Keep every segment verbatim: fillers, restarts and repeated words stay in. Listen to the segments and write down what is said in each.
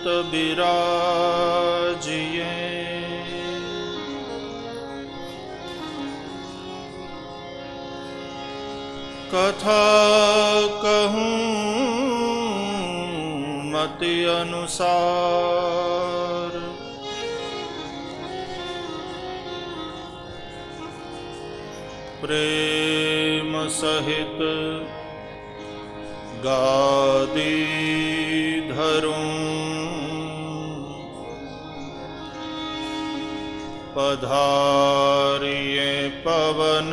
बिराजिए। कथा कहूँ मति अनुसार, प्रेम सहित गादी धरूं। पधारिए पवन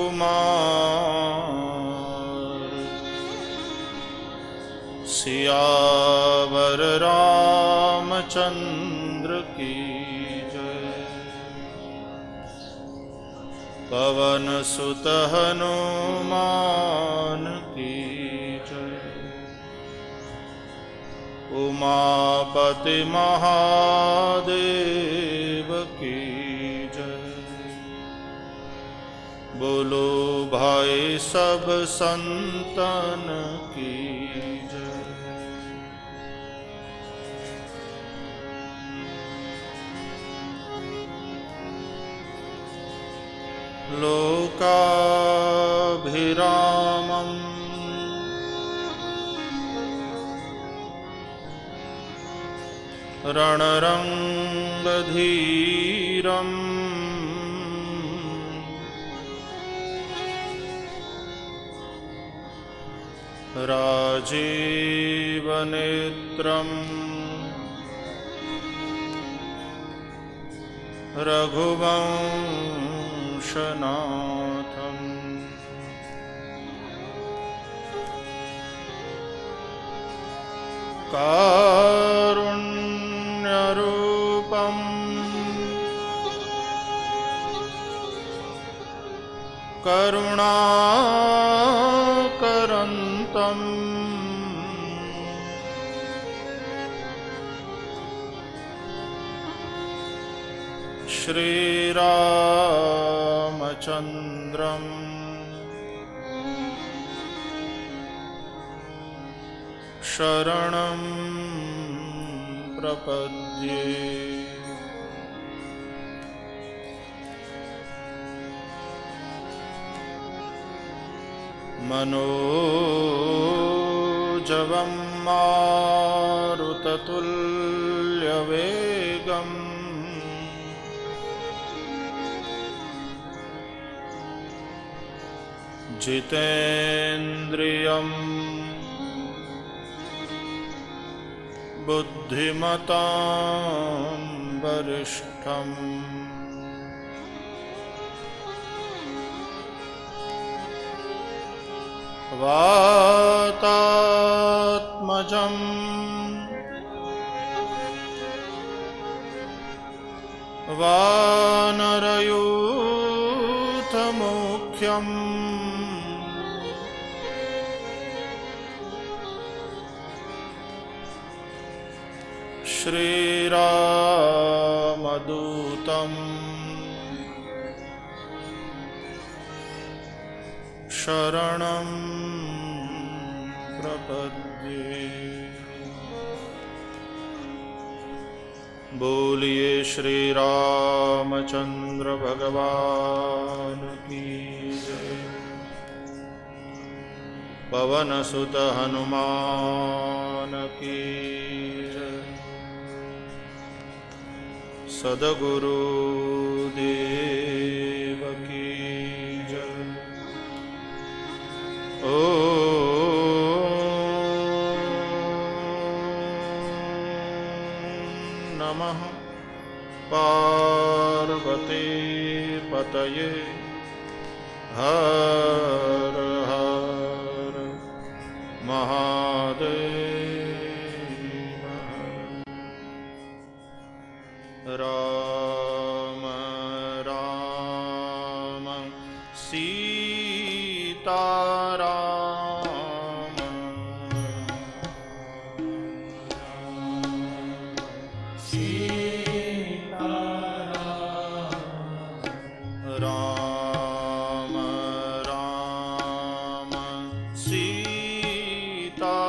कुमार, सियावर रामचंद्र की जय। पवन सुत हनुमान की जय। उमापति महादेव की जय। बोलो भाई सब संतन की जय। लोकाभिरामम् रणरंगधीरम् राजीवनेत्रम् रघुवंशनाथम्। कारुण्यरूपम् करुणाकरन्तम् श्रीरामचन्द्रम् शरणं प्रपद्ये। मनोजवं मारुततुल्यवेगम् जितेन्द्रियं बुद्धिमतां वरिष्ठम्। वातात्मजं वानरयूथमुख्यम् श्रीरामदूतम् शरणं प्रपद्ये। बोलिए श्री रामचंद्र भगवान की जय। पवन सुत हनुमान की जय। सद्गुरु देव की जय। ओ नमः पार्वती पतये। हर हर महादेव। राम राम सीता राम। सीता राम राम सीता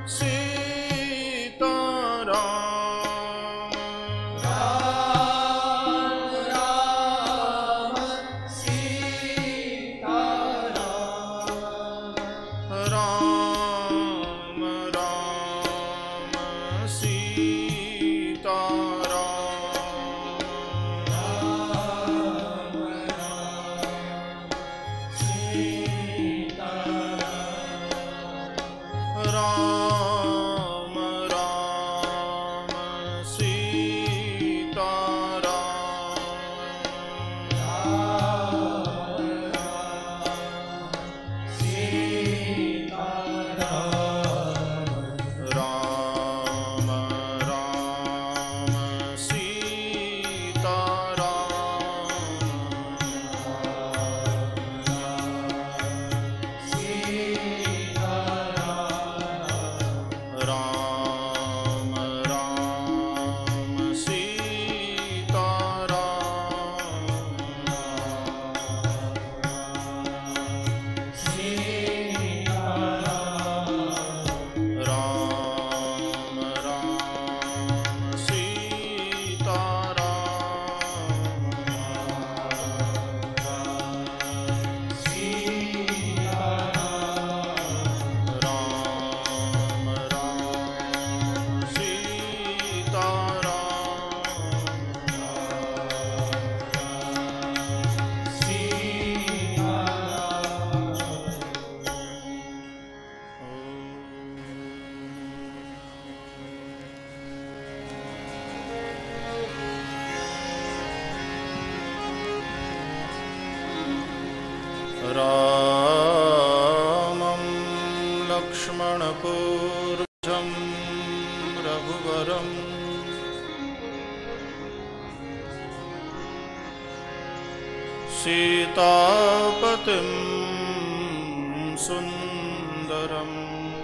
सीताराम राम राम सीताराम राम राम सीताराम राम राम सीताराम राम राम सीताराम राम राम सीताराम राम राम सीताराम राम राम सीताराम राम रामं लक्ष्मणपूर्वजं रघुवरं सीतापतिं सुन्दरम्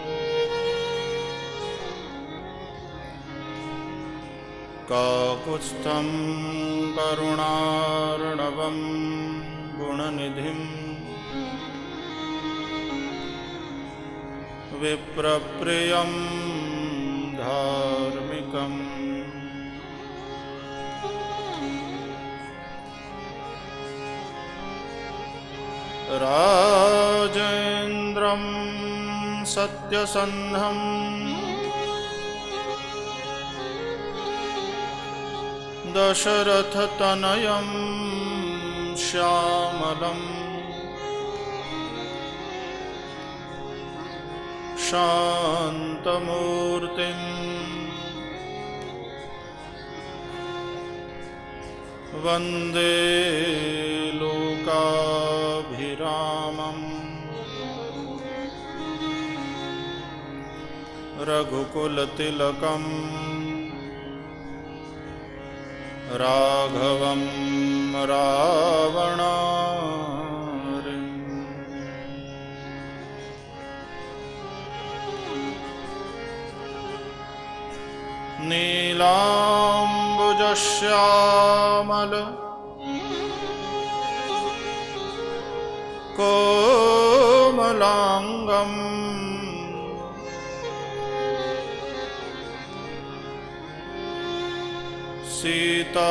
काकुत्स्थं करुणार्णवं गुणनिधिं विप्रप्रियं धार्मिकम् राजेन्द्रं सत्यसन्धं दशरथतनयं श्यामलं शान्तमूर्तिं वन्दे लोकाभिरामम् रघुकुलतिलकम् राघवं रावणारिम् नीलाम्बुजश्यामल कोमलाङ्गम् सीता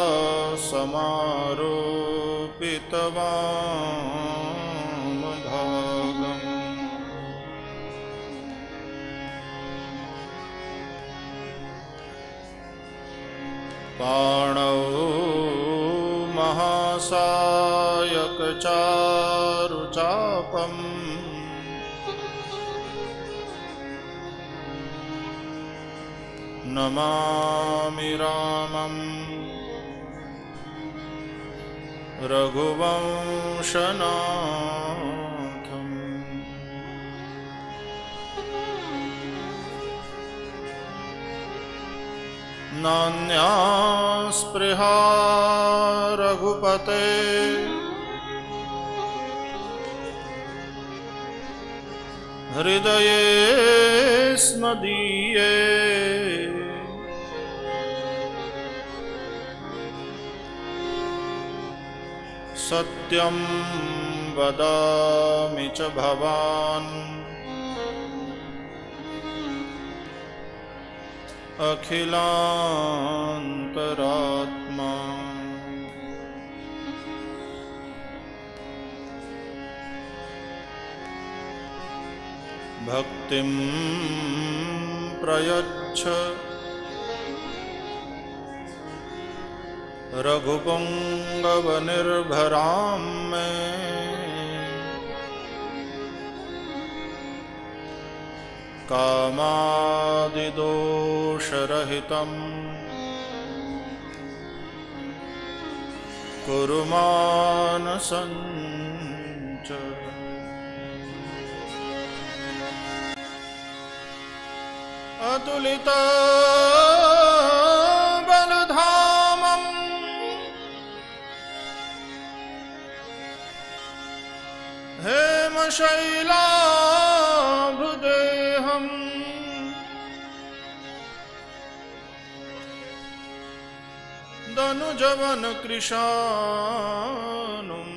समारोपितवामभागम् पाणौ महासायकचारुचापम् नमामि रामं रघुवंशनाथम् नान्या स्पृहा रघुपते हृदये स्मदीये सत्यं वदामि च भवान् अखिलान्तरात्मा भक्तिं प्रयच्छ रघुपुंगवनिर्भरां मे कामादिदोषरहितं कुरु मानसञ्च अतुलितबलधामं हेमशैलाभृदेहम् दनुजवनकृशानुम्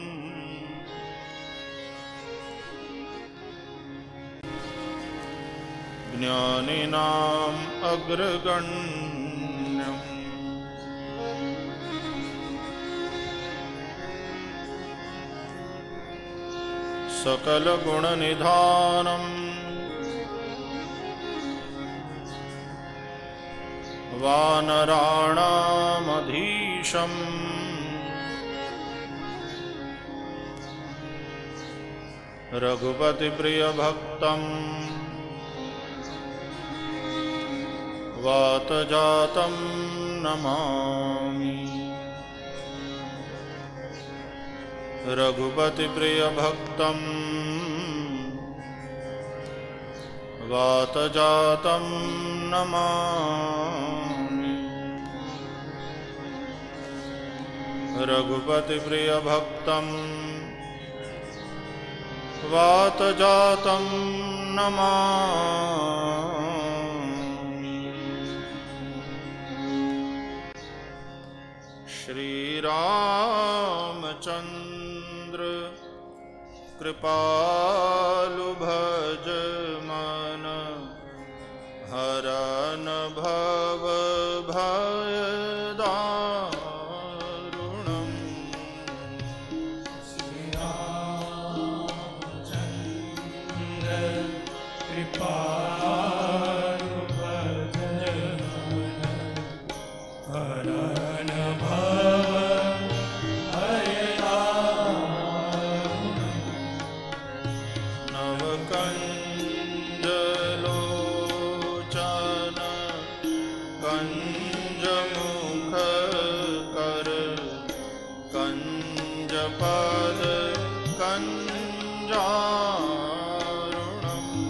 ज्ञानिनाम् अग्रगण्यम् सकलगुणनिधानम् वानराणामधीशम् रघुपतिप्रियभक्तम् वातजातं नमामि। रघुपतिप्रियभक्तं वातजातं नमामि। रघुपतिप्रियभक्तं वातजातं नमामि। श्रीरामचन्द्र कृपालु भज मन हरन भव भय दारुणम्। श्रीरामचन्द्र कृपालु भज मन हरन भव भय दारुणम्। नवकञ्जलोचन कञ्जमुखकर कञ्जपद कञ्जारुणम्।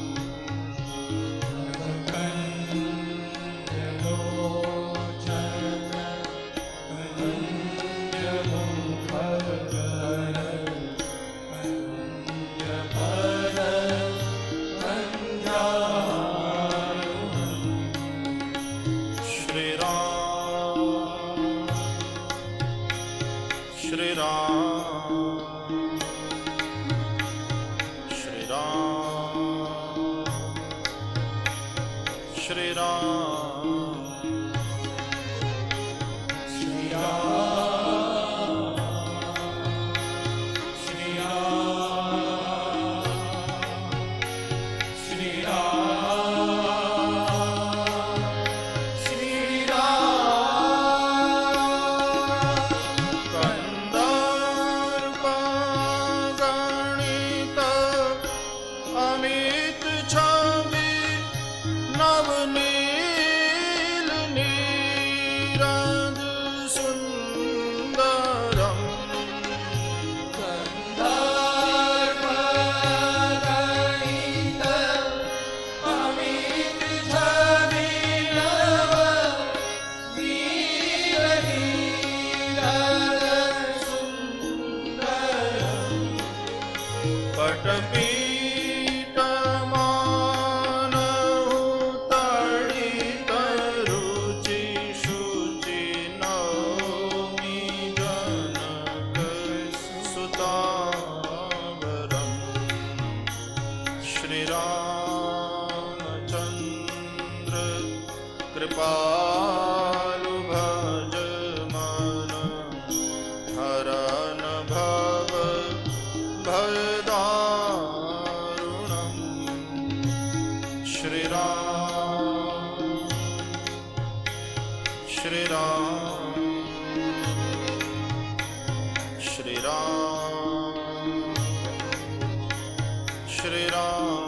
कञ्जलोचन कञ्जमुखकर कञ्जपद कञ्जारुणम्। श्रीराम श्रीराम श्रीराम कंदर्पगणित अमित छवि नवनीत कृपालु भज मन हरन भव भयदारुणम् श्री राम श्री राम श्री राम श्री राम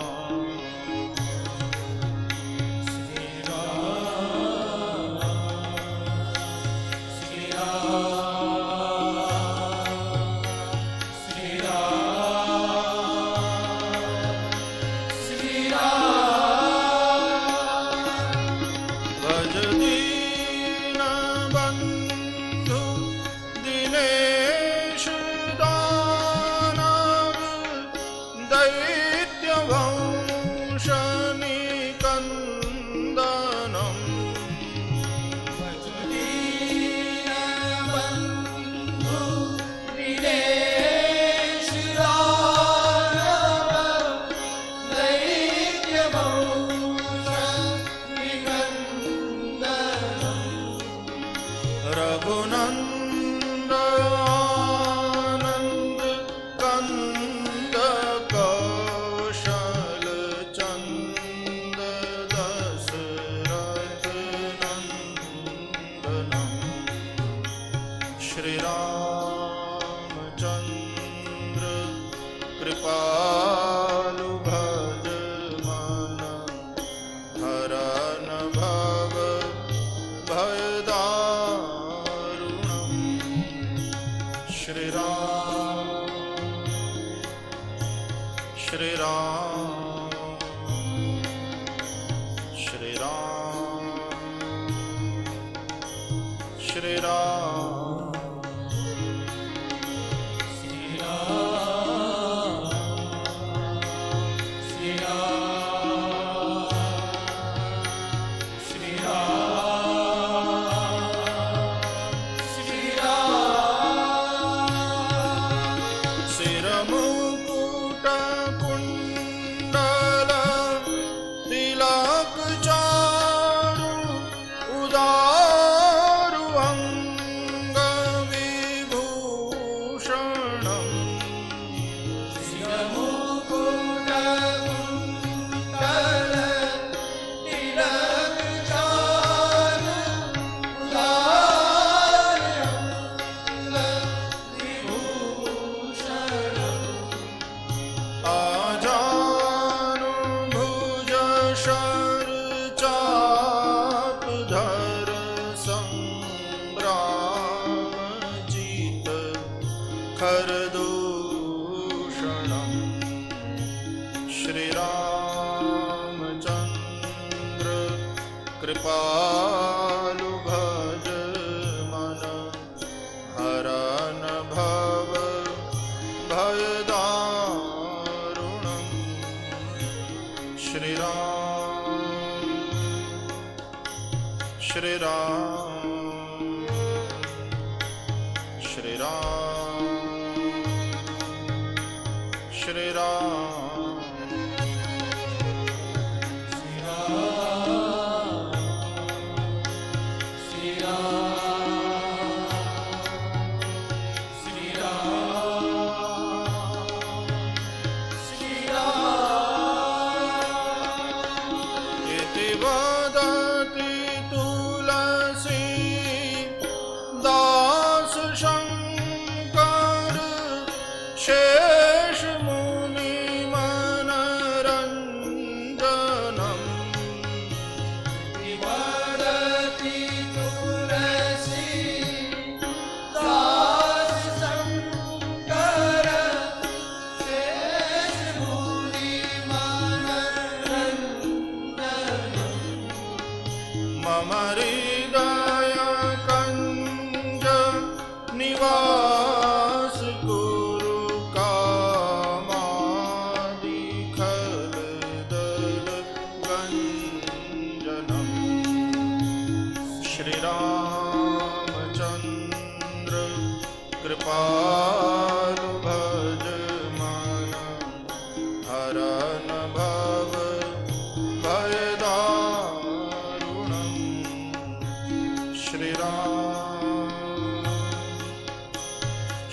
हरन भव भयदारुणम्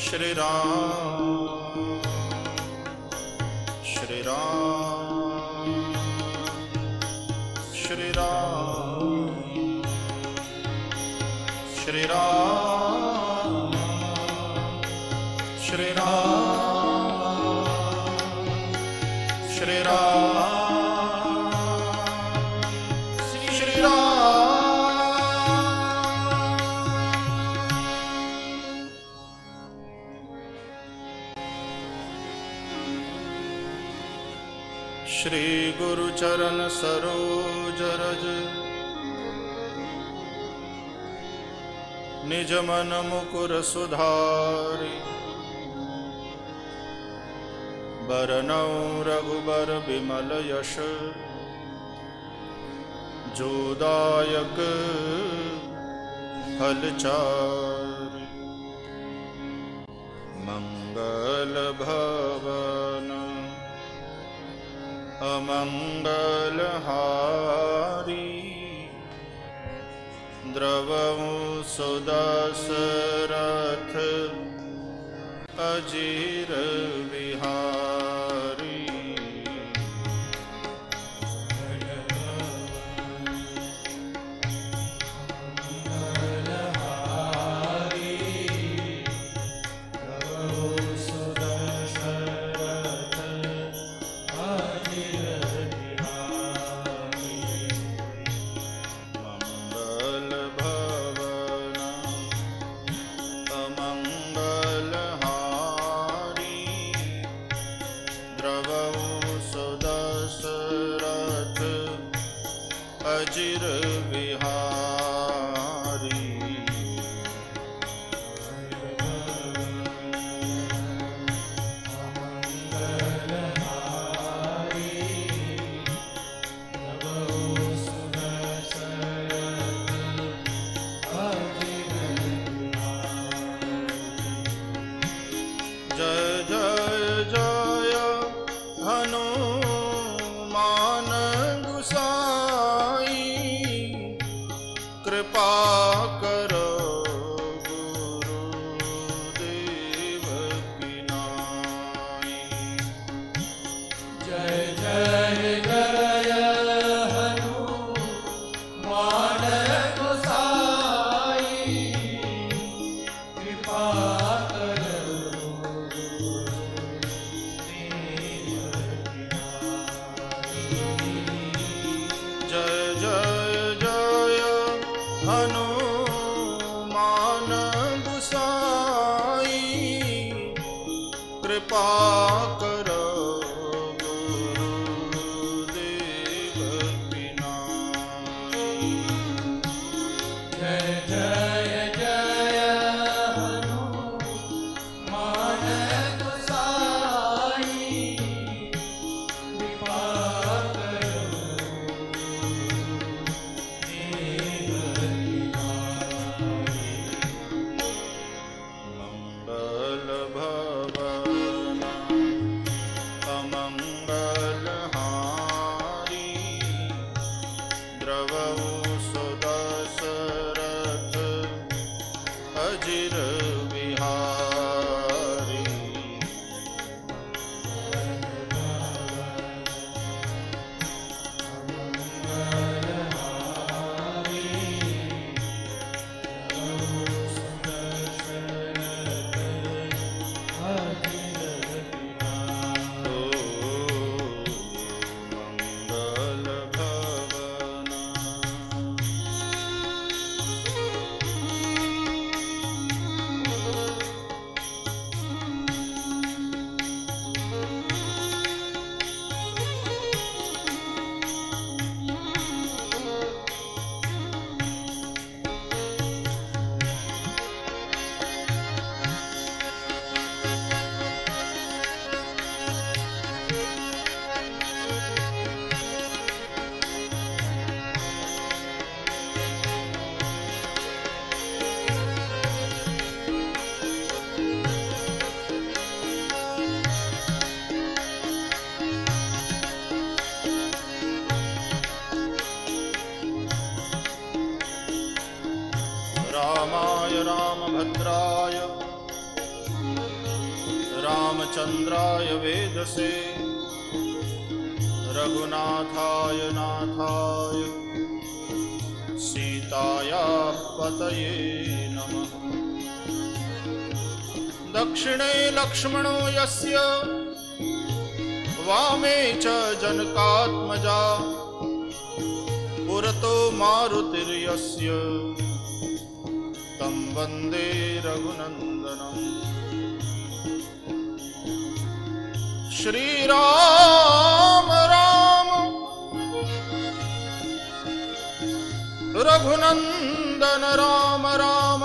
Shri Ram, Shri Ram, Shri Ram, Shri Ram, Shri Ram, Shri Ram, Shri Ram. Shri गुरु चरण सरोज रज निज मन मुकुर सुधारि बरनौ रघुबर बिमल यश जोदायक फलचारि मंगल भवन अमंगलहारी द्रवहु सुदशरथ अजीर विहारी अजिर विहारी जय जय जय हनुमान गुसाई कृपा करो गुरुदेव की नाई। जय जय जय हनुमान गोसाई कृपा करो जय जय जय हनुमान गुसाई कृपा करो गुरुदेव की नाई। जय जय जय हनुमान गोसाई कृपा करो मंगल भवन अमंगलहारी द्रवहु सुदशरथ अजिर विहारी ओ मंगल भवन रामाय रामभद्राय रामचंद्राय वेदसे रघुनाथाय नाथाय सीतायाः पतये नमः। दक्षिणे लक्ष्मणो यस्य वामे च जनकात्मजा पुरतो मारुतिर्यस्य तं वन्दे रघुनन्दनम्। श्रीराम राम रघुनंदन राम राम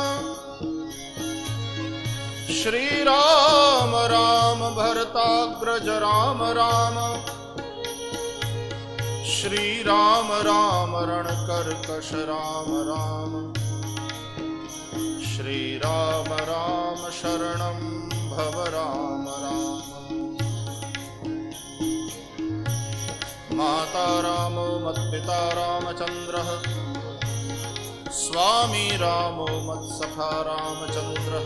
श्रीराम राम भरताग्रज राम राम श्रीराम राम रणकर्कश राम राम श्रीराम राम शरणं भव राम राम। माता रामो मत्पिता रामचंद्रः स्वामी रामो मत्सखा रामचंद्रः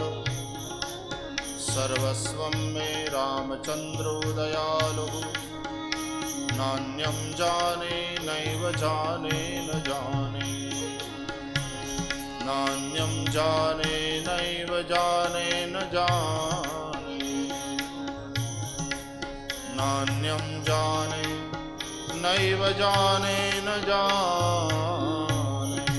सर्वस्वं मे रामचंद्रो दयालुः नान्यं जाने नैव जाने न जाने नान्यं जाने नैव जाने न जाने नान्यं जाने नैव जाने न जाने।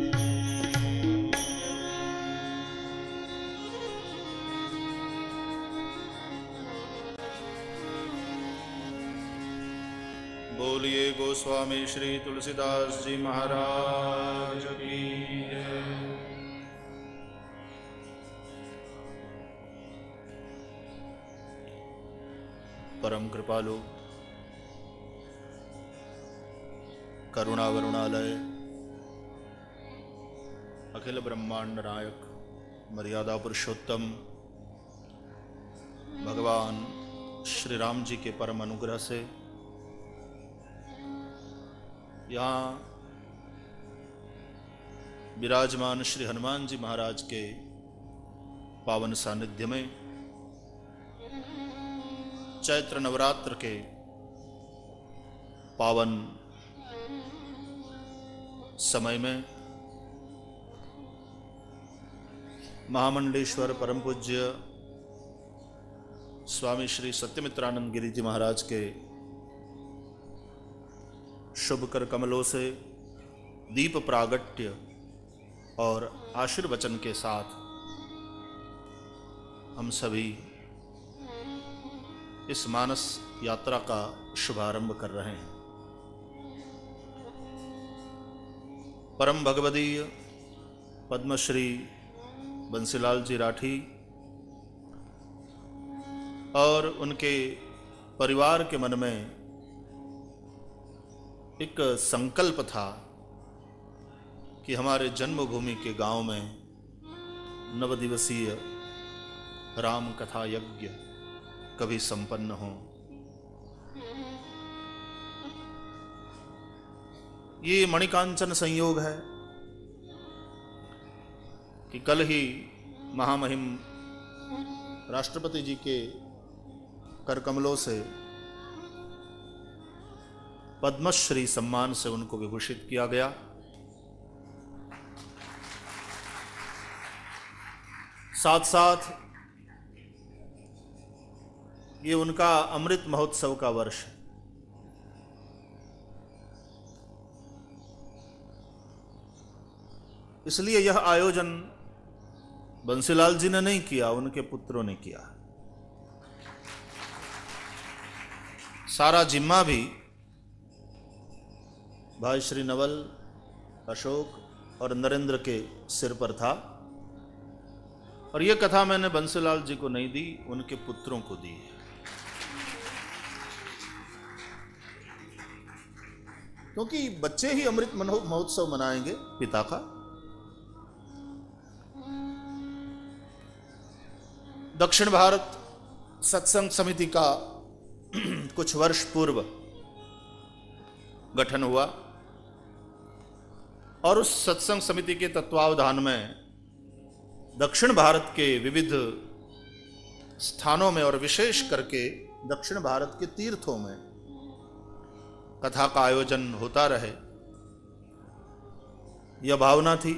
बोलिए गोस्वामी श्री तुलसीदास जी महाराज की जय। परम कृपालु करुणा वरुणालय अखिल ब्रह्मांड नायक मर्यादा पुरुषोत्तम भगवान श्री राम जी के परम अनुग्रह से यहाँ विराजमान श्री हनुमान जी महाराज के पावन सानिध्य में चैत्र नवरात्र के पावन समय में महामंडलेश्वर परम पूज्य स्वामी श्री सत्यमित्रानंद गिरि जी महाराज के शुभ कर कमलों से दीप प्रागट्य और आशीर्वचन के साथ हम सभी इस मानस यात्रा का शुभारंभ कर रहे हैं। परम भगवदीय पद्मश्री बंसीलाल जी राठी और उनके परिवार के मन में एक संकल्प था कि हमारे जन्मभूमि के गांव में नवदिवसीय राम कथा यज्ञ कभी संपन्न हो। ये मणिकांचन संयोग है कि कल ही महामहिम राष्ट्रपति जी के कर कमलों से पद्मश्री सम्मान से उनको विभूषित किया गया। साथ साथ ये उनका अमृत महोत्सव का वर्ष है। इसलिए यह आयोजन बंसीलाल जी ने नहीं किया, उनके पुत्रों ने किया। सारा जिम्मा भी भाई श्री नवल, अशोक और नरेंद्र के सिर पर था। और यह कथा मैंने बंसीलाल जी को नहीं दी, उनके पुत्रों को दी है, क्योंकि बच्चे ही अमृत महोत्सव मनाएंगे पिता का। दक्षिण भारत सत्संग समिति का कुछ वर्ष पूर्व गठन हुआ और उस सत्संग समिति के तत्वावधान में दक्षिण भारत के विविध स्थानों में और विशेष करके दक्षिण भारत के तीर्थों में कथा का आयोजन होता रहे, यह भावना थी।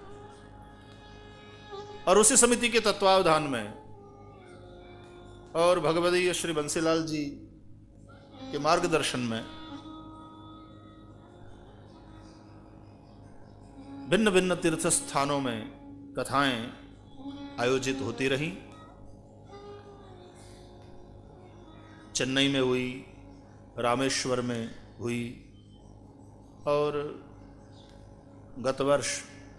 और उसी समिति के तत्वावधान में और भगवदीय श्री बंसीलाल जी के मार्गदर्शन में भिन्न भिन्न तीर्थ स्थानों में कथाएं आयोजित होती रहीं। चेन्नई में हुई, रामेश्वर में हुई, और गत वर्ष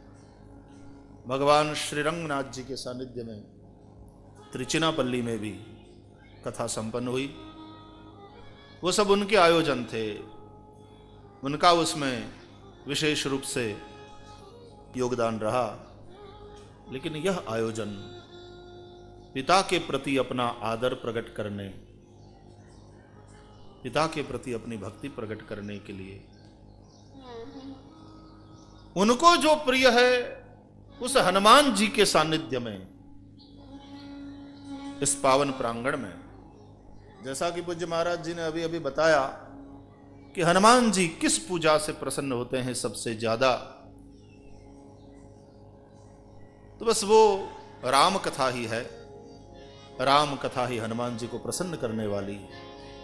भगवान श्री रंगनाथ जी के सानिध्य में त्रिचिनापल्ली में भी कथा संपन्न हुई। वो सब उनके आयोजन थे, उनका उसमें विशेष रूप से योगदान रहा। लेकिन यह आयोजन पिता के प्रति अपना आदर प्रकट करने, पिता के प्रति अपनी भक्ति प्रकट करने के लिए, उनको जो प्रिय है उस हनुमान जी के सानिध्य में, इस पावन प्रांगण में, जैसा कि पूज्य महाराज जी ने अभी अभी बताया कि हनुमान जी किस पूजा से प्रसन्न होते हैं सबसे ज्यादा, तो बस वो राम कथा ही है। राम कथा ही हनुमान जी को प्रसन्न करने वाली है।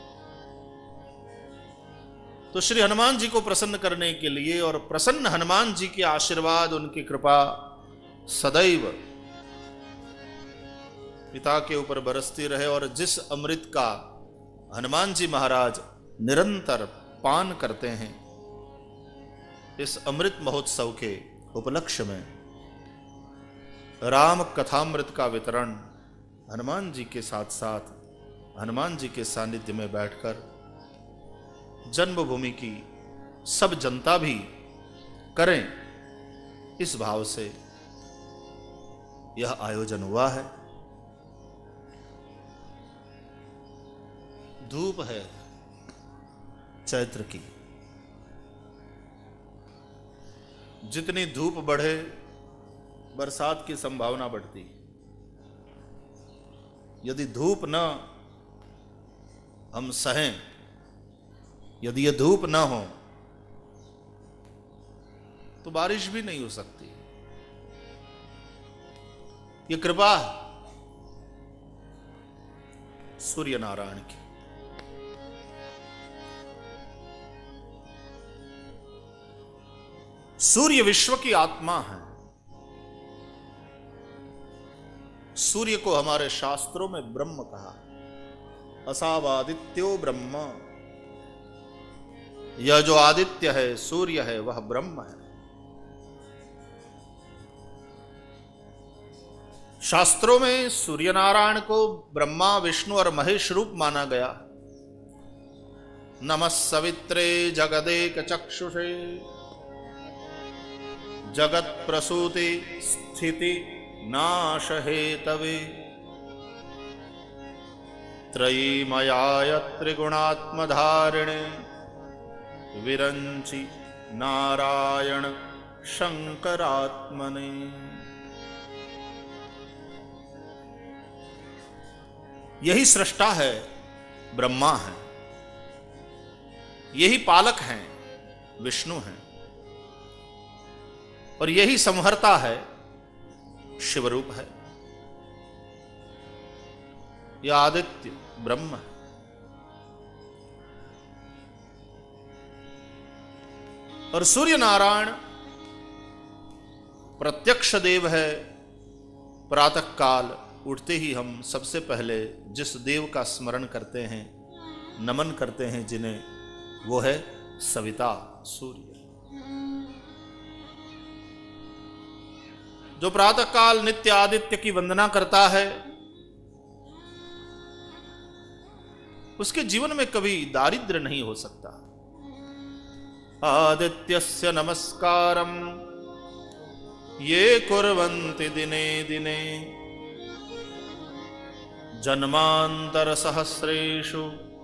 तो श्री हनुमान जी को प्रसन्न करने के लिए और प्रसन्न हनुमान जी के आशीर्वाद, उनकी कृपा सदैव पिता के ऊपर बरसती रहे, और जिस अमृत का हनुमान जी महाराज निरंतर पान करते हैं, इस अमृत महोत्सव के उपलक्ष्य में राम कथामृत का वितरण हनुमान जी के साथ साथ हनुमान जी के सानिध्य में बैठकर जन्मभूमि की सब जनता भी करें, इस भाव से यह आयोजन हुआ है। धूप है चैत्र की, जितनी धूप बढ़े बरसात की संभावना बढ़ती। यदि धूप न हम सहें, यदि ये धूप न हो तो बारिश भी नहीं हो सकती। ये कृपा है सूर्य नारायण की। सूर्य विश्व की आत्मा है। सूर्य को हमारे शास्त्रों में ब्रह्म कहा, असावादित्यो ब्रह्म। यह जो आदित्य है, सूर्य है, वह ब्रह्म है। शास्त्रों में सूर्य नारायण को ब्रह्मा, विष्णु और महेश रूप माना गया। नमः सवित्रे जगदेक चक्षुषे जगत प्रसूति स्थिति नाश हेतवे त्रयीमयाय त्रिगुणात्मधारिणे विरंचि नारायण शंकरात्मने। यही सृष्टा है, ब्रह्मा है। यही पालक हैं, विष्णु हैं। और यही संहर्ता है, शिवरूप है। यह आदित्य ब्रह्म है। और सूर्य नारायण प्रत्यक्ष देव है। प्रातः काल उठते ही हम सबसे पहले जिस देव का स्मरण करते हैं, नमन करते हैं जिन्हें, वो है सविता, सूर्य। जो प्रातः काल नित्य आदित्य की वंदना करता है, उसके जीवन में कभी दारिद्र्य नहीं हो सकता। आदित्यस्य नमस्कारम ये कुर्वन्ति दिने दिने जन्मांतर सहस्रेषु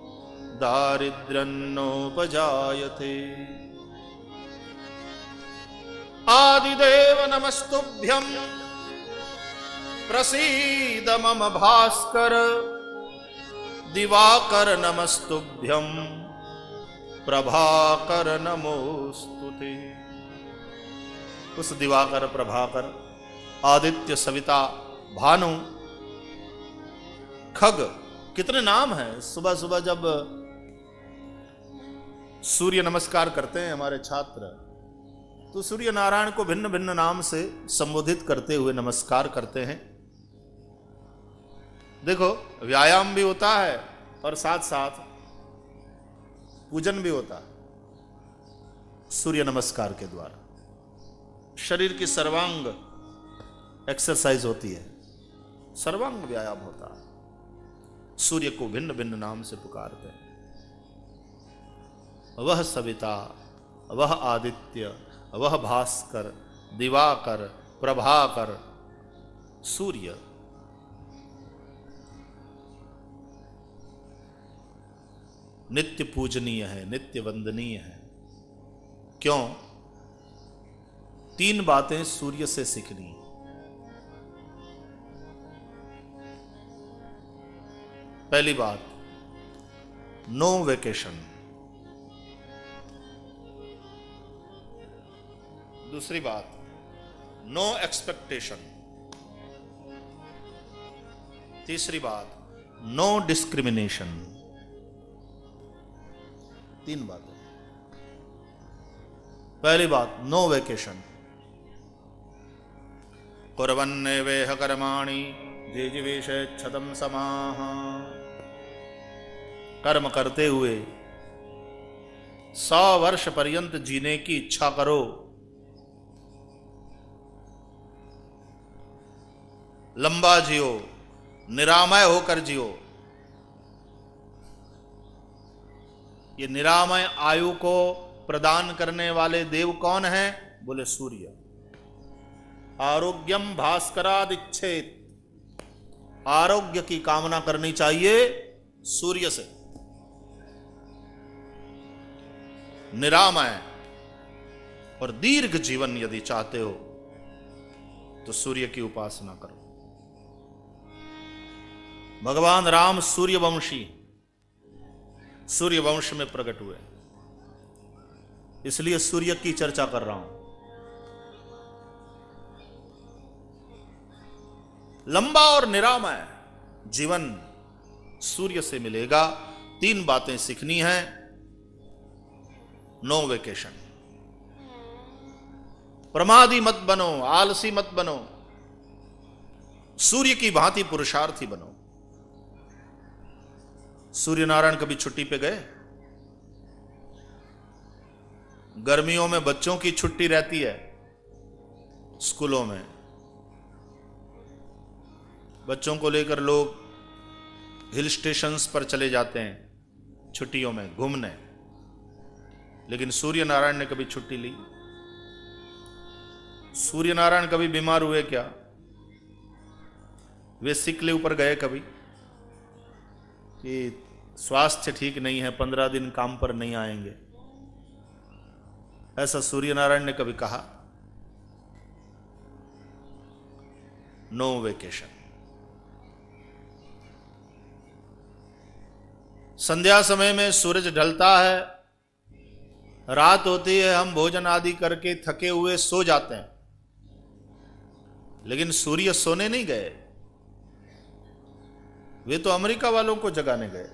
दारिद्र्यन्नोपजायते। आदिदेव नमस्तुभ्यं प्रसीद मम भास्कर दिवाकर नमस्तुभ्यं प्रभाकर नमोस्तुते। उस दिवाकर, प्रभाकर, आदित्य, सविता, भानु, खग, कितने नाम हैं। सुबह सुबह जब सूर्य नमस्कार करते हैं हमारे छात्र, तो सूर्य नारायण को भिन्न भिन्न नाम से संबोधित करते हुए नमस्कार करते हैं। देखो, व्यायाम भी होता है और साथ साथ पूजन भी होता है सूर्य नमस्कार के द्वारा। शरीर की सर्वांग एक्सरसाइज होती है, सर्वांग व्यायाम होता है। सूर्य को भिन्न भिन्न नाम से पुकारते हैं। वह सविता, वह आदित्य, वह भास्कर, दिवाकर, प्रभाकर, सूर्य। नित्य पूजनीय है, नित्य वंदनीय है। क्यों? तीन बातें सूर्य से सीखनी। पहली बात, नो वेकेशन। दूसरी बात, नो एक्सपेक्टेशन। तीसरी बात, नो डिस्क्रिमिनेशन। तीन बातें। पहली बात, नो वेकेशन। कुर्वन्ने वेह कर्माणि जिजीविषेच्छतं समाः। कर्म करते हुए सौ वर्ष पर्यंत जीने की इच्छा करो। लंबा जियो, निरामय होकर जियो। ये निरामय आयु को प्रदान करने वाले देव कौन हैं? बोले सूर्य। आरोग्यम भास्करादिच्छेद। आरोग्य की कामना करनी चाहिए सूर्य से। निरामय और दीर्घ जीवन यदि चाहते हो तो सूर्य की उपासना करो। भगवान राम सूर्यवंशी, सूर्यवंश में प्रकट हुए, इसलिए सूर्य की चर्चा कर रहा हूं। लंबा और निरामय जीवन सूर्य से मिलेगा। तीन बातें सीखनी हैं। No vacation. प्रमादी मत बनो, आलसी मत बनो, सूर्य की भांति पुरुषार्थी बनो। सूर्य नारायण कभी छुट्टी पे गए? गर्मियों में बच्चों की छुट्टी रहती है स्कूलों में। बच्चों को लेकर लोग हिल स्टेशंस पर चले जाते हैं छुट्टियों में घूमने। लेकिन सूर्य नारायण ने कभी छुट्टी ली? सूर्य नारायण कभी बीमार हुए क्या? वे सिक लीव पर गए कभी कि स्वास्थ्य ठीक नहीं है, पंद्रह दिन काम पर नहीं आएंगे? ऐसा सूर्य नारायण ने कभी कहा? No vacation. संध्या समय में सूरज ढलता है, रात होती है, हम भोजन आदि करके थके हुए सो जाते हैं। लेकिन सूर्य सोने नहीं गए, वे तो अमेरिका वालों को जगाने गए।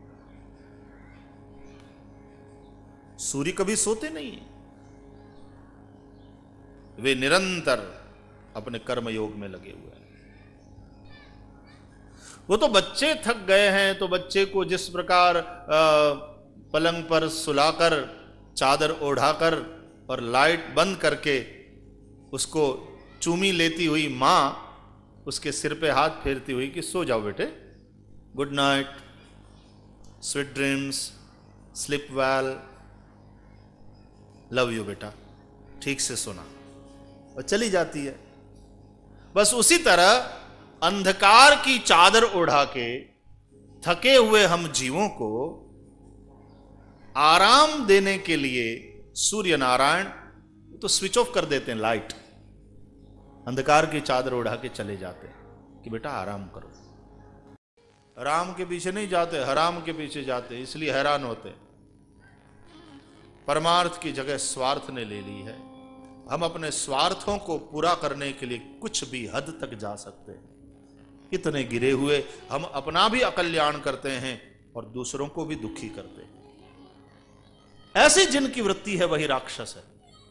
सूर्य कभी सोते नहीं है, वे निरंतर अपने कर्म योग में लगे हुए हैं। वो तो बच्चे थक गए हैं तो बच्चे को जिस प्रकार पलंग पर सुलाकर, चादर ओढ़ाकर और लाइट बंद करके उसको चूमी लेती हुई मां उसके सिर पे हाथ फेरती हुई कि सो जाओ बेटे, good night, sweet dreams, sleep well, love you बेटा, ठीक से सोना, और चली जाती है। बस उसी तरह अंधकार की चादर ओढ़ा के थके हुए हम जीवों को आराम देने के लिए सूर्य नारायण तो स्विच ऑफ कर देते हैं लाइट, अंधकार की चादर ओढ़ा के चले जाते हैं। कि बेटा आराम करो। राम के पीछे नहीं जाते, हराम के पीछे जाते, इसलिए हैरान होते। परमार्थ की जगह स्वार्थ ने ले ली है। हम अपने स्वार्थों को पूरा करने के लिए कुछ भी हद तक जा सकते हैं। इतने गिरे हुए हम अपना भी अकल्याण करते हैं और दूसरों को भी दुखी करते हैं। ऐसी जिनकी वृत्ति है वही राक्षस है।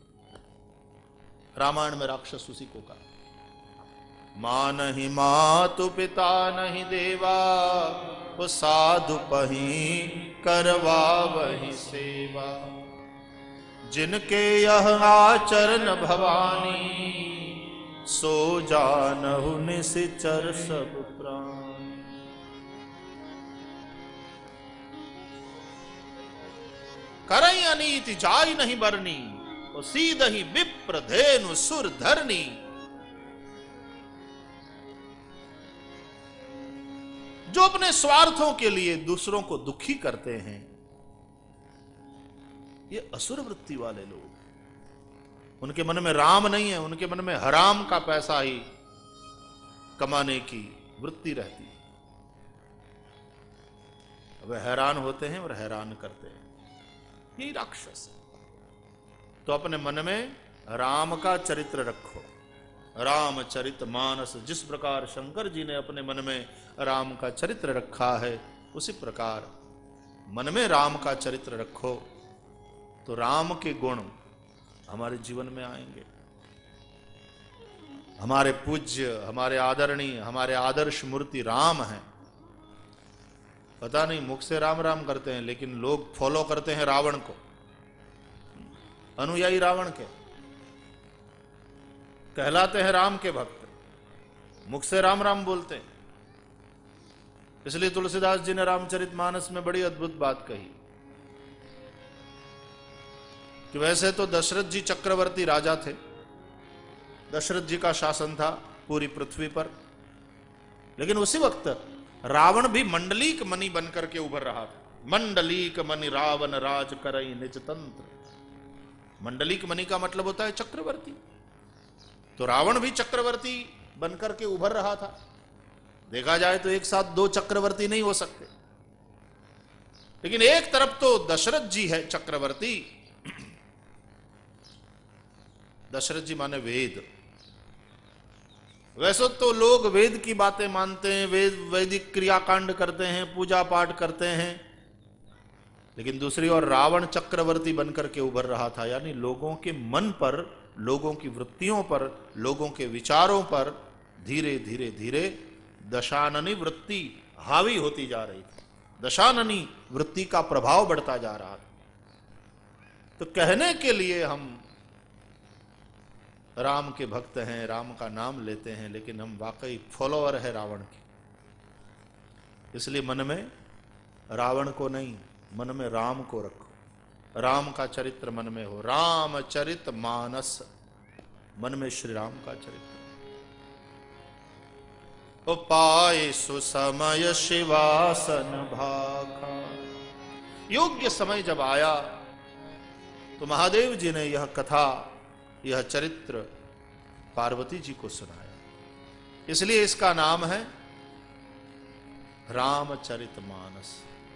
रामायण में राक्षस उसी को कहा, मां नहीं मातु पिता नहीं देवा, वो साधु पही करवा वही सेवा। जिनके यह आचरण भवानी, सो जानहु निश्चर सब प्राण। करई अनीति जाय नहीं बरनी, वो सीधहि विप्र धेनु सुर धरनी। जो अपने स्वार्थों के लिए दूसरों को दुखी करते हैं, ये असुर वृत्ति वाले लोग। उनके मन में राम नहीं है, उनके मन में हराम का पैसा ही कमाने की वृत्ति रहती है। वे हैरान होते हैं और हैरान करते हैं, यही राक्षस है। तो अपने मन में राम का चरित्र रखो। रामचरित मानस, जिस प्रकार शंकर जी ने अपने मन में राम का चरित्र रखा है, उसी प्रकार मन में राम का चरित्र रखो, तो राम के गुण हमारे जीवन में आएंगे। हमारे पूज्य, हमारे आदरणीय, हमारे आदर्श मूर्ति राम हैं। पता नहीं मुख से राम राम करते हैं, लेकिन लोग फॉलो करते हैं रावण को, अनुयायी रावण के, कहलाते हैं राम के भक्त, मुख से राम राम बोलते हैं। इसलिए तुलसीदास जी ने रामचरितमानस में बड़ी अद्भुत बात कही कि वैसे तो दशरथ जी चक्रवर्ती राजा थे, दशरथ जी का शासन था पूरी पृथ्वी पर, लेकिन उसी वक्त रावण भी मंडलीक मणि बनकर के उभर रहा था। मंडलीक मणि रावण राज करई निज तंत्र। मंडलीक मणि का मतलब होता है चक्रवर्ती। तो रावण भी चक्रवर्ती बनकर के उभर रहा था। देखा जाए तो एक साथ दो चक्रवर्ती नहीं हो सकते, लेकिन एक तरफ तो दशरथ जी है चक्रवर्ती। दशरथ जी माने वेद। वैसे तो लोग वेद की बातें मानते हैं, वेद वैदिक क्रियाकांड करते हैं, पूजा पाठ करते हैं, लेकिन दूसरी ओर रावण चक्रवर्ती बनकर के उभर रहा था। यानी लोगों के मन पर, लोगों की वृत्तियों पर, लोगों के विचारों पर धीरे धीरे धीरे दशाननी वृत्ति हावी होती जा रही थी। दशाननी वृत्ति का प्रभाव बढ़ता जा रहा था। तो कहने के लिए हम राम के भक्त हैं, राम का नाम लेते हैं, लेकिन हम वाकई फॉलोअर है रावण के। इसलिए मन में रावण को नहीं, मन में राम को रखो। राम का चरित्र मन में हो। रामचरित मानस, मन में श्री राम का चरित्र। ओ पाए सुसमय शिवासन भाखा। योग्य समय जब आया तो महादेव जी ने यह कथा, यह चरित्र पार्वती जी को सुनाया। इसलिए इसका नाम है रामचरितमानस।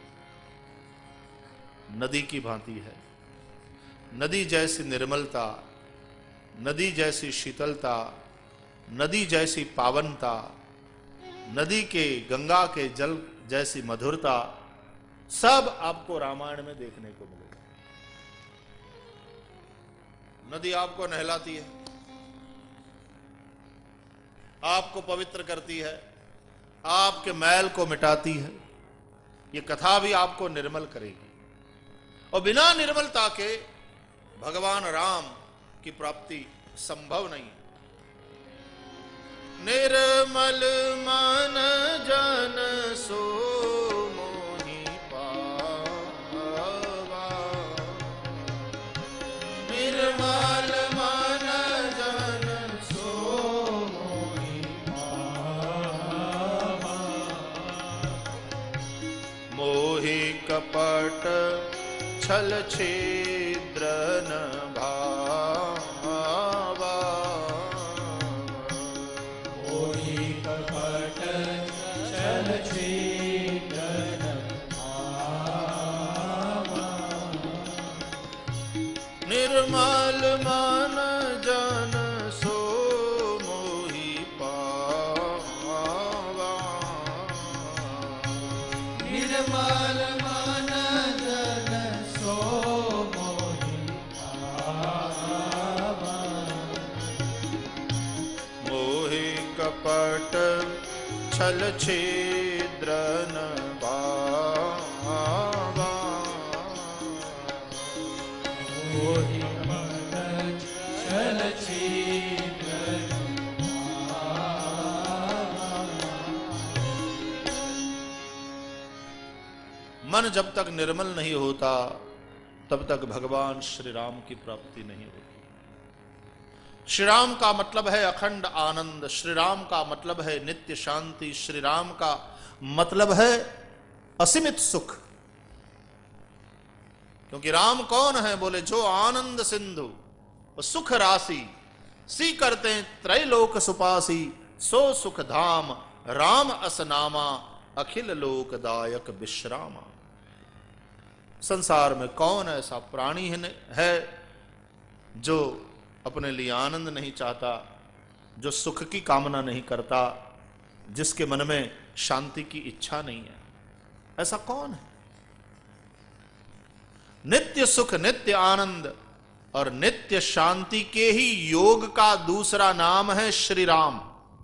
नदी की भांति है। नदी जैसी निर्मलता, नदी जैसी शीतलता, नदी जैसी पावनता, नदी के, गंगा के जल जैसी मधुरता, सब आपको रामायण में देखने को मिलेगा। नदी आपको नहलाती है, आपको पवित्र करती है, आपके मैल को मिटाती है। ये कथा भी आपको निर्मल करेगी। और बिना निर्मलता के भगवान राम की प्राप्ति संभव नहीं। निर्मल मन जन सो मोहि पावा। निर्मल मन जन सो मोहि पावा। मोहि कपट छल छिद्र न भावा। मोहि कपट छल छिद्र न बाबा। मोहि मन छल छिद्र मन जब तक निर्मल नहीं होता तब तक भगवान श्री राम की प्राप्ति नहीं होती। श्री राम का मतलब है अखंड आनंद, श्री राम का मतलब है नित्य शांति, श्री राम का मतलब है असीमित सुख। क्योंकि राम कौन है? बोले जो आनंद सिंधु सुख राशि, सी करते त्रैलोक सुपासी, सो सुख धाम राम असनामा, अखिल लोकदायक विश्रामा। संसार में कौन ऐसा प्राणी है जो अपने लिए आनंद नहीं चाहता, जो सुख की कामना नहीं करता, जिसके मन में शांति की इच्छा नहीं है? ऐसा कौन है? नित्य सुख, नित्य आनंद और नित्य शांति के ही योग का दूसरा नाम है श्री राम।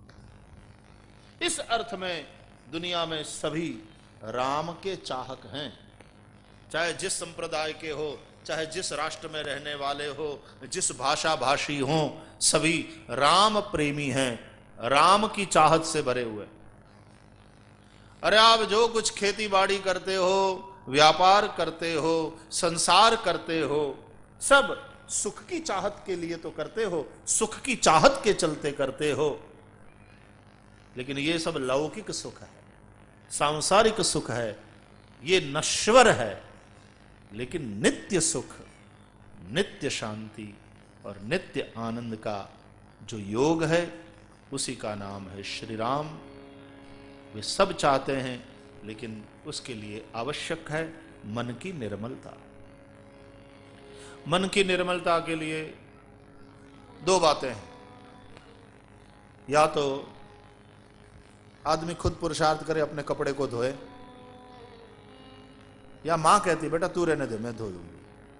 इस अर्थ में दुनिया में सभी राम के चाहक हैं, चाहे जिस संप्रदाय के हो, चाहे जिस राष्ट्र में रहने वाले हो, जिस भाषा भाषी हो, सभी राम प्रेमी हैं, राम की चाहत से भरे हुए। अरे आप जो कुछ खेती बाड़ी करते हो, व्यापार करते हो, संसार करते हो, सब सुख की चाहत के लिए तो करते हो, सुख की चाहत के चलते करते हो। लेकिन ये सब लौकिक सुख है, सांसारिक सुख है, ये नश्वर है। लेकिन नित्य सुख, नित्य शांति और नित्य आनंद का जो योग है, उसी का नाम है श्री राम। वे सब चाहते हैं, लेकिन उसके लिए आवश्यक है मन की निर्मलता। मन की निर्मलता के लिए दो बातें हैं। या तो आदमी खुद पुरुषार्थ करे, अपने कपड़े को धोए, या मां कहती बेटा तू रहने दे, मैं धो लूंगी।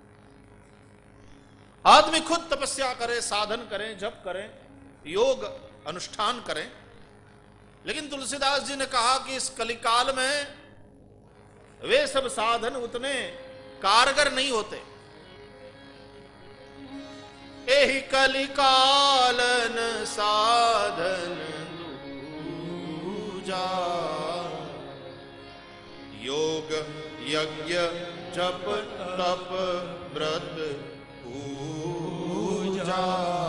आदमी खुद तपस्या करे, साधन करें, जप करें, योग अनुष्ठान करें। लेकिन तुलसीदास जी ने कहा कि इस कलिकाल में वे सब साधन उतने कारगर नहीं होते। एहि कलिकालन साधन दूजा, योग यज्ञ जप तप व्रत पूजा।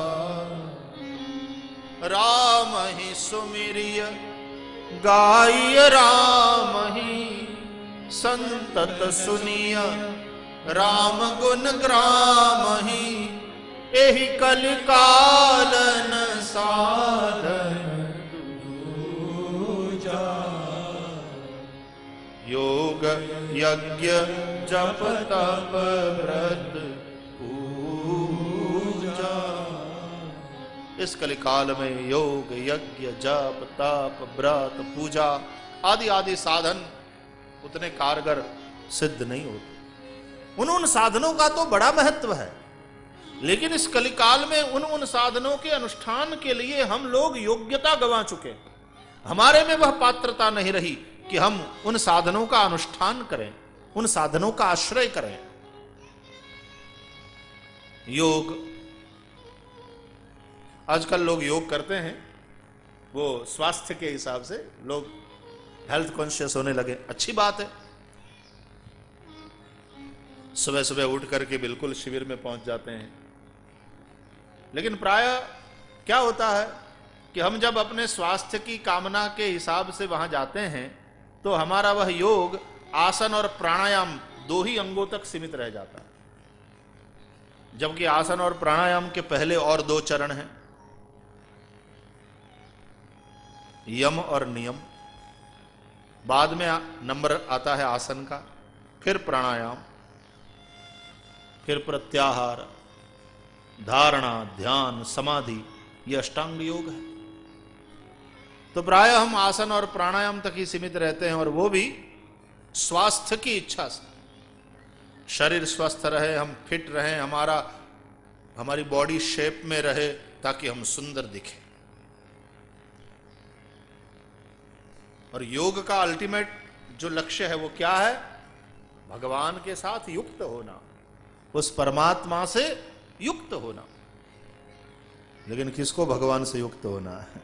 राम ही सुमिरिय गाय, राम ही संतत सुनिय, राम गुण ग्राम ही, एहि कलिकालन साधन दूजा। योग यज्ञ जप तप व्रत पूजा। इस कलिकाल में योग यज्ञ जप तप व्रत पूजा आदि आदि साधन उतने कारगर सिद्ध नहीं होते। उन उन साधनों का तो बड़ा महत्व है, लेकिन इस कलिकाल में उन उन साधनों के अनुष्ठान के लिए हम लोग योग्यता गंवा चुके। हमारे में वह पात्रता नहीं रही कि हम उन साधनों का अनुष्ठान करें, उन साधनों का आश्रय करें। योग, आजकल लोग योग करते हैं, वो स्वास्थ्य के हिसाब से लोग हेल्थ कॉन्शियस होने लगे, अच्छी बात है। सुबह सुबह उठ करके बिल्कुल शिविर में पहुंच जाते हैं। लेकिन प्रायः क्या होता है कि हम जब अपने स्वास्थ्य की कामना के हिसाब से वहां जाते हैं तो हमारा वह योग आसन और प्राणायाम दो ही अंगों तक सीमित रह जाता है, जबकि आसन और प्राणायाम के पहले और दो चरण हैं, यम और नियम। बाद में नंबर आता है आसन का, फिर प्राणायाम, फिर प्रत्याहार, धारणा, ध्यान, समाधि, यह अष्टांग योग है। तो प्रायः हम आसन और प्राणायाम तक ही सीमित रहते हैं, और वो भी स्वास्थ्य की इच्छा से। शरीर स्वस्थ रहे, हम फिट रहें, हमारा हमारी बॉडी शेप में रहे, ताकि हम सुंदर दिखें। और योग का अल्टीमेट जो लक्ष्य है वो क्या है? भगवान के साथ युक्त होना, उस परमात्मा से युक्त होना। लेकिन किसको भगवान से युक्त होना है?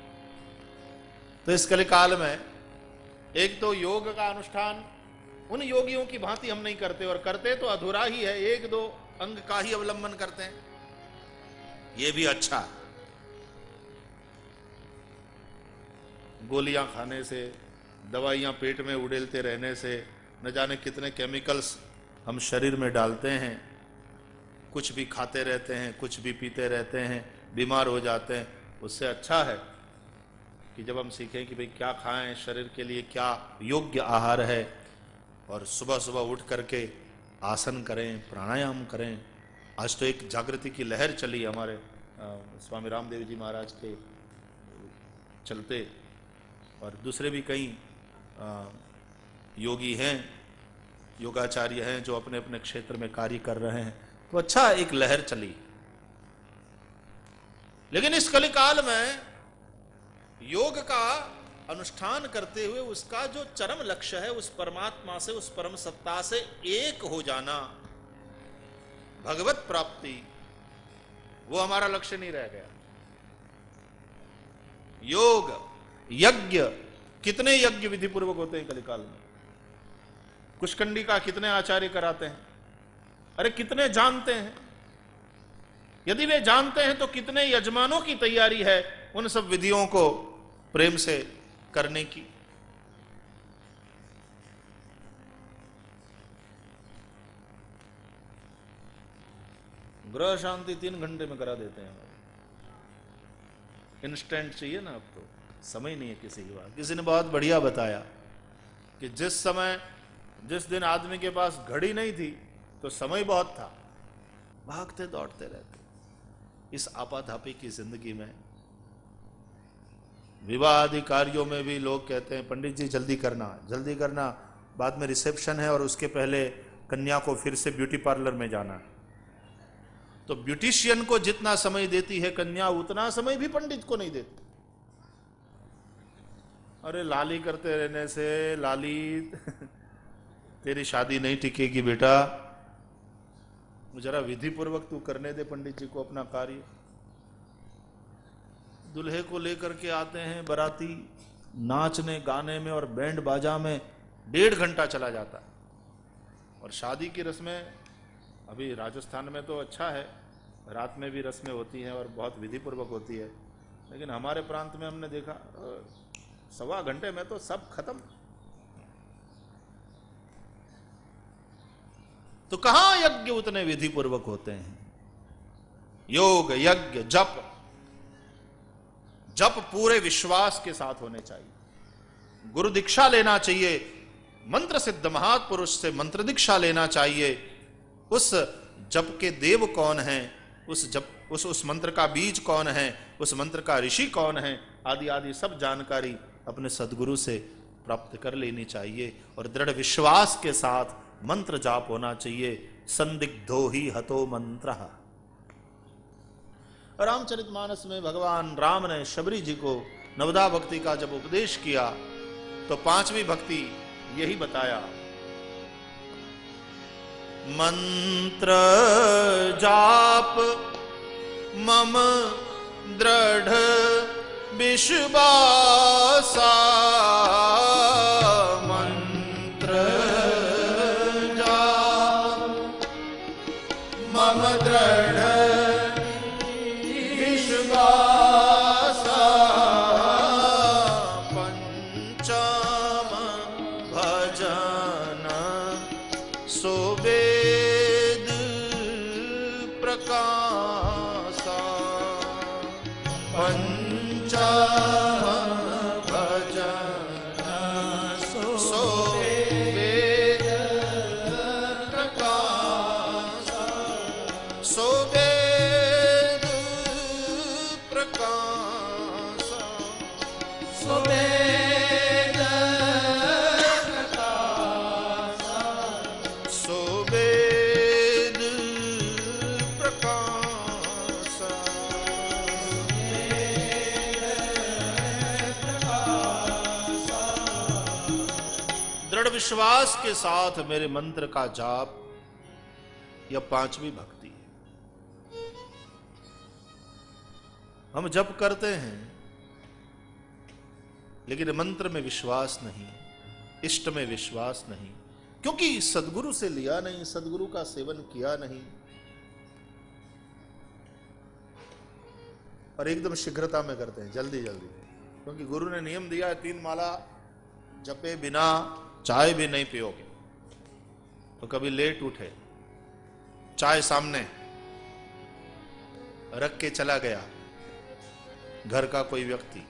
तो इस कलिकाल में एक तो योग का अनुष्ठान उन योगियों की भांति हम नहीं करते, और करते तो अधूरा ही है, एक दो अंग का ही अवलंबन करते हैं। ये भी अच्छा है। गोलियां खाने से, दवाइयां पेट में उड़ेलते रहने से न जाने कितने केमिकल्स हम शरीर में डालते हैं, कुछ भी खाते रहते हैं, कुछ भी पीते रहते हैं, बीमार हो जाते हैं। उससे अच्छा है कि जब हम सीखें कि भाई क्या खाएं, शरीर के लिए क्या योग्य आहार है, और सुबह सुबह उठ करके आसन करें, प्राणायाम करें। आज तो एक जागृति की लहर चली हमारे आ, स्वामी रामदेव जी महाराज के चलते, और दूसरे भी कई आ, योगी हैं, योगाचार्य हैं जो अपने अपने क्षेत्र में कार्य कर रहे हैं। तो अच्छा एक लहर चली। लेकिन इस कलिकाल में योग का अनुष्ठान करते हुए उसका जो चरम लक्ष्य है, उस परमात्मा से, उस परम सत्ता से एक हो जाना, भगवत प्राप्ति, वो हमारा लक्ष्य नहीं रह गया। योग यज्ञ, कितने यज्ञ विधि पूर्वक होते हैं कलिकाल में? कुशकंडी का कितने आचार्य कराते हैं? अरे कितने जानते हैं? यदि वे जानते हैं तो कितने यजमानों की तैयारी है उन सब विधियों को प्रेम से करने की। गृह शांति तीन घंटे में करा देते हैं। इंस्टेंट चाहिए ना, अब तो समय नहीं है किसी की बात। किसी ने बहुत बढ़िया बताया कि जिस समय, जिस दिन आदमी के पास घड़ी नहीं थी तो समय बहुत था, भागते दौड़ते रहते। इस आपाधापी की जिंदगी में, विवाह आदि कार्यों में भी लोग कहते हैं पंडित जी जल्दी करना, जल्दी करना, बाद में रिसेप्शन है और उसके पहले कन्या को फिर से ब्यूटी पार्लर में जाना है। तो ब्यूटिशियन को जितना समय देती है कन्या, उतना समय भी पंडित को नहीं देती। अरे लाली करते रहने से, लाली तेरी शादी नहीं टिकेगी बेटा, जरा विधि पूर्वक तू करने दे पंडित जी को अपना कार्य। दूल्हे को लेकर के आते हैं बराती, नाचने गाने में और बैंड बाजा में डेढ़ घंटा चला जाता है। और शादी की रस्में, अभी राजस्थान में तो अच्छा है, रात में भी रस्में होती हैं और बहुत विधि पूर्वक होती है, लेकिन हमारे प्रांत में हमने देखा सवा घंटे में तो सब खत्म। तो कहां यज्ञ उतने विधि पूर्वक होते हैं? योग, यज्ञ, जप, जप पूरे विश्वास के साथ होने चाहिए। गुरु दीक्षा लेना चाहिए, मंत्र सिद्ध महापुरुष से मंत्र दीक्षा लेना चाहिए। उस जप के देव कौन है, उस जप उस उस मंत्र का बीज कौन है, उस मंत्र का ऋषि कौन है, आदि आदि सब जानकारी अपने सदगुरु से प्राप्त कर लेनी चाहिए। और दृढ़ विश्वास के साथ मंत्र जाप होना चाहिए। संदिग्धो ही हतो मंत्र। रामचरितमानस में भगवान राम ने शबरी जी को नवदा भक्ति का जब उपदेश किया तो पांचवी भक्ति यही बताया, मंत्र जाप मम दृढ़ विश्वासा, मंत्र जाप मम दृढ़ विश्वासा, पंचम भजन सुवेद प्रकाशा, पंचम भजन सुवेद प्रकाशा, सुवेद प्रकाशा, सुवेद प्रकाशा, सुवेद प्रकाशा, सुवेद प्रकाशा, विश्वास के साथ मेरे मंत्र का जाप, यह पांचवी भक्ति है। हम जप करते हैं लेकिन मंत्र में विश्वास नहीं, इष्ट में विश्वास नहीं, क्योंकि सदगुरु से लिया नहीं, सदगुरु का सेवन किया नहीं, और एकदम शीघ्रता में करते हैं, जल्दी जल्दी, क्योंकि गुरु ने नियम दिया है तीन माला जपे बिना चाय भी नहीं पियोगे। तो कभी लेट उठे, चाय सामने रख के चला गया घर का कोई व्यक्ति,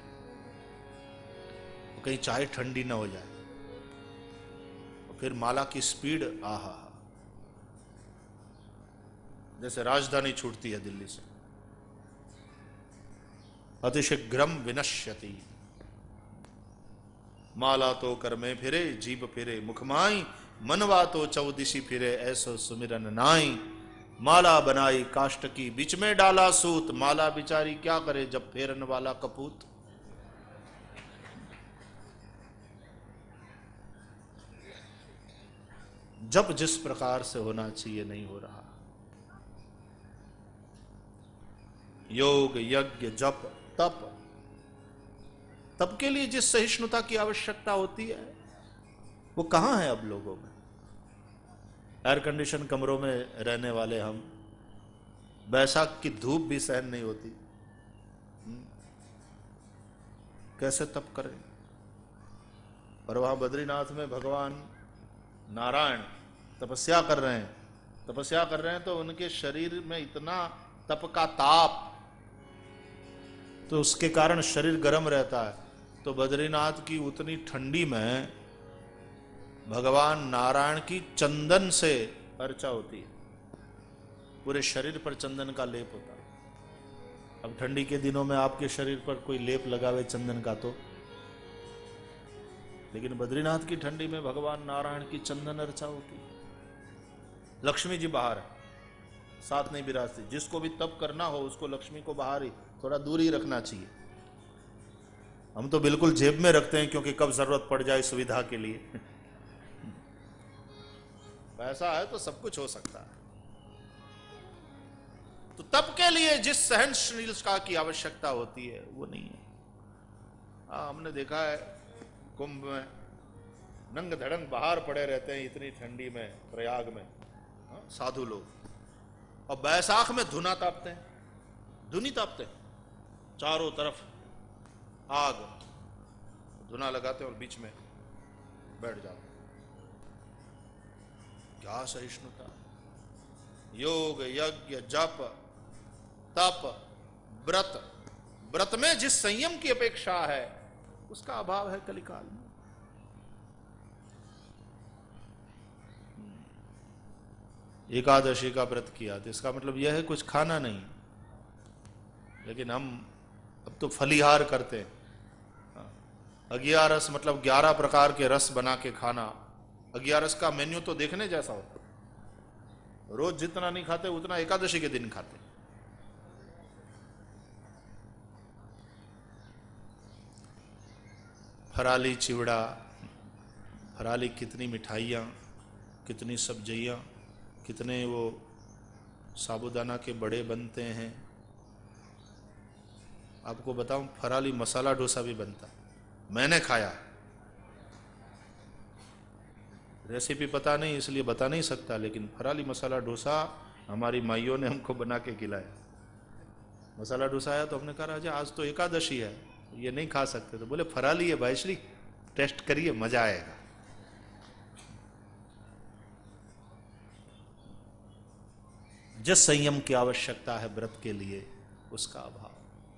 तो कहीं चाय ठंडी ना हो जाए, तो फिर माला की स्पीड, आहा, जैसे राजधानी छूटती है दिल्ली से, अतिशीघ्रम विनश्यति। माला तो कर में फिरे, जीभ फिरे मुखमाई, मनवा तो चौदिशी फिरे, ऐसो सुमिरन नाई। माला बनाई काष्ट की, बीच में डाला सूत, माला बिचारी क्या करे जब फेरन वाला कपूत। जब जिस प्रकार से होना चाहिए नहीं हो रहा। योग, यज्ञ, जप, तप, तप के लिए जिस सहिष्णुता की आवश्यकता होती है वो कहां है अब लोगों में। एयर कंडीशन कमरों में रहने वाले हम, बैसाख की धूप भी सहन नहीं होती, कैसे तप करें। और वहां बद्रीनाथ में भगवान नारायण तपस्या कर रहे हैं, तपस्या कर रहे हैं तो उनके शरीर में इतना तप का ताप, तो उसके कारण शरीर गर्म रहता है। तो बद्रीनाथ की उतनी ठंडी में भगवान नारायण की चंदन से अर्चा होती है, पूरे शरीर पर चंदन का लेप होता है। अब ठंडी के दिनों में आपके शरीर पर कोई लेप लगावे चंदन का तो, लेकिन बद्रीनाथ की ठंडी में भगवान नारायण की चंदन अर्चा होती है। लक्ष्मी जी बाहर है, साथ नहीं विराजती। जिसको भी तप करना हो उसको लक्ष्मी को बाहर ही, थोड़ा दूर ही रखना चाहिए। हम तो बिल्कुल जेब में रखते हैं क्योंकि कब जरूरत पड़ जाए सुविधा के लिए। पैसा है तो सब कुछ हो सकता है। तो तप के लिए जिस सहनशीलता की आवश्यकता होती है वो नहीं है। हाँ, हमने देखा है कुंभ में नंग धड़ंग बाहर पड़े रहते हैं इतनी ठंडी में, प्रयाग में हाँ, साधु लोग, और बैसाख में धुना तापते हैं, धुनी तापते हैं, चारों तरफ आग, धुना लगाते हैं और बीच में बैठ जाते हैं। क्या सहिष्णुता। योग, यज्ञ, जप, तप, व्रत, व्रत में जिस संयम की अपेक्षा है उसका अभाव है कलिकाल में। एकादशी का व्रत किया तो इसका मतलब यह है कुछ खाना नहीं, लेकिन हम अब तो फलिहार करते हैं। अगियारस मतलब ग्यारह प्रकार के रस बना के खाना। अगियारस का मेन्यू तो देखने जैसा होता, रोज जितना नहीं खाते उतना एकादशी के दिन खाते। फराली चिवड़ा, फराली कितनी मिठाइयाँ, कितनी सब्जियाँ, कितने वो साबूदाना के बड़े बनते हैं। आपको बताऊं, फराली मसाला डोसा भी बनता, मैंने खाया। रेसिपी पता नहीं इसलिए बता नहीं सकता, लेकिन फराली मसाला डोसा हमारी माइयों ने हमको बना के खिलाया। मसाला डोसा आया तो हमने कहा राजा आज तो एकादशी है, ये नहीं खा सकते। तो बोले फराली है भाई श्री, टेस्ट करिए मजा आएगा। जिस संयम की आवश्यकता है व्रत के लिए उसका अभाव।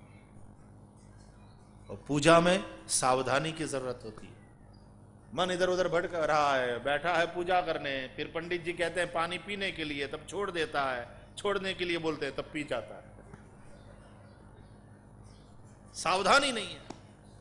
और पूजा में सावधानी की जरूरत होती है। मन इधर उधर भटक रहा है, बैठा है पूजा करने, फिर पंडित जी कहते हैं पानी पीने के लिए, तब छोड़ देता है, छोड़ने के लिए बोलते हैं तब पी जाता है। सावधानी नहीं है।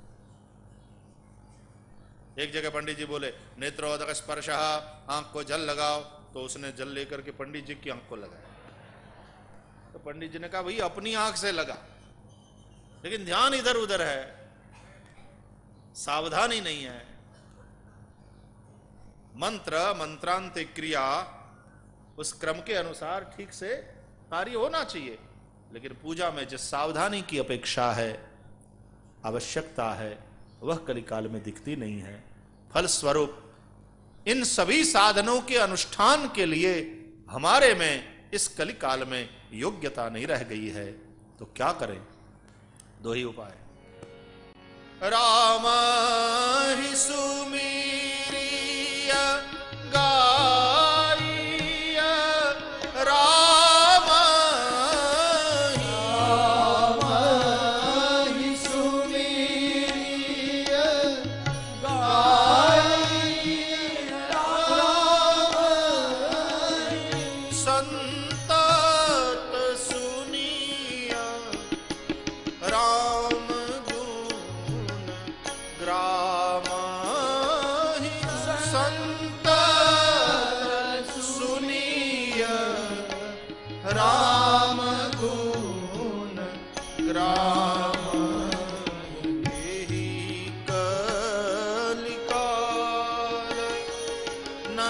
एक जगह पंडित जी बोले नेत्रोदक स्पर्श, आंख को जल लगाओ, तो उसने जल लेकर के पंडित जी की आंख को लगाया। तो पंडित जी ने कहा भाई अपनी आंख से लगा, लेकिन ध्यान इधर उधर है, सावधानी नहीं है। मंत्र मंत्रांत क्रिया उस क्रम के अनुसार ठीक से कार्य होना चाहिए, लेकिन पूजा में जिस सावधानी की अपेक्षा है, आवश्यकता है, वह कलिकाल में दिखती नहीं है। फलस्वरूप इन सभी साधनों के अनुष्ठान के लिए हमारे में इस कलिकाल में योग्यता नहीं रह गई है। तो क्या करें? दो ही उपाय। राम ही सुमीरिय गाइय, राम राम ही सुमीरिय गाइय, राम संतत सुनिय, राम ग्राम ही संतत सुनिय, राम गुण ग्राम ही कलिकाल न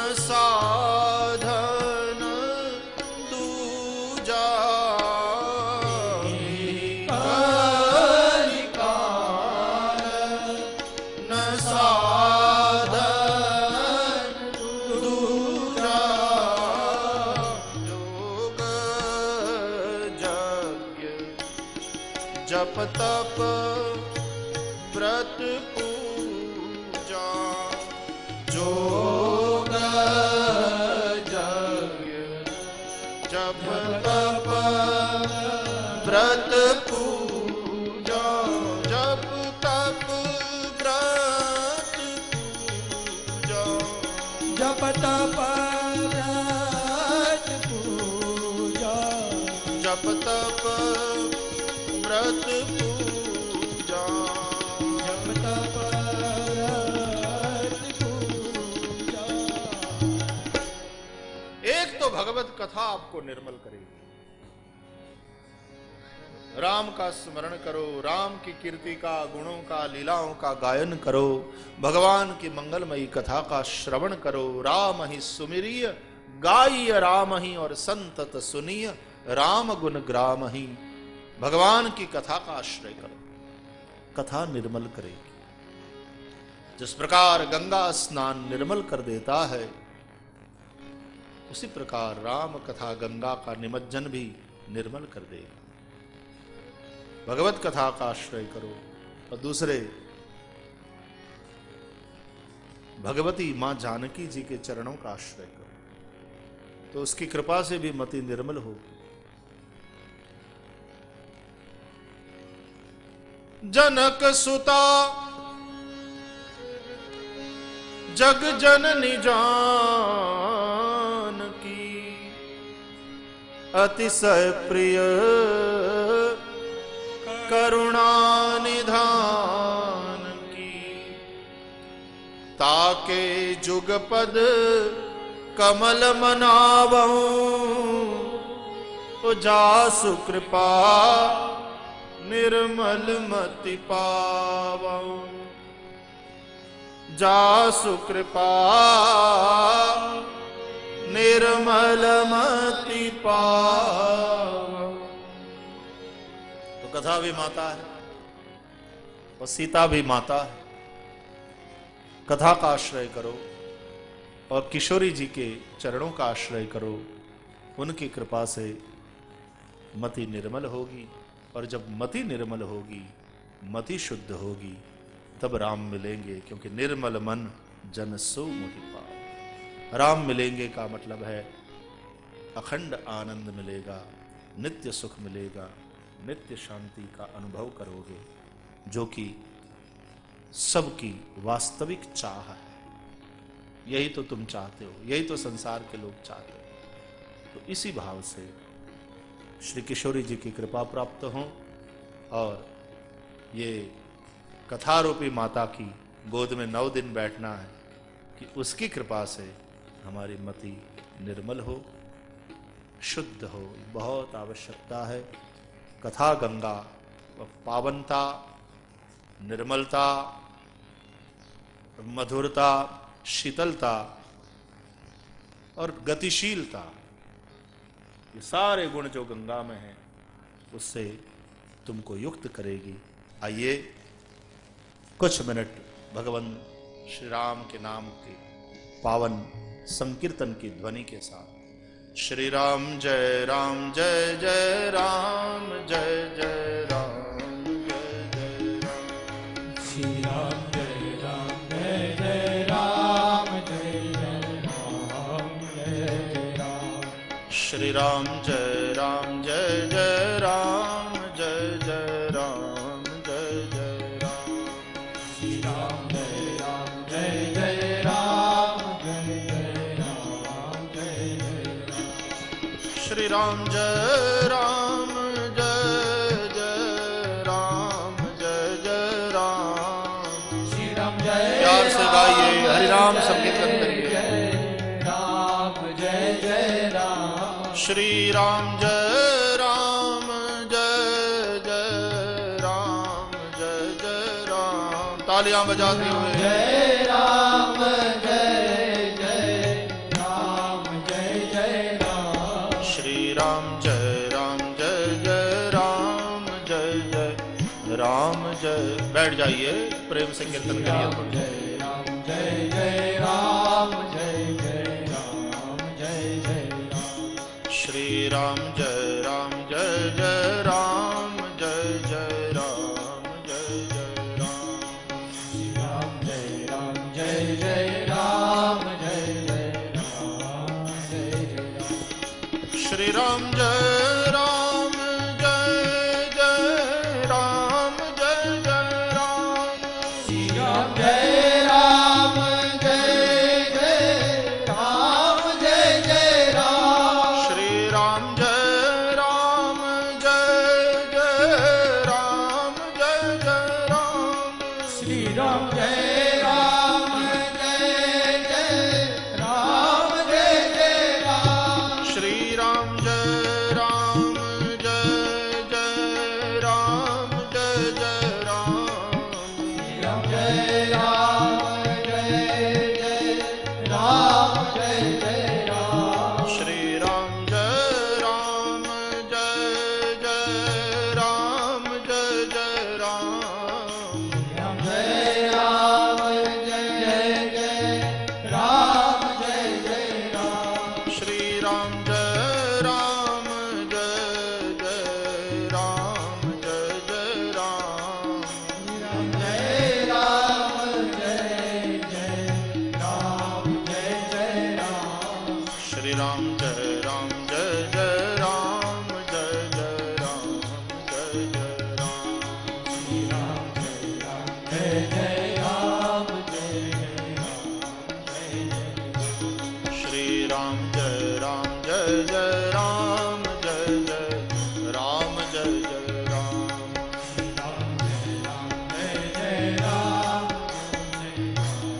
साधन दूजा, न साधन दूजा, योग यज्ञ जप तप व्रत पूजा, योग यज्ञ जप तप व्रत पूजा, जप तप व्रत पूजा, जप तप व्रत पूजा, जप तप व्रत पूजा, जप तप व्रत पूजा। एक तो भगवत कथा आपको निर्मल करेगी। राम का स्मरण करो, राम की कीर्ति का, गुणों का, लीलाओं का गायन करो, भगवान की मंगलमयी कथा का श्रवण करो। राम ही सुमिरिय गाइय, राम ही और संतत सुनिय, राम गुण ग्राम ही। भगवान की कथा का आश्रय करो, कथा निर्मल करेगी। जिस प्रकार गंगा स्नान निर्मल कर देता है, उसी प्रकार राम कथा गंगा का निमज्जन भी निर्मल कर देगा। भगवत कथा का आश्रय करो। और दूसरे, भगवती मां जानकी जी के चरणों का आश्रय करो, तो उसकी कृपा से भी मति निर्मल होगी। जनक सुता जग जननी जानकी, अतिशय प्रिय करुणा निधान की। ताके जुगपद कमल मनावऊं, जासु कृपा निर्मल मति पावऊं, जासु कृपा निर्मल मति पावऊं। तो कथा भी माता है और सीता भी माता है। कथा का आश्रय करो और किशोरी जी के चरणों का आश्रय करो। उनकी कृपा से मति निर्मल होगी, और जब मति निर्मल होगी, मति शुद्ध होगी, तब राम मिलेंगे। क्योंकि निर्मल मन जन सो मोहि पाव। राम मिलेंगे का मतलब है अखंड आनंद मिलेगा, नित्य सुख मिलेगा, नित्य शांति का अनुभव करोगे, जो कि सबकी वास्तविक चाह है। यही तो तुम चाहते हो, यही तो संसार के लोग चाहते हो। तो इसी भाव से श्री किशोरी जी की कृपा प्राप्त हो, और ये कथारूपी माता की गोद में नौ दिन बैठना है कि उसकी कृपा से हमारी मति निर्मल हो, शुद्ध हो। बहुत आवश्यकता है। कथा गंगा पावनता, निर्मलता, मधुरता, शीतलता और गतिशीलता, ये सारे गुण जो गंगा में हैं उससे तुमको युक्त करेगी। आइए कुछ मिनट भगवान श्री राम के नाम के पावन संकीर्तन की ध्वनि के साथ। श्री राम जय राम जय जय राम जय जय राम जय जय राम। श्री राम जय राम जय जय राम जय जय राम जय जय राम। श्री राम जय राम जय जय राम जय जय राम जय जय राम। श्री राम जय राम जय जय राम जय जय राम जय जय राम। श्री राम जय राम जय जय राम जय जय राम। श्री राम जय प्यार से गाइए, हरि नाम संकीर्तन करिए। राम जय जय राम। श्री राम जय राम जय जय राम जय जय राम। तालियां बजाते हुए जय राम जय जय राम जय जय राम। श्री राम जय राम जय जय राम जय जय राम जय। बैठ जाइए, प्रेम से कीर्तन करिए। जय राम जय जय राम जय जय राम जय जय राम। श्री राम जय राम जय जय राम जय जय राम जय जय राम। श्री राम जय राम जय जय राम जय जय राम जय जय राम। श्री राम जय राम जय जय राम जय जय राम। श्री राम जय राम जय जय राम जय जय राम। श्री राम जय राम जय जय राम जय जय राम। श्री राम जय राम जय जय राम जय जय राम। श्री राम जय राम जय जय राम जय जय राम। राम जय राम जय जय राम जय जय राम। श्री राम जय राम जय जय राम जय जय राम। राम जय राम जय जय राम जय जय राम। श्री राम जय राम जय जय राम जय जय राम। राम जय राम जय जय राम जय जय राम। श्री राम जय राम जय जय राम जय जय राम जय जय राम। श्री राम जय राम जय जय राम जय जय राम जय जय राम। श्री राम जय राम जय जय राम जय जय राम जय जय राम। राम जय राम जय जय राम जय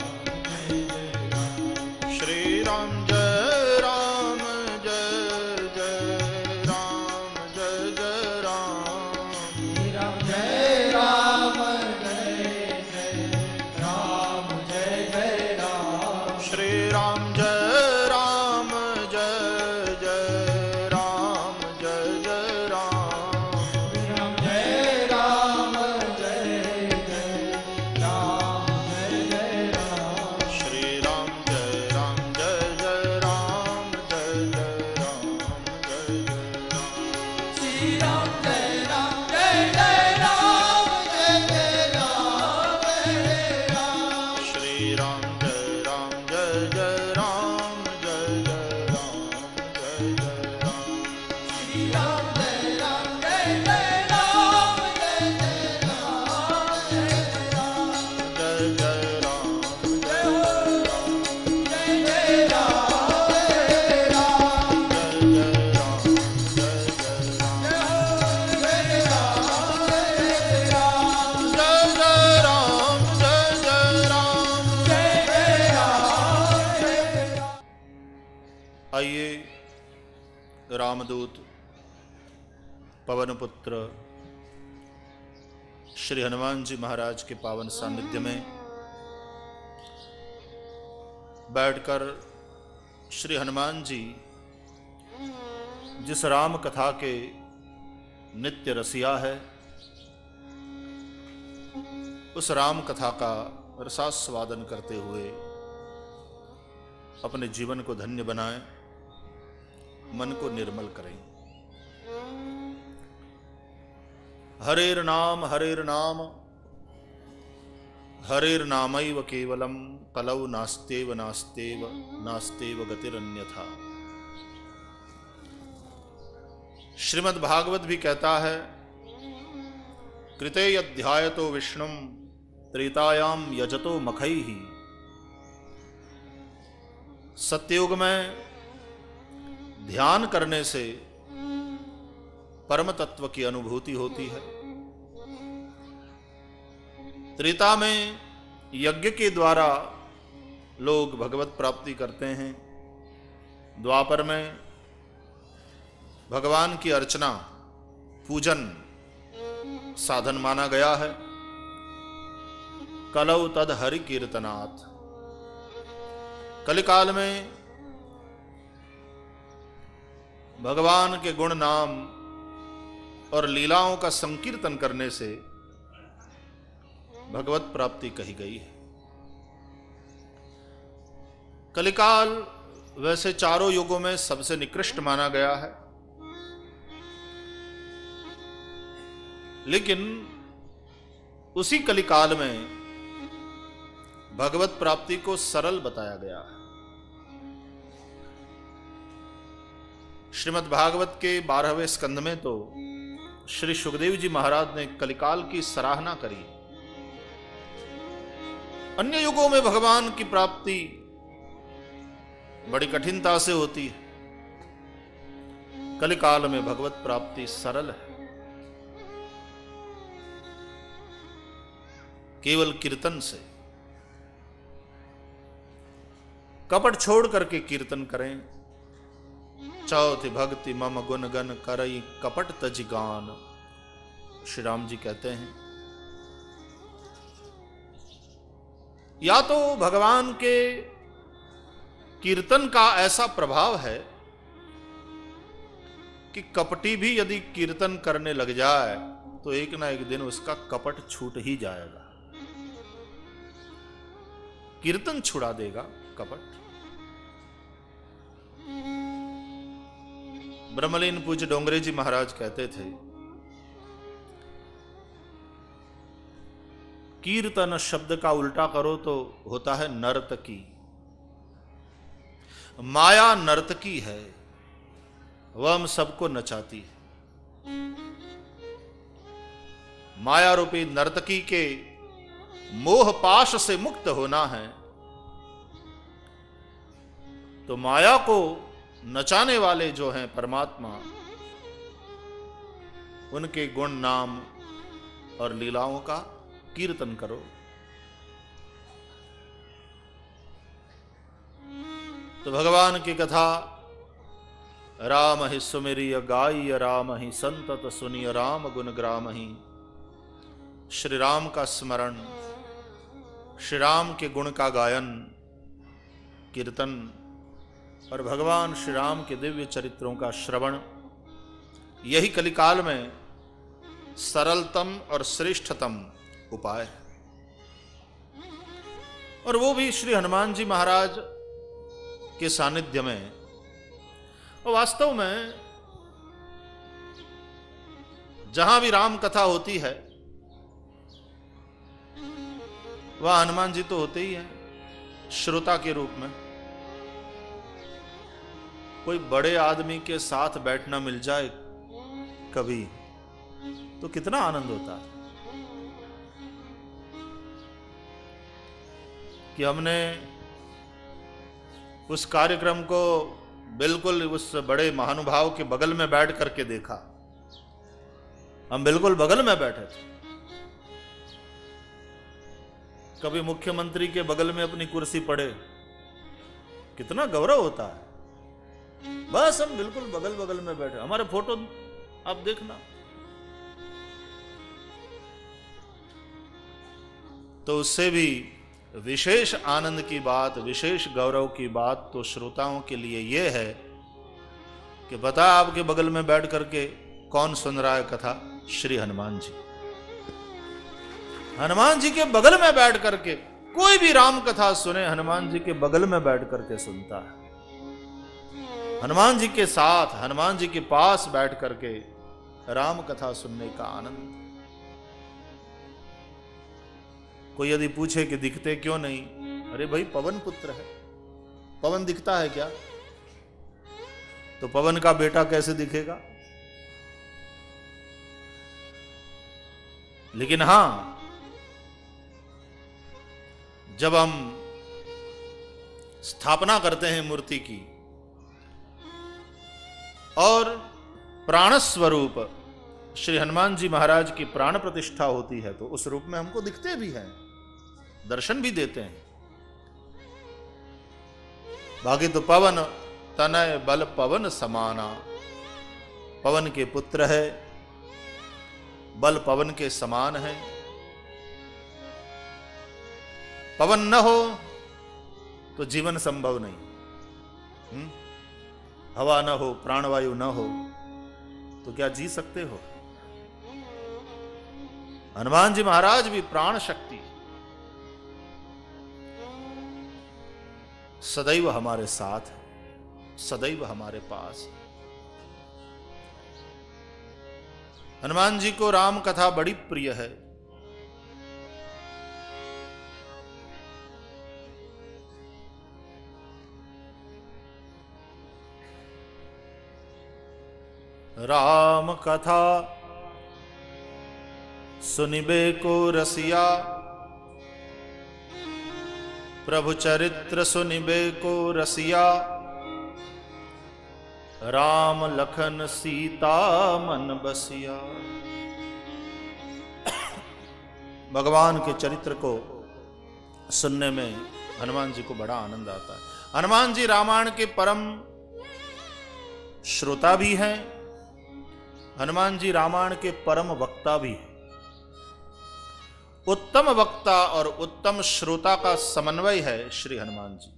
जय राम। श्री राम जय राम जय जय राम जय जय राम। श्री राम जय राम जय जय राम जय जय राम। श्री राम जय राम जय जय राम जय जय राम। राम जय राम जय जय राम जय जय राम। श्री राम जय राम जय जय राम जय जय राम जय जय राम। श्री राम जय राम जय जय राम जय जय राम जय राम। श्री राम जय राम जय जय राम जय जय राम जय जय राम। श्री राम जय राम जय जय राम जय जय राम जय जय राम। जय जय राम जय हो जय जय राम जय राम। जय जय राम जय जय राम। जय हो जय राम जय राम। जय जय राम जय जय राम। जय जय राम जय राम। आइए रामदूत पवन पुत्र श्री हनुमान जी महाराज के पावन सानिध्य में बैठकर श्री हनुमान जी जिस राम कथा के नित्य रसिया है, उस राम कथा का रसास्वादन करते हुए अपने जीवन को धन्य बनाएं, मन को निर्मल करें। हरेर नाम हरेर नाम हरेर नामैव केवलम कलौ नास्तेव नास्तेव नास्तेव गतिरन्यथा। श्रीमद् भागवत भी कहता है, कृते अध्यायतो विष्णुम त्रेतायाम यजतो मखैहि। सत्ययुग में ध्यान करने से परम तत्व की अनुभूति होती है। त्रेता में यज्ञ के द्वारा लोग भगवत प्राप्ति करते हैं। द्वापर में भगवान की अर्चना पूजन साधन माना गया है। कलौ तद हरि कीर्तनात्। कलिकाल में भगवान के गुण नाम और लीलाओं का संकीर्तन करने से भगवत प्राप्ति कही गई है। कलिकाल वैसे चारों युगों में सबसे निकृष्ट माना गया है, लेकिन उसी कलिकाल में भगवत प्राप्ति को सरल बताया गया है। श्रीमद् भागवत के बारहवें स्कंध में तो श्री सुखदेव जी महाराज ने कलिकाल की सराहना करी। अन्य युगों में भगवान की प्राप्ति बड़ी कठिनता से होती है, कलिकाल में भगवत प्राप्ति सरल है। केवल कीर्तन से, कपट छोड़ करके कीर्तन करें। चौथी भक्ति मम गुण गन करई कपट तज गान। श्री राम जी कहते हैं, या तो भगवान के कीर्तन का ऐसा प्रभाव है कि कपटी भी यदि कीर्तन करने लग जाए तो एक ना एक दिन उसका कपट छूट ही जाएगा। कीर्तन छुड़ा देगा कपट। ब्रह्मलीन पूज्य डोंगरे जी महाराज कहते थे, कीर्तन शब्द का उल्टा करो तो होता है नर्तकी। माया नर्तकी है, वह हम सबको नचाती है। माया रूपी नर्तकी के मोह पाश से मुक्त होना है तो माया को नचाने वाले जो हैं परमात्मा, उनके गुण नाम और लीलाओं का कीर्तन करो। तो भगवान की कथा राम ही सुमिरिय गाय राम ही संतत सुनिय राम गुण ग्राम ही। श्री राम का स्मरण, श्री राम के गुण का गायन कीर्तन और भगवान श्री राम के दिव्य चरित्रों का श्रवण, यही कलिकाल में सरलतम और श्रेष्ठतम उपाय है। और वो भी श्री हनुमान जी महाराज के सानिध्य में। और वास्तव में जहां भी राम कथा होती है वह हनुमान जी तो होते ही हैं श्रोता के रूप में। कोई बड़े आदमी के साथ बैठना मिल जाए कभी तो कितना आनंद होता है कि हमने उस कार्यक्रम को बिल्कुल उस बड़े महानुभाव के बगल में बैठ करके देखा। हम बिल्कुल बगल में बैठे थे। कभी मुख्यमंत्री के बगल में अपनी कुर्सी पड़े, कितना गौरव होता है। बस हम बिल्कुल बगल बगल में बैठे, हमारे फोटो आप देखना। तो उससे भी विशेष आनंद की बात, विशेष गौरव की बात तो श्रोताओं के लिए यह है कि बता आपके बगल में बैठ करके कौन सुन रहा है कथा? श्री हनुमान जी। हनुमान जी के बगल में बैठ करके कोई भी राम कथा सुने, हनुमान जी के बगल में बैठ करके सुनता है। हनुमान जी के साथ, हनुमान जी के पास बैठ करके राम कथा सुनने का आनंद। कोई यदि पूछे कि दिखते क्यों नहीं, अरे भाई पवन पुत्र है, पवन दिखता है क्या? तो पवन का बेटा कैसे दिखेगा? लेकिन हां, जब हम स्थापना करते हैं मूर्ति की और प्राण स्वरूप श्री हनुमान जी महाराज की प्राण प्रतिष्ठा होती है, तो उस रूप में हमको दिखते भी हैं, दर्शन भी देते हैं। बाकी तो पवन तनय बल पवन समाना, पवन के पुत्र है, बल पवन के समान है। पवन न हो तो जीवन संभव नहीं। हुँ? हवा न हो, प्राणवायु न हो तो क्या जी सकते हो? हनुमान जी महाराज भी प्राण शक्ति, सदैव हमारे साथ, सदैव हमारे पास। हनुमान जी को राम कथा बड़ी प्रिय है। राम कथा सुनिबे को रसिया, प्रभु चरित्र सुनिबे को रसिया, राम लखन सीता मन बसिया। भगवान के चरित्र को सुनने में हनुमान जी को बड़ा आनंद आता है। हनुमान जी रामायण के परम श्रोता भी हैं, हनुमान जी रामायण के परम वक्ता भी हैं। उत्तम वक्ता और उत्तम श्रोता का समन्वय है श्री हनुमान जी।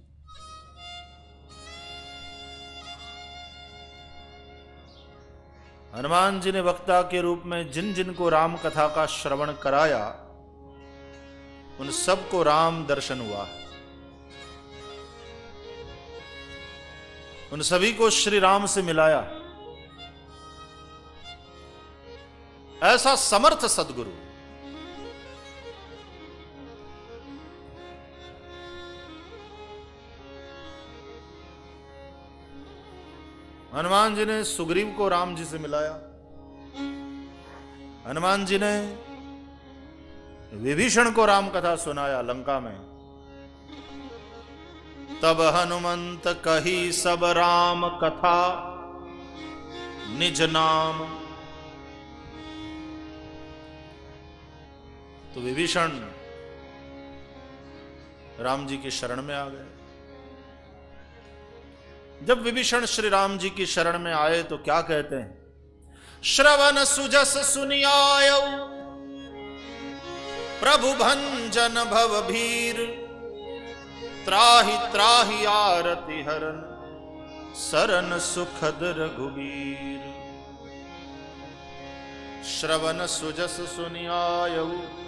हनुमान जी ने वक्ता के रूप में जिन जिन को राम कथा का श्रवण कराया, उन सबको राम दर्शन हुआ। उन सभी को श्री राम से मिलाया। ऐसा समर्थ सदगुरु, हनुमान जी ने सुग्रीव को राम जी से मिलाया। हनुमान जी ने विभीषण को राम कथा सुनाया लंका में। तब हनुमंत कही सब राम कथा निज नाम। तो विभीषण राम जी की शरण में आ गए। जब विभीषण श्री राम जी की शरण में आए तो क्या कहते हैं? श्रवण सुजस सुनियायो प्रभु भंजन भव भीर, त्राहि त्राहि आरति हरन सरन सुखद रघुबीर। श्रवण सुजस सुनियायो,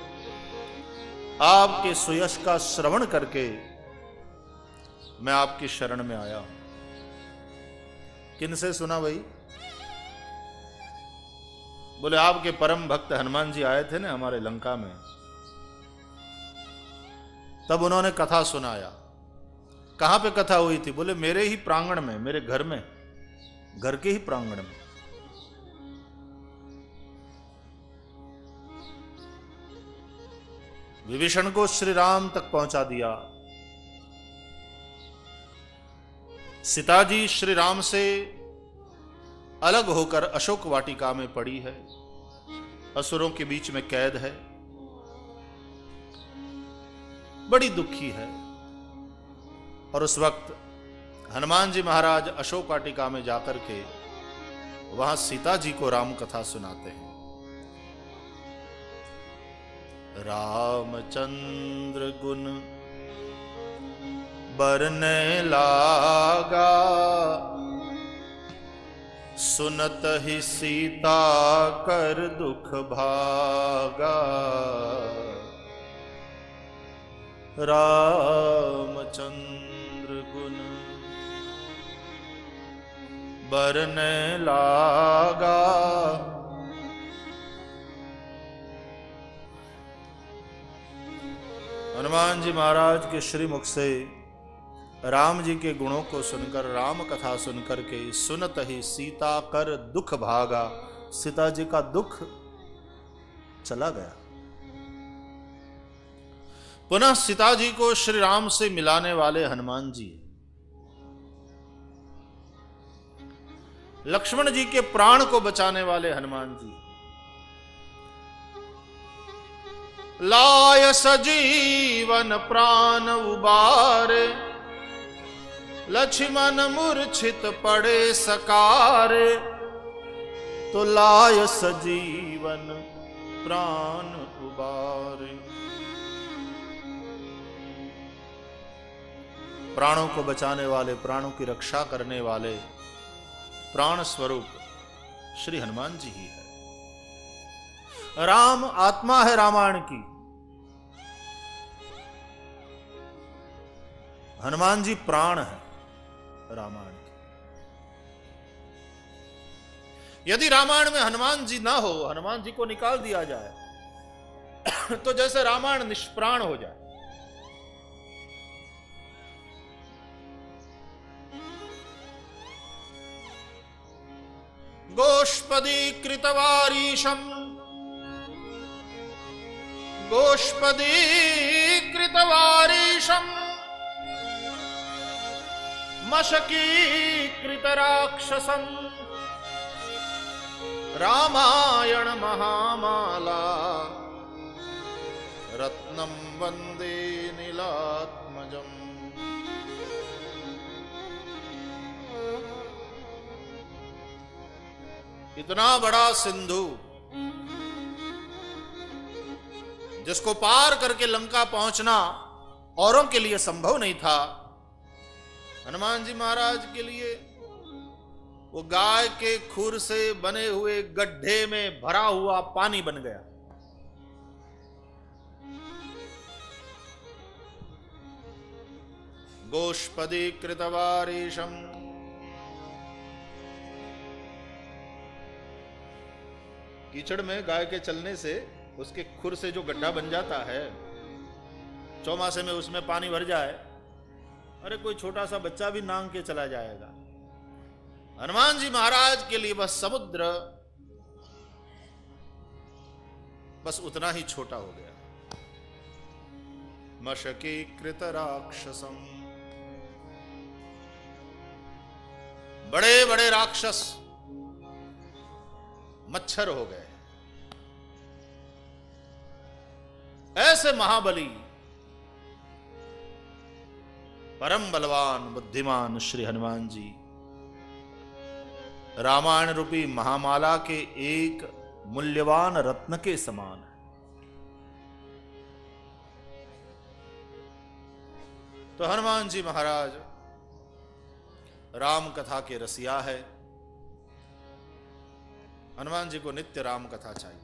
आपके सुयश का श्रवण करके मैं आपकी शरण में आया हूं। किनसे सुना भाई? बोले आपके परम भक्त हनुमान जी आए थे ना हमारे लंका में, तब उन्होंने कथा सुनाया। कहां पे कथा हुई थी? बोले मेरे ही प्रांगण में, मेरे घर में, घर के ही प्रांगण में। विभीषण को श्री राम तक पहुंचा दिया। सीता जी श्री राम से अलग होकर अशोक वाटिका में पड़ी है, असुरों के बीच में कैद है, बड़ी दुखी है। और उस वक्त हनुमान जी महाराज अशोक वाटिका में जाकर के वहां सीता जी को राम कथा सुनाते हैं। रामचंद्र गुण बरने लागा सुनत ही सीता कर दुख भागा। रामचंद्र गुण बरने लागा। हनुमान जी महाराज के श्रीमुख से राम जी के गुणों को सुनकर, राम कथा सुनकर के सुनत ही सीता कर दुख भागा, सीता जी का दुख चला गया। पुनः सीता जी को श्री राम से मिलाने वाले हनुमान जी, लक्ष्मण जी के प्राण को बचाने वाले हनुमान जी, लाय सजीवन प्राण उबारे, लक्ष्मण मूर्छित पड़े सकारे, तो लाय सजीवन प्राण उबारे। प्राणों को बचाने वाले, प्राणों की रक्षा करने वाले प्राण स्वरूप श्री हनुमान जी ही है। राम आत्मा है रामायण की, हनुमान जी प्राण है रामायण की। यदि रामायण में हनुमान जी ना हो, हनुमान जी को निकाल दिया जाए तो जैसे रामायण निष्प्राण हो जाए। गोष्पदी कृतवारीशम गोष्पदी कृतवारीशम मशकी कृतराक्षसम रामायण महामाला रत्नम वंदे नीलात्मजम। इतना बड़ा सिंधु जिसको पार करके लंका पहुंचना औरों के लिए संभव नहीं था, हनुमान जी महाराज के लिए वो गाय के खुर से बने हुए गड्ढे में भरा हुआ पानी बन गया। गोष्पदी कृतवारीशम, कीचड़ में गाय के चलने से उसके खुर से जो गड्ढा बन जाता है, चौमासे में उसमें पानी भर जाए, अरे कोई छोटा सा बच्चा भी नांग के चला जाएगा। हनुमान जी महाराज के लिए बस समुद्र बस उतना ही छोटा हो गया। मशकी कृत राक्षसम, बड़े बड़े राक्षस मच्छर हो गए। ऐसे महाबली परम बलवान बुद्धिमान श्री हनुमान जी रामायण रूपी महामाला के एक मूल्यवान रत्न के समान है। तो हनुमान जी महाराज राम कथा के रसिया है। हनुमान जी को नित्य राम कथा चाहिए।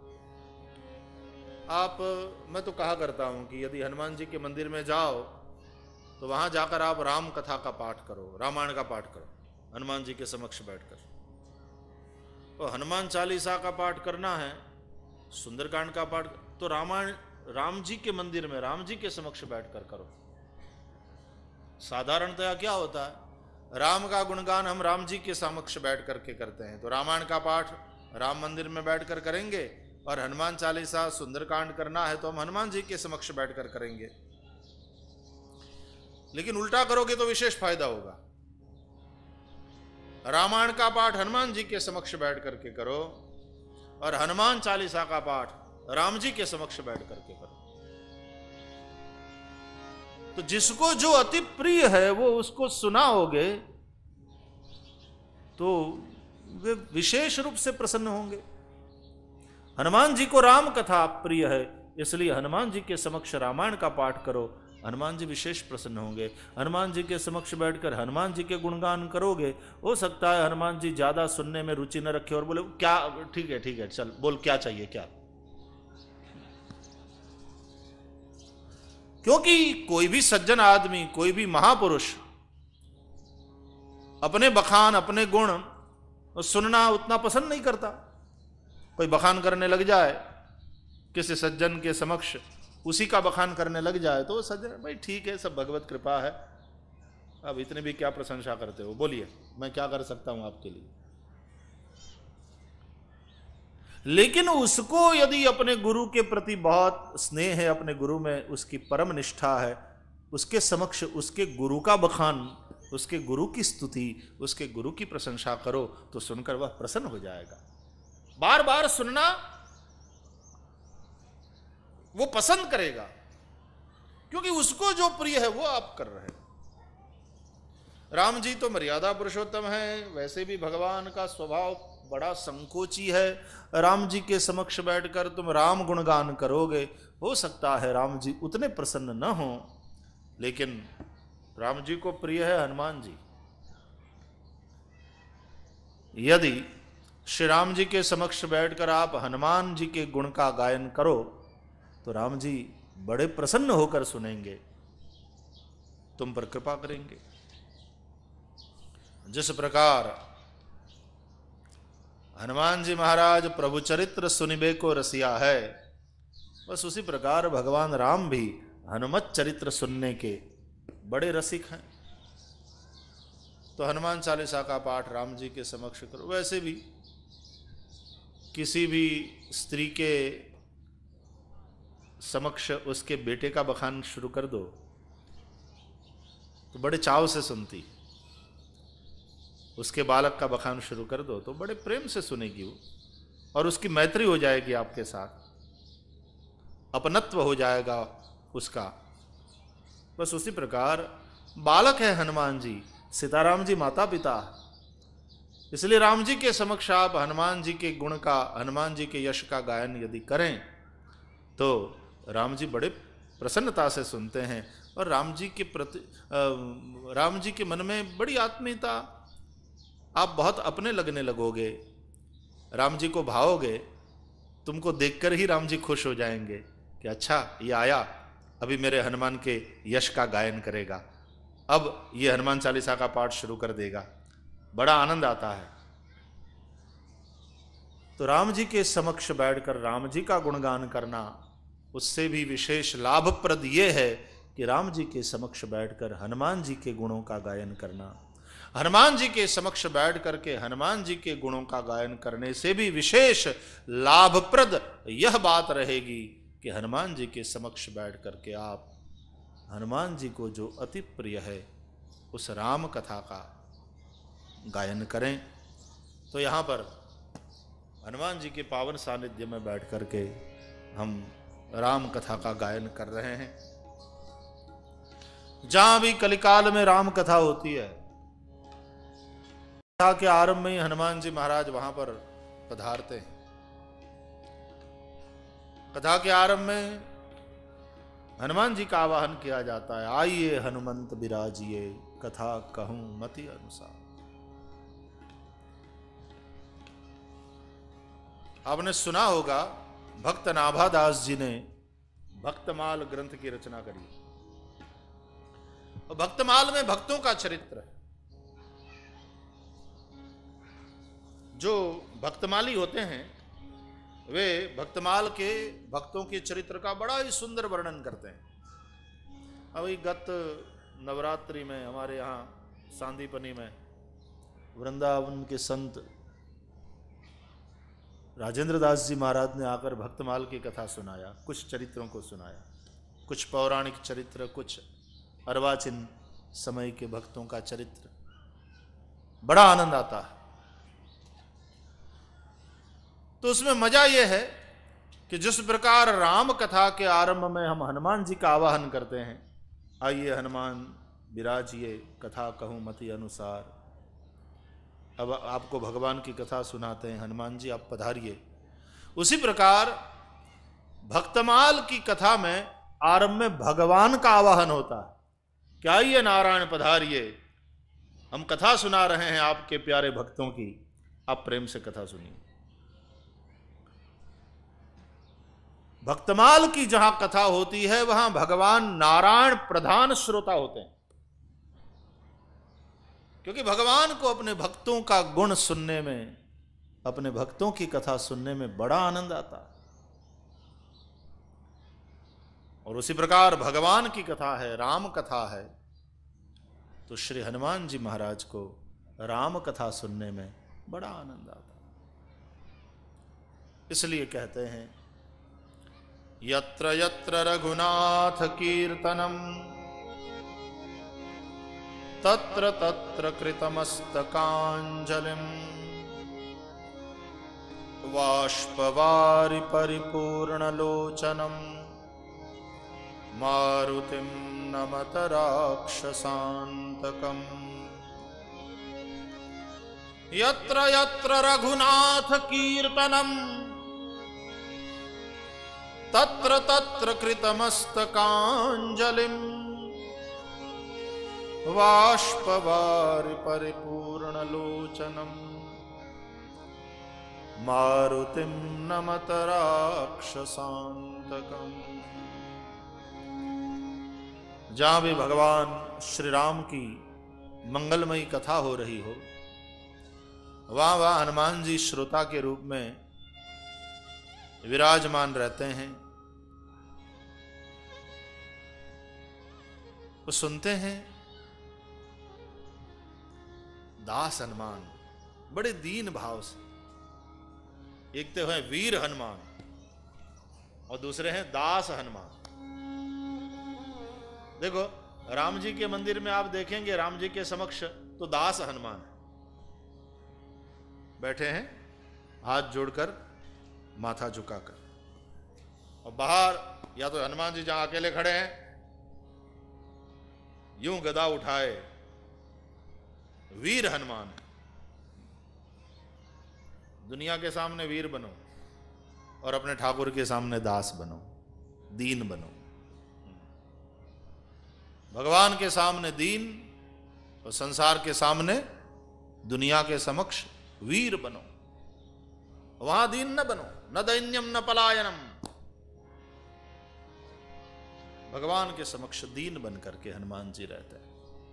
आप, मैं तो कहा करता हूं कि यदि हनुमान जी के मंदिर में जाओ तो वहां जाकर आप राम कथा का पाठ करो, रामायण का पाठ करो हनुमान जी के समक्ष बैठकर। और हनुमान चालीसा का पाठ करना है, सुंदरकांड का पाठ तो रामायण राम जी के मंदिर में राम जी के समक्ष बैठकर करो। साधारणतया क्या होता है, राम का गुणगान हम राम जी के समक्ष बैठ करके करते हैं, तो रामायण का पाठ राम मंदिर में बैठकर करेंगे और हनुमान चालीसा सुंदरकांड करना है तो हम हनुमान जी के समक्ष बैठकर करेंगे। लेकिन उल्टा करोगे तो विशेष फायदा होगा। रामायण का पाठ हनुमान जी के समक्ष बैठ करके करो और हनुमान चालीसा का पाठ राम जी के समक्ष बैठ करके करो। तो जिसको जो अति प्रिय है वो उसको सुनाओगे तो वे विशेष रूप से प्रसन्न होंगे। हनुमान जी को राम कथा प्रिय है, इसलिए हनुमान जी के समक्ष रामायण का पाठ करो हनुमान जी विशेष प्रसन्न होंगे। हनुमान जी के समक्ष बैठकर हनुमान जी के गुणगान करोगे, हो सकता है हनुमान जी ज्यादा सुनने में रुचि न रखे और बोले क्या, ठीक है ठीक है चल बोल क्या चाहिए क्या। क्योंकि कोई भी सज्जन आदमी, कोई भी महापुरुष अपने बखान, अपने गुण सुनना उतना पसंद नहीं करता। कोई बखान करने लग जाए किसी सज्जन के समक्ष, उसी का बखान करने लग जाए तो सज्जन भाई ठीक है, सब भगवत कृपा है, अब इतने भी क्या प्रशंसा करते हो, बोलिए मैं क्या कर सकता हूं आपके लिए। लेकिन उसको यदि अपने गुरु के प्रति बहुत स्नेह है, अपने गुरु में उसकी परम निष्ठा है, उसके समक्ष उसके गुरु का बखान, उसके गुरु की स्तुति, उसके गुरु की प्रशंसा करो तो सुनकर वह प्रसन्न हो जाएगा। बार बार सुनना वो पसंद करेगा, क्योंकि उसको जो प्रिय है वो आप कर रहे हैं। राम जी तो मर्यादा पुरुषोत्तम है, वैसे भी भगवान का स्वभाव बड़ा संकोची है। राम जी के समक्ष बैठकर तुम राम गुणगान करोगे, हो सकता है राम जी उतने प्रसन्न न हो, लेकिन राम जी को प्रिय है हनुमान जी। यदि श्री राम जी के समक्ष बैठकर आप हनुमान जी के गुण का गायन करो तो राम जी बड़े प्रसन्न होकर सुनेंगे, तुम पर कृपा करेंगे। जिस प्रकार हनुमान जी महाराज प्रभु चरित्र सुनिबे को रसिया है, बस उसी प्रकार भगवान राम भी हनुमत चरित्र सुनने के बड़े रसिक हैं। तो हनुमान चालीसा का पाठ राम जी के समक्ष करो। वैसे भी किसी भी स्त्री के समक्ष उसके बेटे का बखान शुरू कर दो तो बड़े चाव से सुनती, उसके बालक का बखान शुरू कर दो तो बड़े प्रेम से सुनेगी वो, और उसकी मैत्री हो जाएगी आपके साथ, अपनत्व हो जाएगा उसका। बस उसी प्रकार बालक है हनुमान जी, सीताराम जी माता पिता, इसलिए राम जी के समक्ष आप हनुमान जी के गुण का, हनुमान जी के यश का गायन यदि करें तो राम जी बड़े प्रसन्नता से सुनते हैं, और राम जी के प्रति राम जी के मन में बड़ी आत्मीयता, आप बहुत अपने लगने लगोगे, राम जी को भाओगे, तुमको देखकर ही राम जी खुश हो जाएंगे कि अच्छा ये आया, अभी मेरे हनुमान के यश का गायन करेगा, अब ये हनुमान चालीसा का पाठ शुरू कर देगा, बड़ा आनंद आता है। तो राम जी के समक्ष बैठकर राम जी का गुणगान करना उससे भी विशेष लाभप्रद ये है कि राम जी के समक्ष बैठकर हनुमान जी के गुणों का गायन करना, हनुमान जी के समक्ष बैठ करके हनुमान जी के गुणों का गायन करने से भी विशेष लाभप्रद यह बात रहेगी कि हनुमान जी के समक्ष बैठ करके आप हनुमान जी को जो अति प्रिय है उस राम कथा का गायन करें। तो यहाँ पर हनुमान जी के पावन सानिध्य में बैठ करके हम राम कथा का गायन कर रहे हैं। जहां भी कलिकाल में राम कथा होती है, कथा के आरंभ में ही हनुमान जी महाराज वहां पर पधारते हैं। कथा के आरंभ में हनुमान जी का आवाहन किया जाता है, आइए हनुमंत बिराजिए कथा कहूं मति अनुसार। आपने सुना होगा भक्त नाभादास जी ने भक्तमाल ग्रंथ की रचना करी, और भक्तमाल में भक्तों का चरित्र है। जो भक्तमाली होते हैं वे भक्तमाल के भक्तों के चरित्र का बड़ा ही सुंदर वर्णन करते हैं। अभी गत नवरात्रि में हमारे यहाँ सांदीपनी में वृंदावन के संत राजेंद्र दास जी महाराज ने आकर भक्तमाल की कथा सुनाया, कुछ चरित्रों को सुनाया, कुछ पौराणिक चरित्र, कुछ अर्वाचीन समय के भक्तों का चरित्र। बड़ा आनंद आता है। तो उसमें मजा यह है कि जिस प्रकार राम कथा के आरंभ में हम हनुमान जी का आवाहन करते हैं, आइए हनुमान विराजिए कथा कहूं मति अनुसार, अब आपको भगवान की कथा सुनाते हैं, हनुमान जी आप पधारिए। उसी प्रकार भक्तमाल की कथा में आरंभ में भगवान का आवाहन होता है, क्या ये नारायण पधारिए, हम कथा सुना रहे हैं आपके प्यारे भक्तों की, आप प्रेम से कथा सुनिए। भक्तमाल की जहां कथा होती है वहां भगवान नारायण प्रधान श्रोता होते हैं, क्योंकि भगवान को अपने भक्तों का गुण सुनने में, अपने भक्तों की कथा सुनने में बड़ा आनंद आता है। और उसी प्रकार भगवान की कथा है, राम कथा है, तो श्री हनुमान जी महाराज को राम कथा सुनने में बड़ा आनंद आता है। इसलिए कहते हैं यत्र यत्र रघुनाथ कीर्तनम तत्र तत्र कृतमस्तकांजलिम वाष्पवारि परिपूर्णलोचनम मारुतिम नमत राक्षसान्तकम्। यत्र यत्र रघुनाथ कीर्तनम तत्र तत्र कृतमस्तकांजलिम वाष्पवारि परिपूर्णलोचनम मारुतिम नमत राक्षसान्तकम्। जहां भी भगवान श्री राम की मंगलमयी कथा हो रही हो, वहां वहां हनुमान जी श्रोता के रूप में विराजमान रहते हैं। वो सुनते हैं। दास हनुमान बड़े दीन भाव से, एक तो है वीर हनुमान और दूसरे हैं दास हनुमान। देखो राम जी के मंदिर में आप देखेंगे, राम जी के समक्ष तो दास हनुमान है, बैठे हैं हाथ जोड़कर माथा झुकाकर, और बाहर या तो हनुमान जी जहां अकेले खड़े हैं यूं गदा उठाए वीर हनुमान। दुनिया के सामने वीर बनो और अपने ठाकुर के सामने दास बनो, दीन बनो। भगवान के सामने दीन और संसार के सामने दुनिया के समक्ष वीर बनो। वहां दीन न बनो, न दैन्यम न पलायनम। भगवान के समक्ष दीन बन करके हनुमान जी रहते हैं।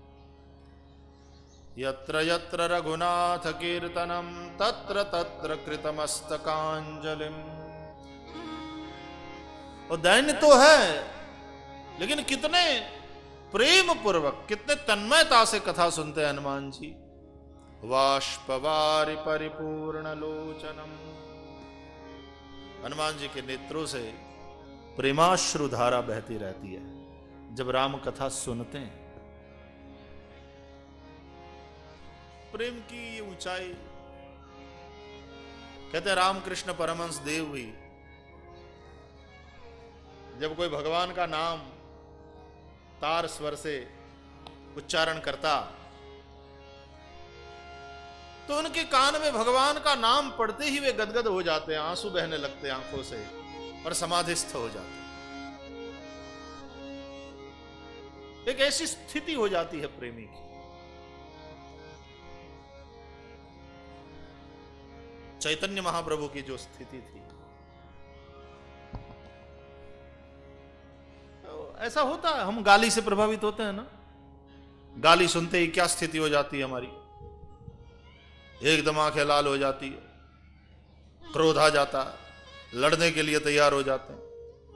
यत्र यत्र रघुनाथ कीर्तनम तत्र तत्र कृतमस्तकांजलिम। और दैन्य तो है, लेकिन कितने प्रेम पूर्वक, कितने तन्मयता से कथा सुनते हैं हनुमान जी। वाष्पवारि परिपूर्ण लोचनम। हनुमान जी के नेत्रों से प्रेमाश्रु धारा बहती रहती है जब राम कथा सुनते हैं। प्रेम की ये ऊंचाई, कहते हैं रामकृष्ण परमहंस देव भी जब कोई भगवान का नाम तार स्वर से उच्चारण करता तो उनके कान में भगवान का नाम पढ़ते ही वे गदगद हो जाते हैं, आंसू बहने लगते हैं आंखों से और समाधिस्थ हो जाते हैं। एक ऐसी स्थिति हो जाती है प्रेमी की। चैतन्य महाप्रभु की जो स्थिति थी, तो ऐसा होता है, हम गाली से प्रभावित होते हैं ना। गाली सुनते ही क्या स्थिति हो जाती है हमारी, एकदम आंखें लाल हो जाती है, क्रोध आ जाता है, लड़ने के लिए तैयार हो जाते हैं।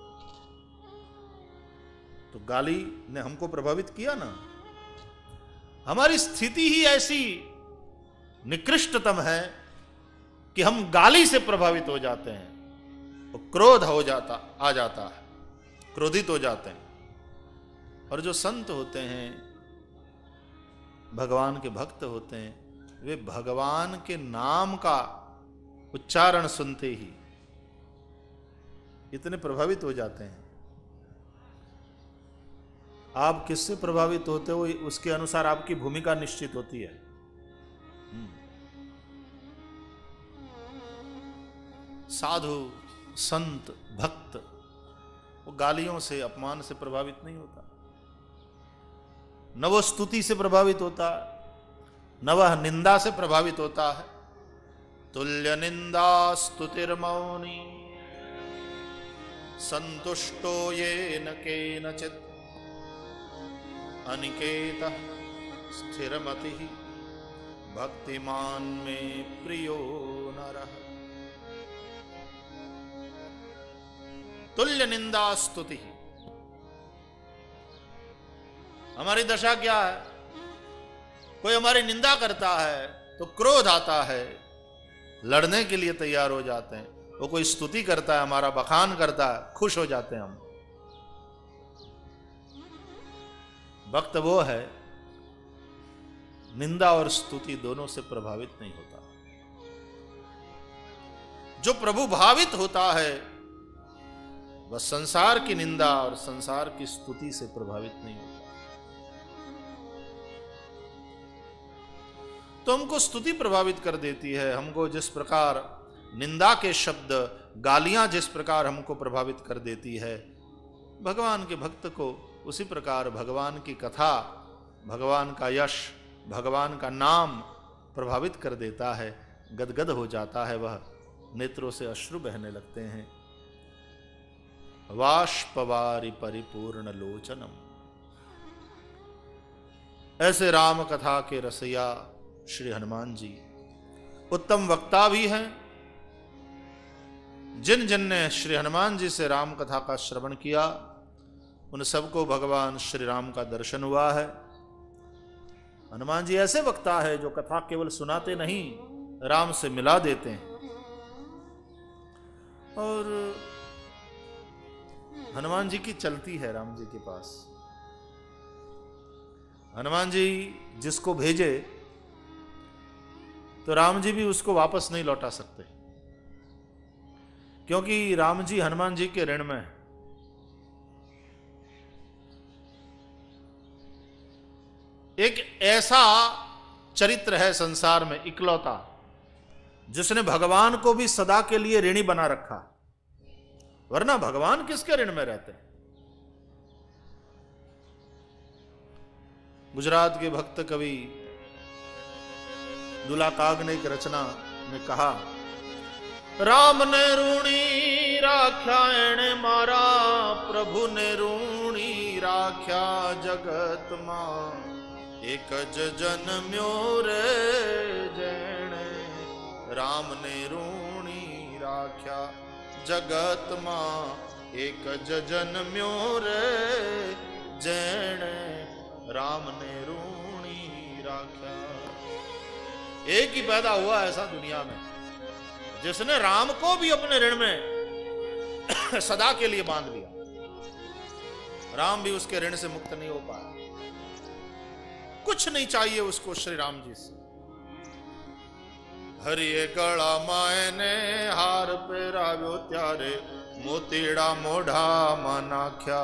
तो गाली ने हमको प्रभावित किया ना। हमारी स्थिति ही ऐसी निकृष्टतम है कि हम गाली से प्रभावित हो जाते हैं, तो क्रोध हो जाता आ जाता है, क्रोधित हो जाते हैं। और जो संत होते हैं, भगवान के भक्त होते हैं, वे भगवान के नाम का उच्चारण सुनते ही इतने प्रभावित हो जाते हैं। आप किससे प्रभावित होते हो उसके अनुसार आपकी भूमिका निश्चित होती है। साधु, संत, भक्त वो गालियों से, अपमान से प्रभावित नहीं होता, न वो स्तुति से प्रभावित होता, न वह निंदा से प्रभावित होता है। तुल्य निंदा स्तुतिर्मौनी संतुष्टो येन केनचित् अनिकेतः स्थिरमतिः भक्तिमान में प्रियो नरः। तुल्य निंदा स्तुति। हमारी दशा क्या है? कोई हमारी निंदा करता है तो क्रोध आता है, लड़ने के लिए तैयार हो जाते हैं। वो कोई स्तुति करता है, हमारा बखान करता है, खुश हो जाते हैं हम। भक्त वो है निंदा और स्तुति दोनों से प्रभावित नहीं होता। जो प्रभु भावित होता है वह संसार की निंदा और संसार की स्तुति से प्रभावित नहीं होता। तो हमको स्तुति प्रभावित कर देती है। हमको जिस प्रकार निंदा के शब्द, गालियां जिस प्रकार हमको प्रभावित कर देती है, भगवान के भक्त को उसी प्रकार भगवान की कथा, भगवान का यश, भगवान का नाम प्रभावित कर देता है। गदगद हो जाता है वह, नेत्रों से अश्रु बहने लगते हैं। वाष्पवारि परिपूर्ण लोचनम। ऐसे राम कथा के रसैया श्री हनुमान जी उत्तम वक्ता भी हैं। जिन जिन ने श्री हनुमान जी से राम कथा का श्रवण किया उन सबको भगवान श्री राम का दर्शन हुआ है। हनुमान जी ऐसे वक्ता है जो कथा केवल सुनाते नहीं, राम से मिला देते हैं। और हनुमान जी की चलती है राम जी के पास। हनुमान जी जिसको भेजे तो राम जी भी उसको वापस नहीं लौटा सकते, क्योंकि राम जी हनुमान जी के ऋण में है। एक ऐसा चरित्र है संसार में इकलौता जिसने भगवान को भी सदा के लिए ऋणी बना रखा, वरना भगवान किसके ऋण में रहते हैं। गुजरात के भक्त कवि दुला काग ने एक रचना में कहा, राम ने ऋणी राख्या एणे मारा, प्रभु ने ऋणी राख्या जगत मां, एक जन्म्यो रे जेणे, राम ने ऋणी राख्या जगत मां, एक जन्म्यो रे जेणे, राम ने ऋणी राख्या। एक ही पैदा हुआ ऐसा दुनिया में जिसने राम को भी अपने ऋण में सदा के लिए बांध लिया। राम भी उसके ऋण से मुक्त नहीं हो पाया। कुछ नहीं चाहिए उसको श्री राम जी से। हरिये गला मायने हार पेराव्यो त्यारे, मोतीड़ा मोढ़ा मनाख्या।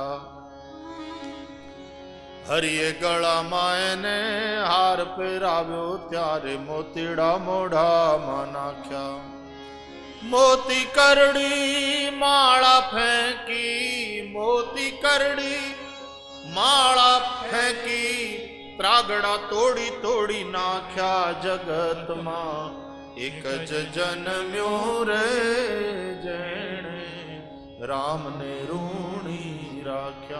हरिये गला मायने हार पेराव्यो त्यारे, मोतीड़ा मोढ़ा मनाख्या। मोती करड़ी माला फेंकी, मोती करड़ी माला फेंकी, त्रागड़ा तोड़ी तोड़ी नाख्या जगत मां, एक जन्म्यो रे जेणे, राम ने ऋणी राख्या।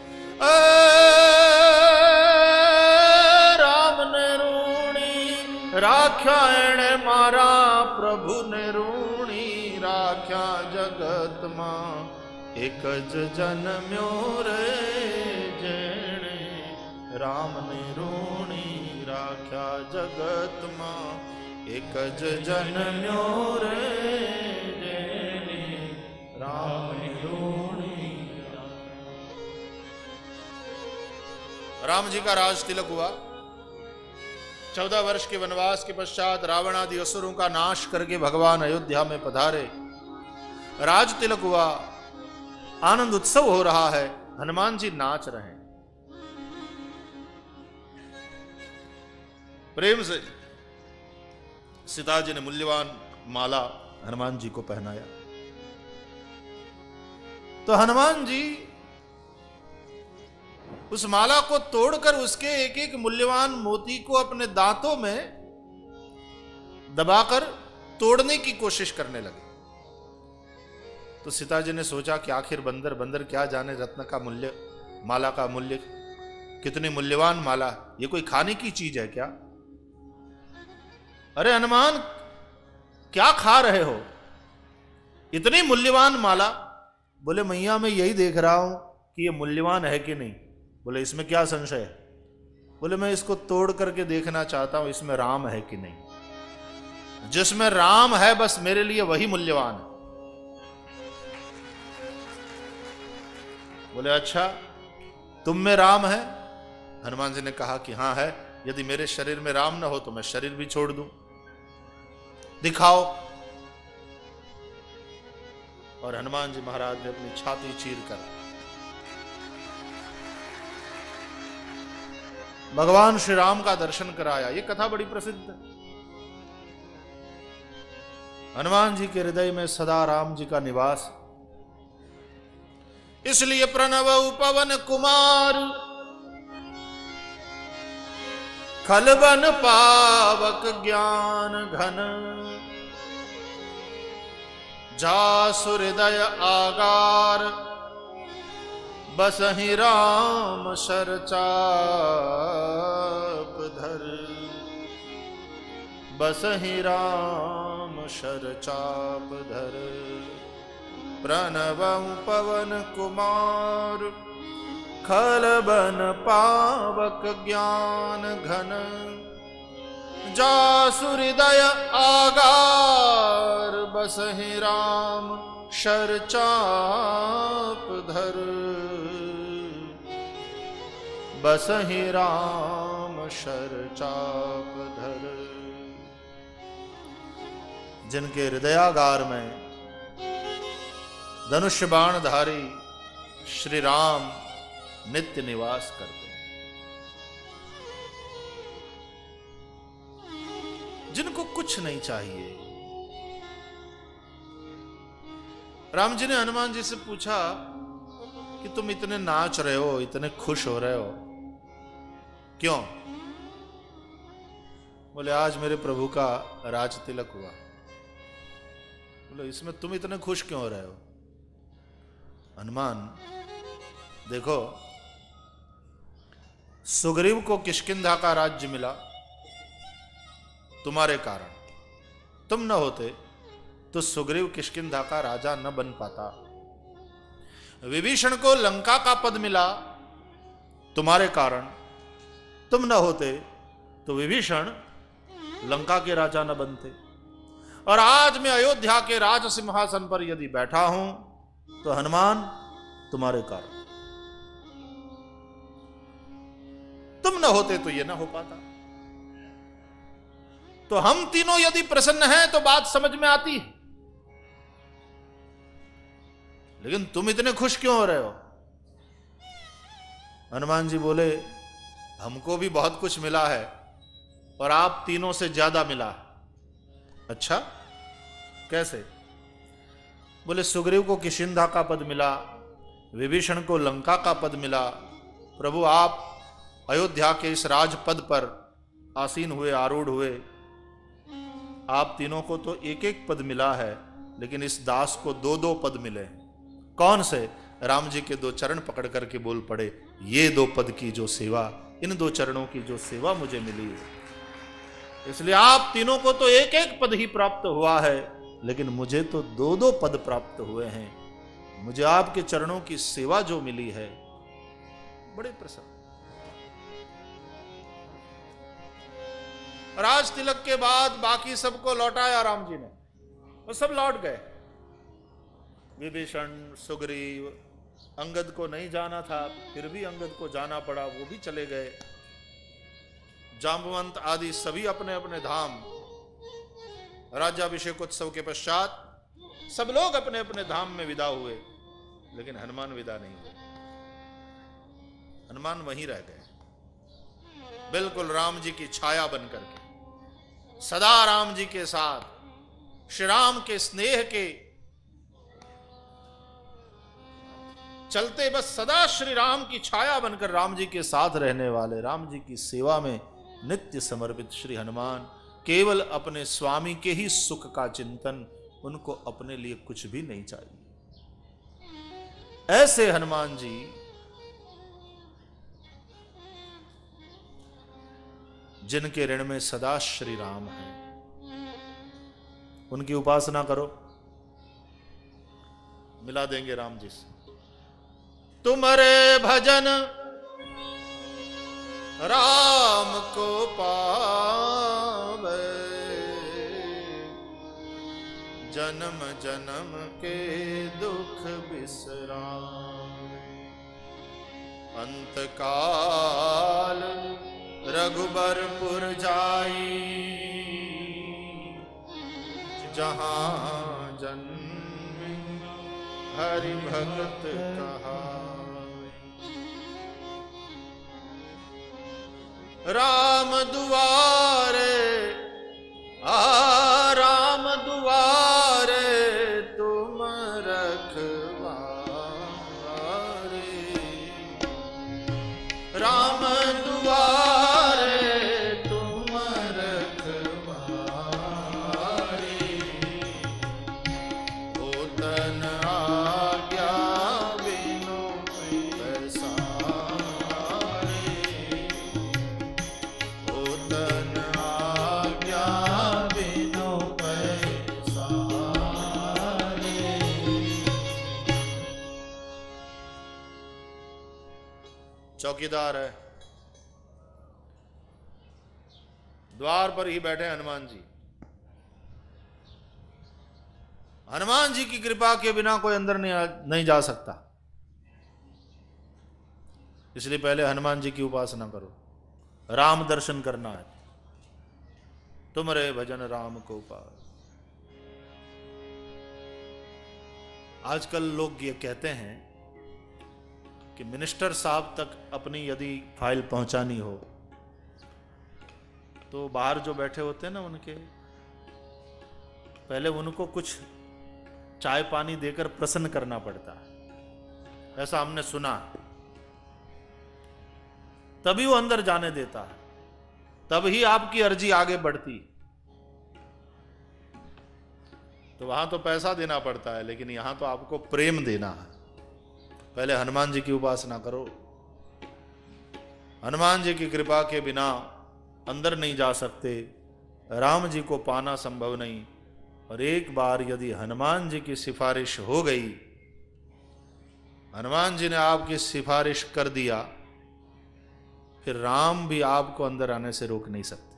राम ने ऋणी राख्या एणे मारा, प्रभु ने ऋणी राख्या जगत मां, एक जन्म्यो रे जेणे, राम ने ऋणी राख्या जगत मां, एक जन्म्यो रे जेणे, राम ने ऋणी। राम जी का राज तिलक हुआ। चौदह वर्ष के वनवास के पश्चात रावण आदि असुरों का नाश करके भगवान अयोध्या में पधारे। राज तिलक हुआ, आनंद उत्सव हो रहा है, हनुमान जी नाच रहे हैं। प्रेम से सीता जी ने मूल्यवान माला हनुमान जी को पहनाया। तो हनुमान जी उस माला को तोड़कर उसके एक एक मूल्यवान मोती को अपने दांतों में दबाकर तोड़ने की कोशिश करने लगे। तो सीता जी ने सोचा कि आखिर बंदर बंदर क्या जाने रत्न का मूल्य, माला का मूल्य, कितनी मूल्यवान माला, ये कोई खाने की चीज है क्या? अरे हनुमान क्या खा रहे हो, इतनी मूल्यवान माला? बोले मैया मैं यही देख रहा हूं कि ये मूल्यवान है कि नहीं। बोले इसमें क्या संशय है? बोले मैं इसको तोड़ करके देखना चाहता हूं इसमें राम है कि नहीं। जिसमें राम है बस मेरे लिए वही मूल्यवान है। बोले अच्छा तुम में राम है? हनुमान जी ने कहा कि हां है। यदि मेरे शरीर में राम न हो तो मैं शरीर भी छोड़ दूं, दिखाओ। और हनुमान जी महाराज ने अपनी छाती चीर कर भगवान श्री राम का दर्शन कराया। ये कथा बड़ी प्रसिद्ध है। हनुमान जी के हृदय में सदा राम जी का निवास, इसलिए प्रणव पवन कुमार खलबन पावक ज्ञान घन जासु हृदय आगार बसहि राम शर चाप धर बसहि राम शर चाप धर प्रणव पवन कुमार खलबन पावक ज्ञान घन जासु हृदय आगार बसहि राम शर चाप धर बसहि राम शर चाप धर। जिनके हृदयागार में धनुष्य बाणधारी श्री राम नित्य निवास करते हैं, जिनको कुछ नहीं चाहिए। राम जी ने हनुमान जी से पूछा कि तुम इतने नाच रहे हो, इतने खुश हो रहे हो, क्यों? बोले आज मेरे प्रभु का राज तिलक हुआ। बोले इसमें तुम इतने खुश क्यों हो रहे हो? हनुमान देखो, सुग्रीव को किष्किंधा का राज्य मिला तुम्हारे कारण, तुम न होते तो सुग्रीव किष्किंधा का राजा न बन पाता। विभीषण को लंका का पद मिला तुम्हारे कारण, तुम न होते तो विभीषण लंका के राजा न बनते। और आज मैं अयोध्या के राज सिंहासन पर यदि बैठा हूं तो हनुमान तुम्हारे कारण, तुम न होते तो यह न हो पाता। तो हम तीनों यदि प्रसन्न हैं तो बात समझ में आती है, लेकिन तुम इतने खुश क्यों हो रहे हो? हनुमान जी बोले हमको भी बहुत कुछ मिला है और आप तीनों से ज्यादा मिला। अच्छा कैसे? बोले सुग्रीव को किष्किंधा का पद मिला, विभीषण को लंका का पद मिला। प्रभु आप अयोध्या के इस राजपद पर आसीन हुए, आरूढ़ हुए, आप तीनों को तो एक एक पद मिला है, लेकिन इस दास को दो दो पद मिले। कौन से? राम जी के दो चरण पकड़ करके बोल पड़े, ये दो पद की जो सेवा, इन दो चरणों की जो सेवा मुझे मिली है, इसलिए आप तीनों को तो एक एक पद ही प्राप्त हुआ है, लेकिन मुझे तो दो दो पद प्राप्त हुए हैं। मुझे आपके चरणों की सेवा जो मिली है, बड़े प्रसन्न। राज तिलक के बाद बाकी सबको लौटाया राम जी ने, वो सब लौट गए। विभीषण, सुग्रीव, अंगद को नहीं जाना था फिर भी अंगद को जाना पड़ा, वो भी चले गए। जांबवंत आदि सभी अपने अपने धाम। राज्याभिषेक उत्सव के पश्चात सब लोग अपने अपने धाम में विदा हुए, लेकिन हनुमान विदा नहीं हुए। हनुमान वहीं रह गए, बिल्कुल राम जी की छाया बनकर के, सदा राम जी के साथ, श्री राम के स्नेह के चलते बस सदा श्री राम की छाया बनकर राम जी के साथ रहने वाले, राम जी की सेवा में नित्य समर्पित श्री हनुमान, केवल अपने स्वामी के ही सुख का चिंतन, उनको अपने लिए कुछ भी नहीं चाहिए। ऐसे हनुमान जी जिनके ऋण में सदा श्री राम है, उनकी उपासना करो, मिला देंगे राम जी से। तुम्हारे भजन राम को पावे, जन्म जन्म के दुख बिसरावे। अंत काल रघुबरपुर जाई, जहां जन्म हरि भगत कहा। राम दुआरे आ राम दुआरे तुम रखवारे, राम दुआरे तुम रखवारे। ओतन आज्ञा बिनु पैसारे, ओतन आज्ञा बिनु पैसारे। चौकीदार है, द्वार पर ही बैठे हनुमान जी। हनुमान जी की कृपा के बिना कोई अंदर नहीं नहीं जा सकता, इसलिए पहले हनुमान जी की उपासना करो। राम दर्शन करना है, तुम्हारे भजन राम को पाओ। आजकल लोग ये कहते हैं कि मिनिस्टर साहब तक अपनी यदि फाइल पहुंचानी हो तो बाहर जो बैठे होते हैं ना, उनके पहले उनको कुछ चाय पानी देकर प्रसन्न करना पड़ता है, ऐसा हमने सुना। तभी वो अंदर जाने देता है, तब ही आपकी अर्जी आगे बढ़ती। तो वहां तो पैसा देना पड़ता है, लेकिन यहां तो आपको प्रेम देना है। पहले हनुमान जी की उपासना करो। हनुमान जी की कृपा के बिना अंदर नहीं जा सकते, राम जी को पाना संभव नहीं। और एक बार यदि हनुमान जी की सिफारिश हो गई, हनुमान जी ने आपकी सिफारिश कर दिया, फिर राम भी आपको अंदर आने से रोक नहीं सकते,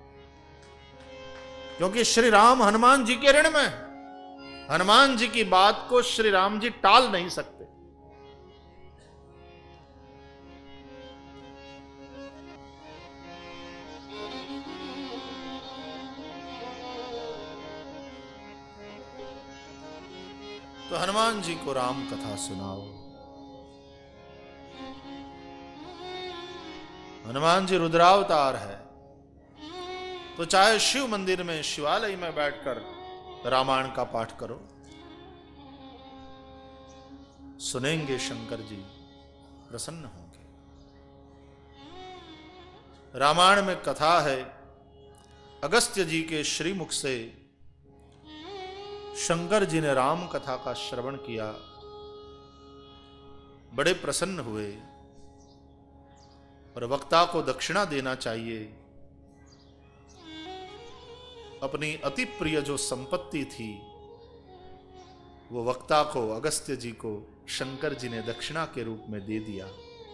क्योंकि श्री राम हनुमान जी के ऋण में। हनुमान जी की बात को श्री राम जी टाल नहीं सकते। तो हनुमान जी को राम कथा सुनाओ। हनुमान जी रुद्रावतार है, तो चाहे शिव मंदिर में, शिवालय में बैठकर रामायण का पाठ करो, सुनेंगे शंकर जी, प्रसन्न होंगे। रामायण में कथा है, अगस्त्य जी के श्रीमुख से शंकर जी ने राम कथा का श्रवण किया, बड़े प्रसन्न हुए और वक्ता को दक्षिणा देना चाहिए। अपनी अति प्रिय जो संपत्ति थी, वो वक्ता को, अगस्त्य जी को शंकर जी ने दक्षिणा के रूप में दे दिया।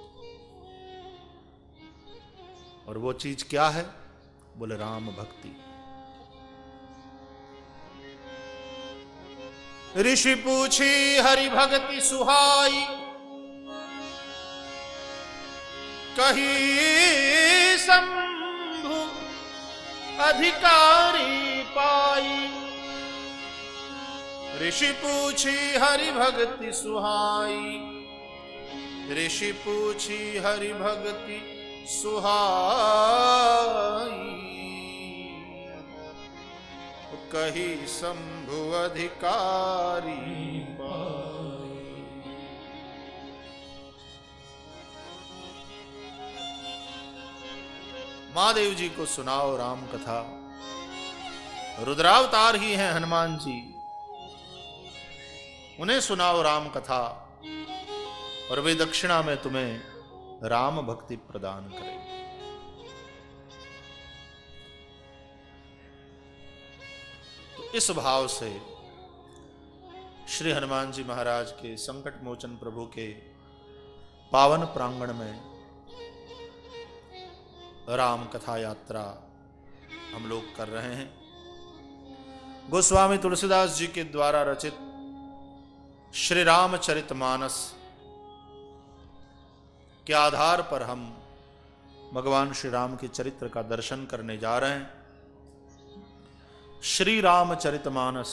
और वो चीज क्या है? बोले राम भक्ति। ऋषि पूछी हरि भक्ति सुहाई, कही शंभु अधिकारी पाई। ऋषि पूछी हरि भक्ति सुहाई, ऋषि पूछी हरि भक्ति सुहाई। कही शंभु अधिकारी पाई। महादेव जी को सुनाओ राम कथा। रुद्रावतार ही हैं हनुमान जी, उन्हें सुनाओ राम कथा और वे दक्षिणा में तुम्हें राम भक्ति प्रदान करें। तो इस भाव से श्री हनुमान जी महाराज के संकट मोचन प्रभु के पावन प्रांगण में राम कथा यात्रा हम लोग कर रहे हैं। गोस्वामी तुलसीदास जी के द्वारा रचित श्री रामचरितमानस के आधार पर हम भगवान श्री राम के चरित्र का दर्शन करने जा रहे हैं। श्री रामचरितमानस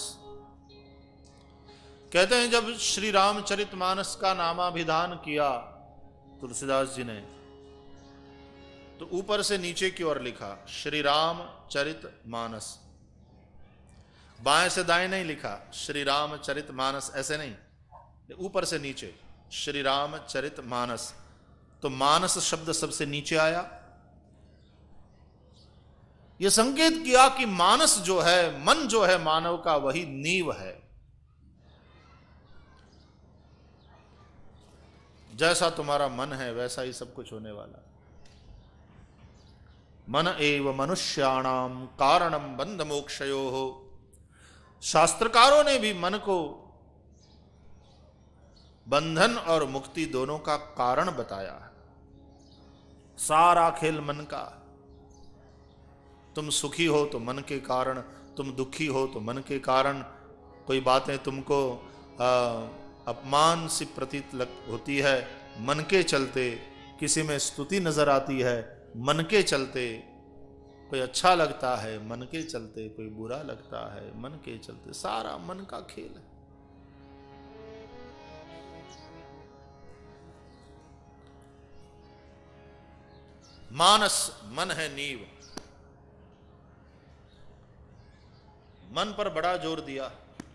कहते हैं, जब श्री रामचरितमानस का नामाभिधान किया तुलसीदास जी ने, तो ऊपर से नीचे की ओर लिखा श्री रामचरितमानस, बाएं से दाएं नहीं लिखा श्री रामचरितमानस, ऐसे नहीं, ऊपर से नीचे श्री रामचरितमानस। तो मानस शब्द सबसे नीचे आया। यह संकेत किया कि मानस जो है, मन जो है मानव का, वही नींव है। जैसा तुम्हारा मन है वैसा ही सब कुछ होने वाला। मन एव मनुष्याणाम कारणम बंध मोक्षयो हो। शास्त्रकारों ने भी मन को बंधन और मुक्ति दोनों का कारण बताया है। सारा खेल मन का। तुम सुखी हो तो मन के कारण, तुम दुखी हो तो मन के कारण। कोई बातें तुमको आ, अपमान सी प्रतीत लग होती है, मन के चलते। किसी में स्तुति नजर आती है, मन के चलते। कोई अच्छा लगता है, मन के चलते। कोई बुरा लगता है, मन के चलते। सारा मन का खेल है। मानस मन है नींव। मन पर बड़ा जोर दिया।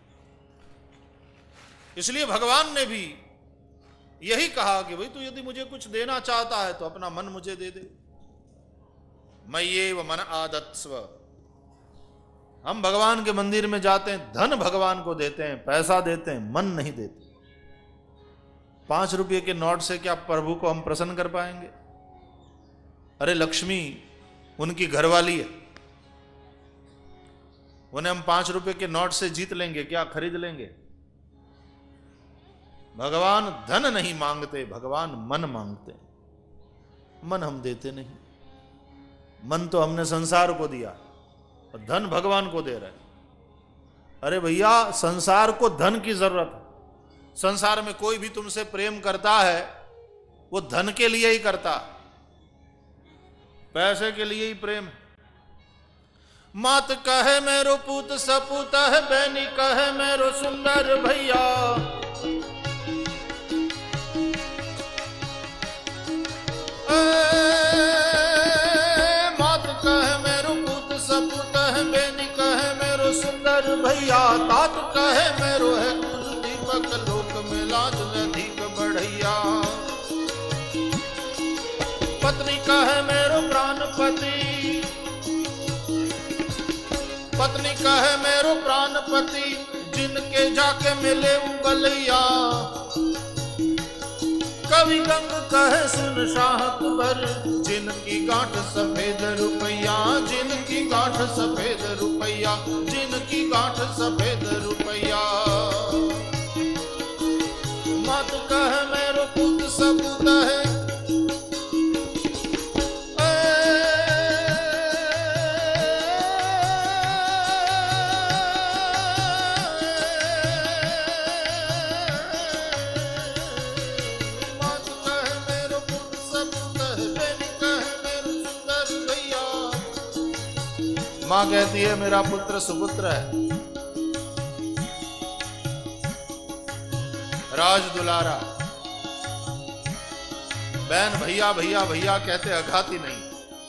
इसलिए भगवान ने भी यही कहा कि भाई तू यदि मुझे कुछ देना चाहता है तो अपना मन मुझे दे दे। मय्येव मन आदत्स्व। हम भगवान के मंदिर में जाते हैं, धन भगवान को देते हैं, पैसा देते हैं, मन नहीं देते। पांच रुपये के नोट से क्या प्रभु को हम प्रसन्न कर पाएंगे? अरे लक्ष्मी उनकी घरवाली है, उन्हें हम पांच रुपए के नोट से जीत लेंगे क्या? खरीद लेंगे? भगवान धन नहीं मांगते, भगवान मन मांगते। मन हम देते नहीं। मन तो हमने संसार को दिया और धन भगवान को दे रहे। अरे भैया, संसार को धन की जरूरत है। संसार में कोई भी तुमसे प्रेम करता है वो धन के लिए ही करता, पैसे के लिए ही प्रेम है। मात कहे मेरो पूत सपूत है, बैनी कहे मेरो सुंदर भैया। मात कहे मेरो पूत सपूत है, बैनी कहे मेरो सुंदर भैया। तात कहे मेरो है कुल दीपक, लोक में लाज अधिक बढ़ैया। पत्नी कहे मेरो प्राणपति, पत्नी कहे मेरो प्राणपति। जिनके जाके मिले उगलिया, कवि गंग कहे सुन शाहत भर। जिनकी गांठ सफेद रुपैया, जिनकी गांठ सफेद रुपैया, जिनकी गांठ सफेद रुपैया। मात कहे मेरो पुत सपूत है, मां कहती है मेरा पुत्र सुपुत्र है, राज दुलारा। बहन भैया भैया भैया कहते अघाती नहीं।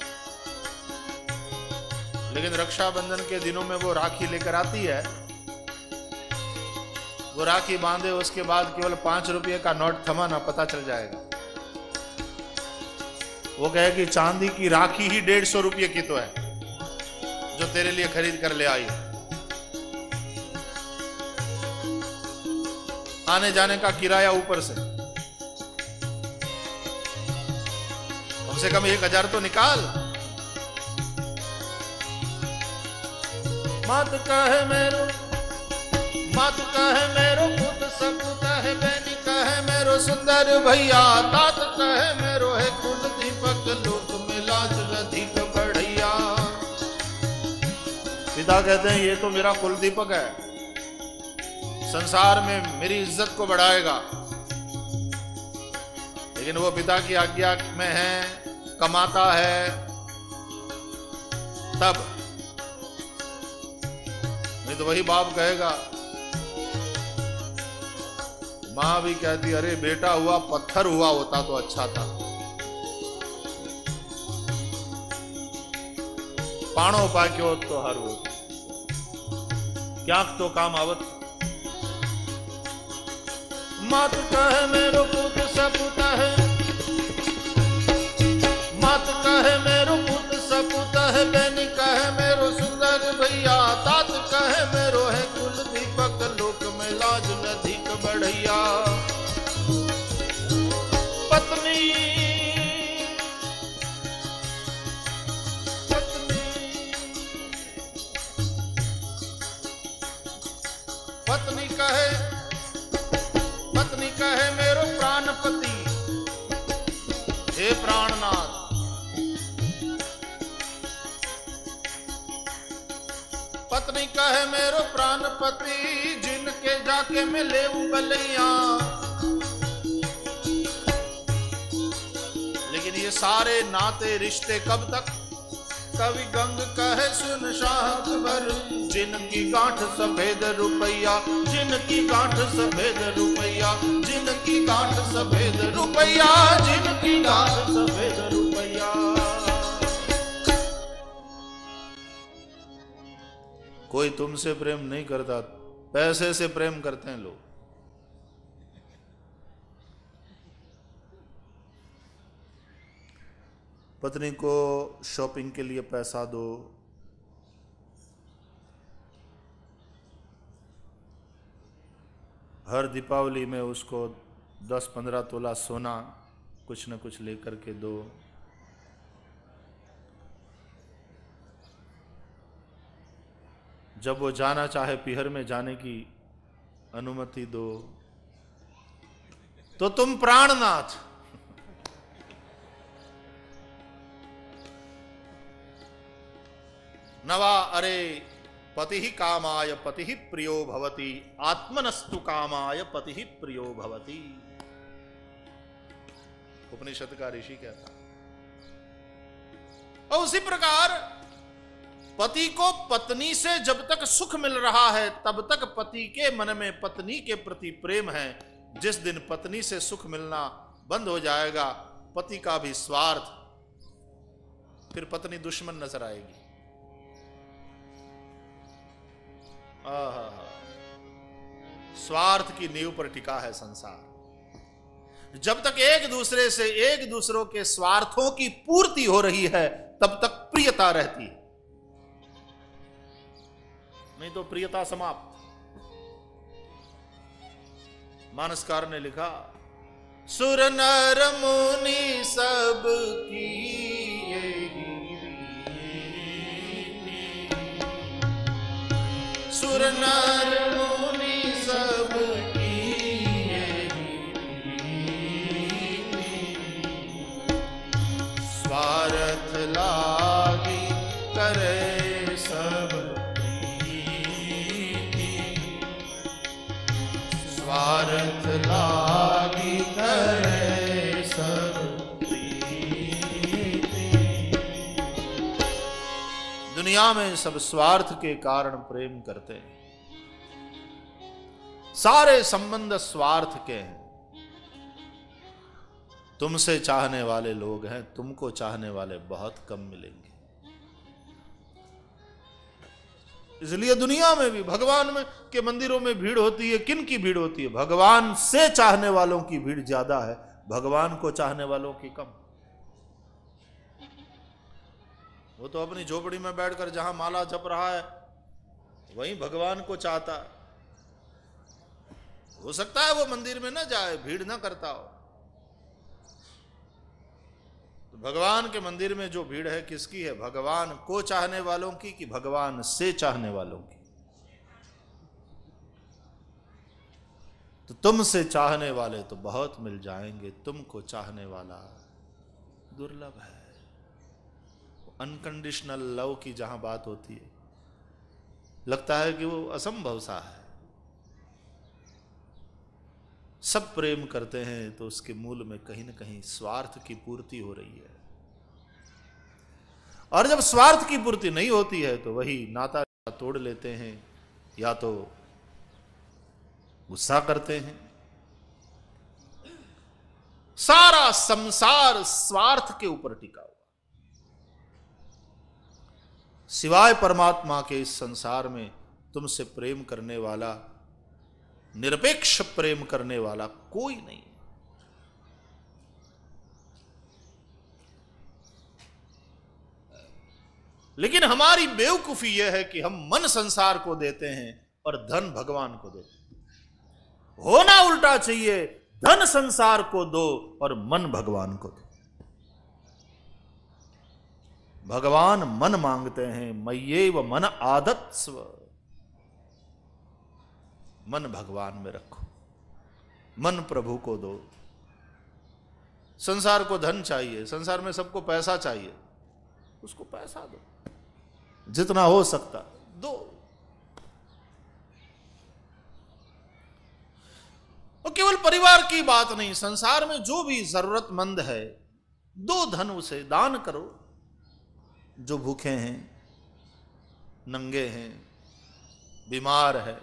लेकिन रक्षाबंधन के दिनों में वो राखी लेकर आती है। वो राखी बांधे उसके बाद केवल पांच रुपये का नोट थमा ना, पता चल जाएगा। वो कहे कि चांदी की राखी ही डेढ़ सौ रुपये की तो है जो तेरे लिए खरीद कर ले आई, आने जाने का किराया ऊपर से, कम से कम एक हजार तो निकाल। मात कहे मेरो, मात कहे मेरो पुत सपूत है, बेनी कहे मेरो सुंदर भैया, तात कहे मेरो है कुल दीपक, लोक में लाज अधिक बढ़िया। पिता कहते हैं ये तो मेरा कुल दीपक है, संसार में मेरी इज्जत को बढ़ाएगा, लेकिन वो पिता की आज्ञा में है, कमाता है तब, नहीं तो वही बाप कहेगा। मां भी कहती अरे बेटा हुआ पत्थर हुआ होता तो अच्छा था, पाणो पाक्यो तो हर हो, क्या तो काम आवत। मात कहे मेरो पुत सपूत है, मात कहे मेरो पुत सपूत है, बेनी कहे मेरो सुंदर भैया, तात कहे मेरो है कुल दीपक, लोक में लाज अधिक बढ़िया। पत्नी पत्नी पत्नी कहे, पत्नी कहे मेरो प्राणपति, हे प्राणनाथ, पत्नी कहे मेरो प्राणपति, जिनके जाके मैं ले बलैया। लेकिन ये सारे नाते रिश्ते कब तक? कवि गंग कहे सुन शाह भर, जिनकी गांठ सफेद रुपैया, जिनकी गांठ सफेद रुपैया, जिनकी गांठ सफेद रुपैया, जिनकी गांठ सफेद रुपैया। कोई तुमसे प्रेम नहीं करता, पैसे से प्रेम करते हैं लोग। पत्नी को शॉपिंग के लिए पैसा दो, हर दीपावली में उसको दस पंद्रह तोला सोना कुछ न कुछ लेकर के दो। जब वो जाना चाहे पीहर में जाने की अनुमति दो। तो तुम प्राणनाथ, नवा अरे पति ही कामाय पति ही प्रियो भवति, आत्मनस्तु कामाय पति ही प्रियो भवति। उपनिषद का ऋषि कहता। और उसी प्रकार पति को पत्नी से जब तक सुख मिल रहा है तब तक पति के मन में पत्नी के प्रति प्रेम है। जिस दिन पत्नी से सुख मिलना बंद हो जाएगा, पति का भी स्वार्थ, फिर पत्नी दुश्मन नजर आएगी। आहा, स्वार्थ की नींव पर टिका है संसार। जब तक एक दूसरे से एक दूसरों के स्वार्थों की पूर्ति हो रही है तब तक प्रियता रहती है, नहीं तो प्रियता समाप्त। मानसकार ने लिखा, सुर नर मुनि सब की सुर नर मुनि सब की स्वार्थ लागी करे सब, स्वार्थ लागी करे सब प्रीति। दुनिया में सब स्वार्थ के कारण प्रेम करते हैं। सारे संबंध स्वार्थ के हैं। तुमसे चाहने वाले लोग हैं, तुमको चाहने वाले बहुत कम मिलेंगे। इसलिए दुनिया में भी भगवान में के मंदिरों में भीड़ होती है। किन की भीड़ होती है? भगवान से चाहने वालों की भीड़ ज्यादा है, भगवान को चाहने वालों की कम। वो तो अपनी झोपड़ी में बैठकर जहां माला जप रहा है वहीं भगवान को चाहता है। हो सकता है वो मंदिर में ना जाए, भीड़ ना करता हो। तो भगवान के मंदिर में जो भीड़ है किसकी है? भगवान को चाहने वालों की कि भगवान से चाहने वालों की? तो तुमसे चाहने वाले तो बहुत मिल जाएंगे, तुमको चाहने वाला दुर्लभ है। अनकंडीशनल लव की जहां बात होती है लगता है कि वो असंभव सा है। सब प्रेम करते हैं तो उसके मूल में कहीं ना कहीं स्वार्थ की पूर्ति हो रही है, और जब स्वार्थ की पूर्ति नहीं होती है तो वही नाता तोड़ लेते हैं या तो गुस्सा करते हैं। सारा संसार स्वार्थ के ऊपर टिका हुआ, सिवाय परमात्मा के इस संसार में तुमसे प्रेम करने वाला, निरपेक्ष प्रेम करने वाला कोई नहीं। लेकिन हमारी बेवकूफी यह है कि हम मन संसार को देते हैं और धन भगवान को देते हैं। होना उल्टा चाहिए, धन संसार को दो और मन भगवान को दो। भगवान मन मांगते हैं, मय्येव मन आदत्स्व। मन भगवान में रखो, मन प्रभु को दो। संसार को धन चाहिए, संसार में सबको पैसा चाहिए, उसको पैसा दो, जितना हो सकता दो। और केवल परिवार की बात नहीं, संसार में जो भी जरूरतमंद है दो धन उसे दान करो। जो भूखे हैं, नंगे हैं, बीमार है,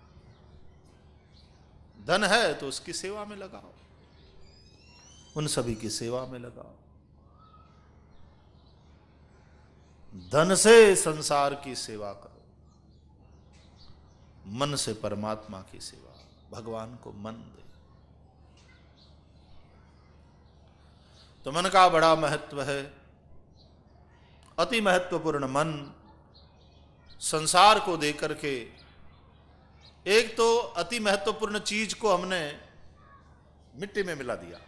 धन है तो उसकी सेवा में लगाओ, उन सभी की सेवा में लगाओ। धन से संसार की सेवा करो, मन से परमात्मा की सेवा, भगवान को मन दे। तो मन का बड़ा महत्व है, अति महत्वपूर्ण मन। संसार को देकर के एक तो अति महत्वपूर्ण चीज को हमने मिट्टी में मिला दिया।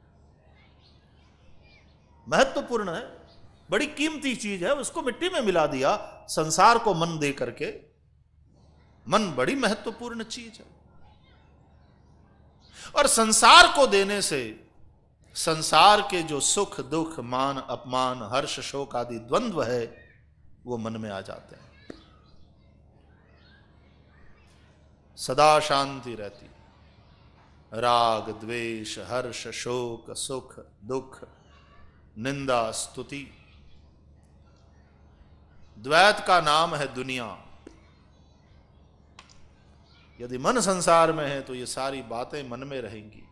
महत्वपूर्ण है, बड़ी कीमती चीज है, उसको मिट्टी में मिला दिया। संसार को मन दे करके, मन बड़ी महत्वपूर्ण चीज है। और संसार को देने से संसार के जो सुख दुख, मान अपमान, हर्ष शोक आदि द्वंद्व है वो मन में आ जाते हैं। सदा शांति रहती, राग द्वेष, हर्ष शोक, सुख दुख, निंदा स्तुति, द्वैत का नाम है दुनिया। यदि मन संसार में है तो ये सारी बातें मन में रहेंगी।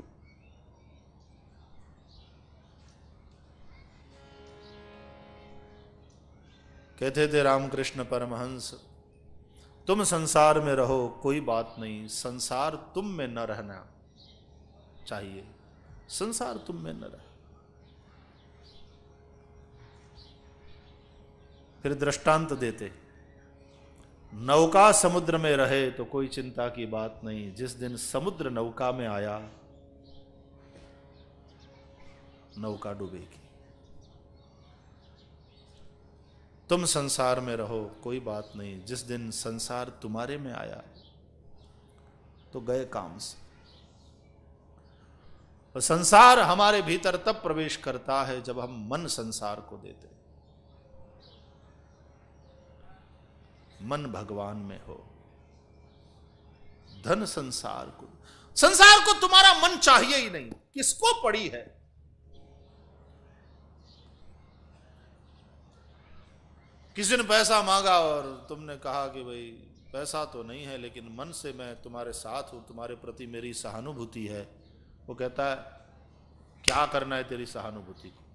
कहते थे रामकृष्ण परमहंस, तुम संसार में रहो कोई बात नहीं, संसार तुम में न रहना चाहिए, संसार तुम में न रहे। फिर दृष्टांत देते, नौका समुद्र में रहे तो कोई चिंता की बात नहीं, जिस दिन समुद्र नौका में आया नौका डूबेगी। तुम संसार में रहो कोई बात नहीं, जिस दिन संसार तुम्हारे में आया तो गए काम से। और संसार हमारे भीतर तब प्रवेश करता है जब हम मन संसार को देते, मन भगवान में हो। धन संसार को, संसार को तुम्हारा मन चाहिए ही नहीं, किसको पड़ी है? किसी ने पैसा मांगा और तुमने कहा कि भाई पैसा तो नहीं है लेकिन मन से मैं तुम्हारे साथ हूं, तुम्हारे प्रति मेरी सहानुभूति है। वो कहता है क्या करना है तेरी सहानुभूति को,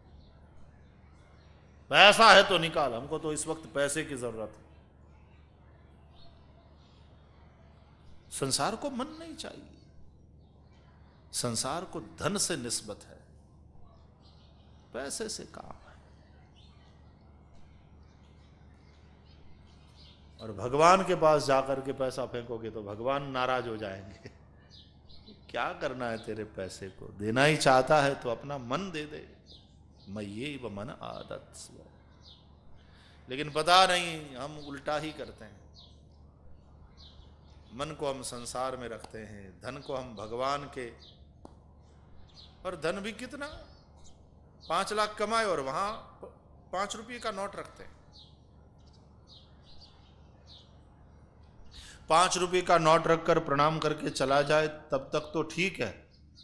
पैसा है तो निकाल, हमको तो इस वक्त पैसे की जरूरत है। संसार को मन नहीं चाहिए, संसार को धन से निस्बत है, पैसे से काम है। और भगवान के पास जाकर के पैसा फेंकोगे तो भगवान नाराज हो जाएंगे। क्या करना है तेरे पैसे को, देना ही चाहता है तो अपना मन दे दे। मय्ये व मन आदत स्व। लेकिन पता नहीं हम उल्टा ही करते हैं। मन को हम संसार में रखते हैं, धन को हम भगवान के। और धन भी कितना, पांच लाख कमाए और वहां पांच रुपये का नोट रखते हैं। पांच रुपये का नोट रखकर प्रणाम करके चला जाए तब तक तो ठीक है।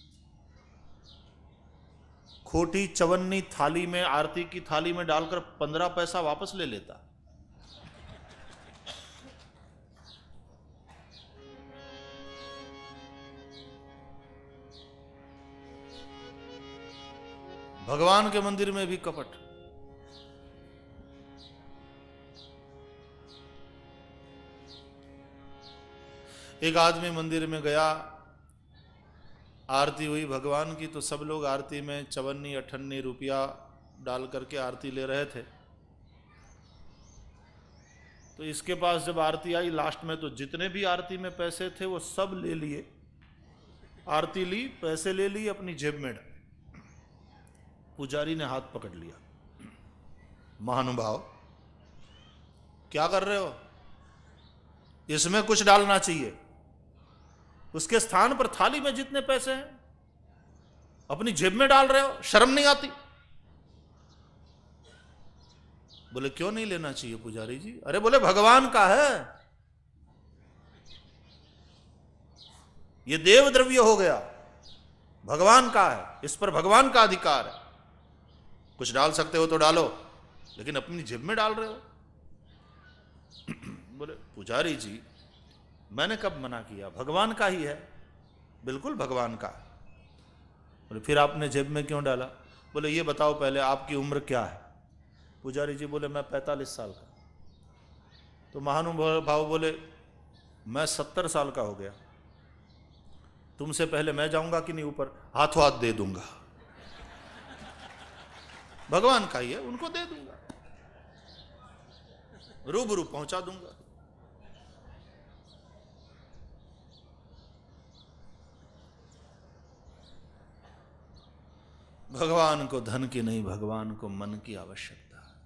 खोटी चवन्नी थाली में, आरती की थाली में डालकर पंद्रह पैसा वापस ले लेता। भगवान के मंदिर में भी कपट। एक आदमी मंदिर में गया, आरती हुई भगवान की, तो सब लोग आरती में चवन्नी अठन्नी रुपया डाल करके आरती ले रहे थे। तो इसके पास जब आरती आई लास्ट में, तो जितने भी आरती में पैसे थे वो सब ले लिए। आरती ली, पैसे ले लिए, अपनी जेब में। पुजारी ने हाथ पकड़ लिया, महानुभाव क्या कर रहे हो, इसमें कुछ डालना चाहिए। उसके स्थान पर थाली में जितने पैसे हैं अपनी जेब में डाल रहे हो, शर्म नहीं आती? बोले क्यों नहीं लेना चाहिए पुजारी जी? अरे बोले भगवान का है, ये देव द्रव्य हो गया, भगवान का है, इस पर भगवान का अधिकार है। कुछ डाल सकते हो तो डालो, लेकिन अपनी जेब में डाल रहे हो। बोले पुजारी जी मैंने कब मना किया, भगवान का ही है। बिल्कुल भगवान का। बोले फिर आपने जेब में क्यों डाला? बोले ये बताओ पहले आपकी उम्र क्या है? पुजारी जी बोले मैं पैंतालीस साल का। तो महानुभाव बोले मैं सत्तर साल का हो गया, तुमसे पहले मैं जाऊंगा कि नहीं ऊपर? हाथों हाथ दे दूंगा। भगवान का ही है, उनको दे दूंगा, रूबरू पहुंचा दूंगा। भगवान को धन की नहीं, भगवान को मन की आवश्यकता है।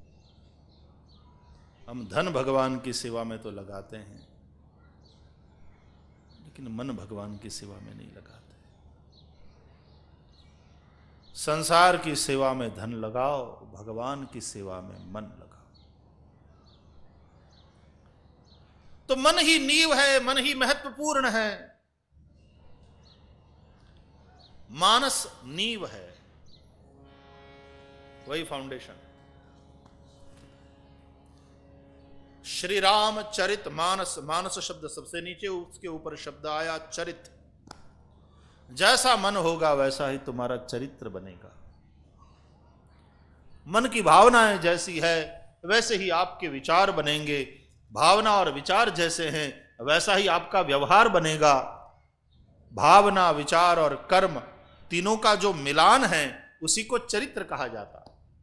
हम धन भगवान की सेवा में तो लगाते हैं, लेकिन मन भगवान की सेवा में नहीं लगाते। संसार की सेवा में धन लगाओ, भगवान की सेवा में मन लगाओ। तो मन ही नींव है, मन ही महत्वपूर्ण है। मानस नींव है, वही foundation. Shri Manas, मानस शब्द सबसे नीचे, उसके ऊपर शब्द आया चरित। जैसा मन होगा वैसा ही तुम्हारा चरित्र बनेगा। मन की भावनाएं जैसी है वैसे ही आपके विचार बनेंगे। भावना और विचार जैसे हैं वैसा ही आपका व्यवहार बनेगा। भावना, विचार और कर्म तीनों का जो मिलान है उसी को चरित्र कहा जाता है।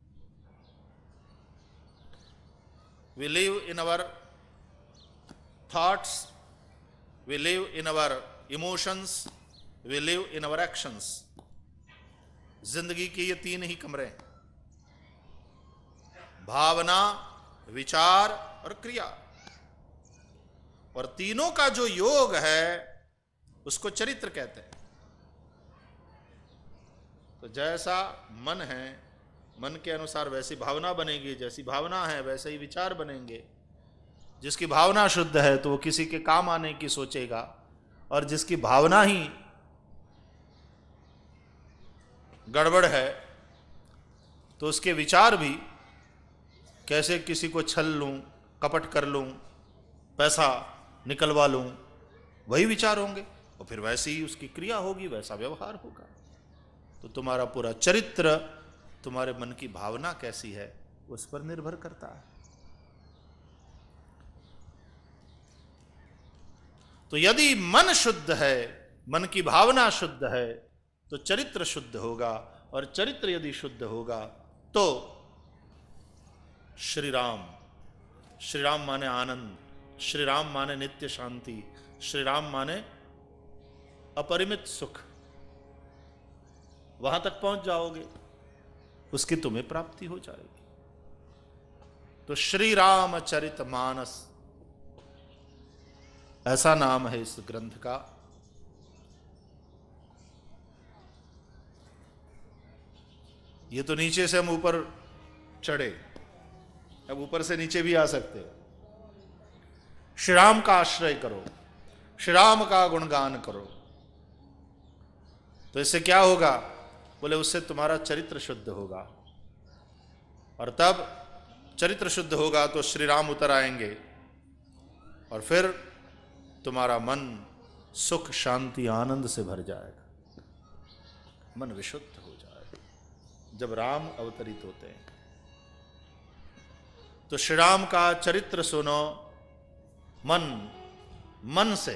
We live in our thoughts, we live in our emotions, we live in our actions. जिंदगी के ये तीन ही कमरे हैं, भावना, विचार और क्रिया। और तीनों का जो योग है उसको चरित्र कहते हैं। तो जैसा मन है, मन के अनुसार वैसी भावना बनेगी, जैसी भावना है वैसे ही विचार बनेंगे। जिसकी भावना शुद्ध है तो वो किसी के काम आने की सोचेगा, और जिसकी भावना ही गड़बड़ है तो उसके विचार भी कैसे किसी को छल लूं, कपट कर लूं, पैसा निकलवा लूं, वही विचार होंगे। और फिर वैसी ही उसकी क्रिया होगी, वैसा व्यवहार होगा। तो तुम्हारा पूरा चरित्र, तुम्हारे मन की भावना कैसी है उस पर निर्भर करता है। तो यदि मन शुद्ध है, मन की भावना शुद्ध है, तो चरित्र शुद्ध होगा। और चरित्र यदि शुद्ध होगा तो श्री राम श्री राम माने आनंद, श्री राम माने नित्य शांति, श्री राम माने अपरिमित सुख। वहां तक पहुंच जाओगे, उसकी तुम्हें प्राप्ति हो जाएगी। तो श्री राम चरित मानस ऐसा नाम है इस ग्रंथ का। ये तो नीचे से हम ऊपर चढ़े, अब ऊपर से नीचे भी आ सकते हो। श्री राम का आश्रय करो, श्री राम का गुणगान करो, तो इससे क्या होगा? बोले उससे तुम्हारा चरित्र शुद्ध होगा, और तब चरित्र शुद्ध होगा तो श्री राम उतर आएंगे, और फिर तुम्हारा मन सुख शांति आनंद से भर जाएगा, मन विशुद्ध हो जाएगा जब राम अवतरित होते हैं। तो श्री राम का चरित्र सुनो मन मन से।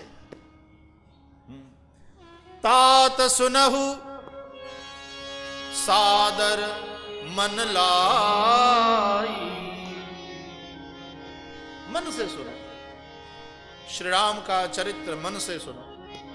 तात सुनहु सादर मन लाई, मन से सुनो श्री राम का चरित्र, मन से सुनो,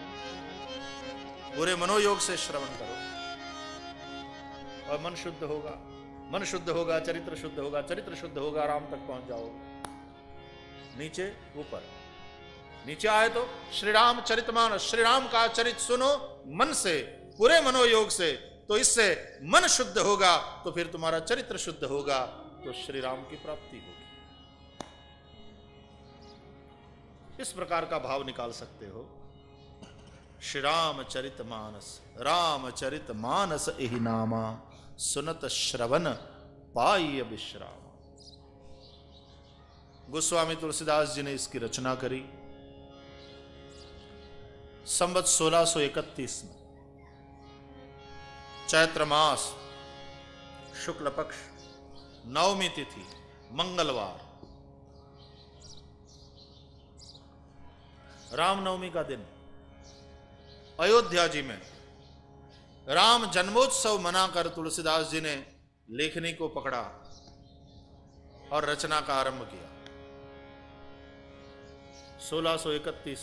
पूरे मनोयोग से श्रवण करो, और मन शुद्ध होगा, मन शुद्ध होगा, चरित्र शुद्ध होगा, चरित्र शुद्ध होगा, राम तक पहुंच जाओगे। नीचे ऊपर, नीचे आए तो श्री राम चरितमानस, श्री राम का चरित्र सुनो मन से, पूरे मनोयोग से, तो इससे मन शुद्ध होगा, तो फिर तुम्हारा चरित्र शुद्ध होगा, तो श्री राम की प्राप्ति होगी। इस प्रकार का भाव निकाल सकते हो। श्री राम चरित मानस, राम चरित मानस एहि नामा, सुनत श्रवण पाई विश्राम। गोस्वामी तुलसीदास जी ने इसकी रचना करी संवत सोलह सौ इकतीस में, चैत्र मास शुक्ल पक्ष नवमी तिथि मंगलवार, रामनवमी का दिन, अयोध्या जी में राम जन्मोत्सव मनाकर तुलसीदास जी ने लेखनी को पकड़ा और रचना का आरंभ किया। सोलह सौ इकतीस,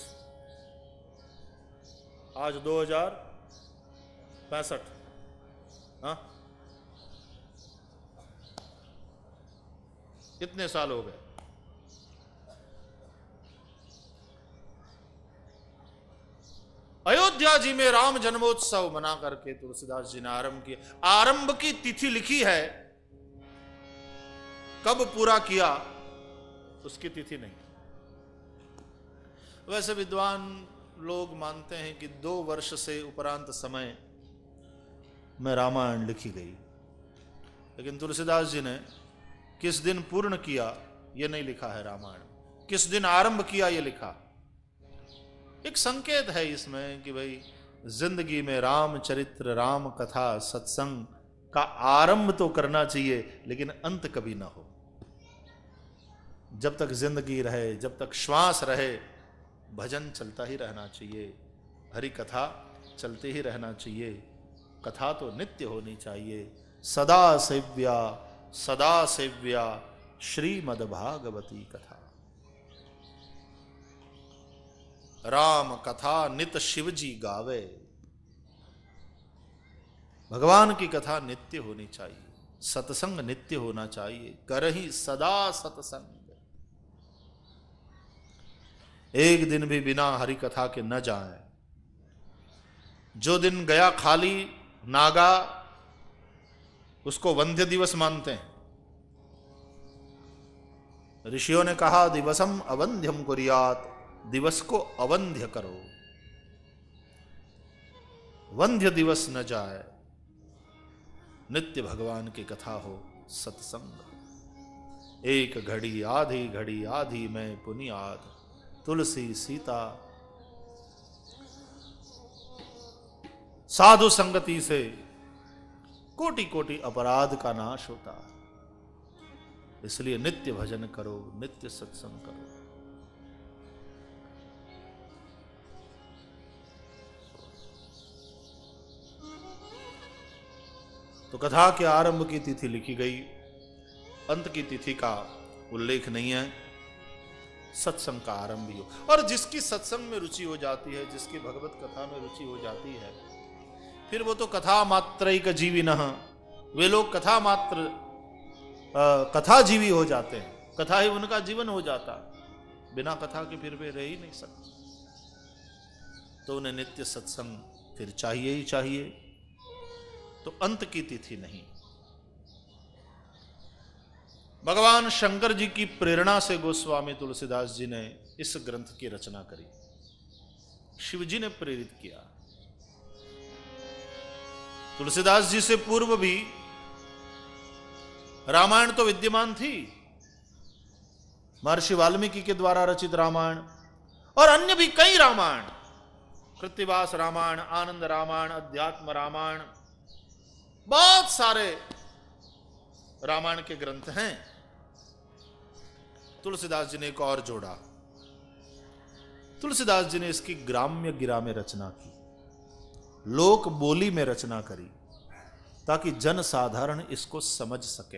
आज दो हजार पैंसठ, हाँ कितने साल हो गए। अयोध्या जी में राम जन्मोत्सव मना करके तुलसीदास जी ने आरंभ किया। आरंभ की तिथि लिखी है, कब पूरा किया उसकी तिथि नहीं। वैसे विद्वान लोग मानते हैं कि दो वर्ष से उपरांत समय में रामायण लिखी गई, लेकिन तुलसीदास जी ने किस दिन पूर्ण किया यह नहीं लिखा है रामायण, किस दिन आरंभ किया यह लिखा। एक संकेत है इसमें कि भाई जिंदगी में राम चरित्र, राम कथा, सत्संग का आरंभ तो करना चाहिए, लेकिन अंत कभी ना हो। जब तक जिंदगी रहे, जब तक श्वास रहे, भजन चलता ही रहना चाहिए, हरि कथा चलते ही रहना चाहिए। कथा तो नित्य होनी चाहिए। सदा सेव्या सदा सेव्या श्रीमद्भागवती कथा। राम कथा नित शिव जी गावे। भगवान की कथा नित्य होनी चाहिए, सत्संग नित्य होना चाहिए। करहि सदा सत्संग। एक दिन भी बिना हरि कथा के न जाए। जो दिन गया खाली नागा, उसको वंध्य दिवस मानते हैं। ऋषियों ने कहा दिवसम अवंध्यम कुर्यात, दिवस को अवंध्य करो, वंध्य दिवस न जाए। नित्य भगवान की कथा हो, सत्संग। एक घड़ी आधी घड़ी आधी में पुनियाद, तुलसी सीता। साधु संगति से कोटि कोटि अपराध का नाश होता है। इसलिए नित्य भजन करो, नित्य सत्संग करो। तो कथा के आरंभ की तिथि लिखी गई, अंत की तिथि का उल्लेख नहीं है। सत्संग का आरंभ ही हो। और जिसकी सत्संग में रुचि हो जाती है, जिसकी भगवत कथा में रुचि हो जाती है, फिर वो तो कथा मात्रैक जीविनः, वे लोग कथा मात्र आ, कथा जीवी हो जाते हैं। कथा ही उनका जीवन हो जाता, बिना कथा के फिर वे रह ही नहीं सकते। तो उन्हें नित्य सत्संग फिर चाहिए ही चाहिए। तो अंत की तिथि नहीं। भगवान शंकर जी की प्रेरणा से गोस्वामी तुलसीदास जी ने इस ग्रंथ की रचना करी। शिव जी ने प्रेरित किया। तुलसीदास जी से पूर्व भी रामायण तो विद्यमान थी, महर्षि वाल्मीकि के द्वारा रचित रामायण, और अन्य भी कई रामायण, कृत्तिवास रामायण, आनंद रामायण, अध्यात्म रामायण, बहुत सारे रामायण के ग्रंथ हैं। तुलसीदास जी ने एक और जोड़ा। तुलसीदास जी ने इसकी ग्राम्य गिरा में रचना की, लोक बोली में रचना करी, ताकि जन साधारण इसको समझ सके।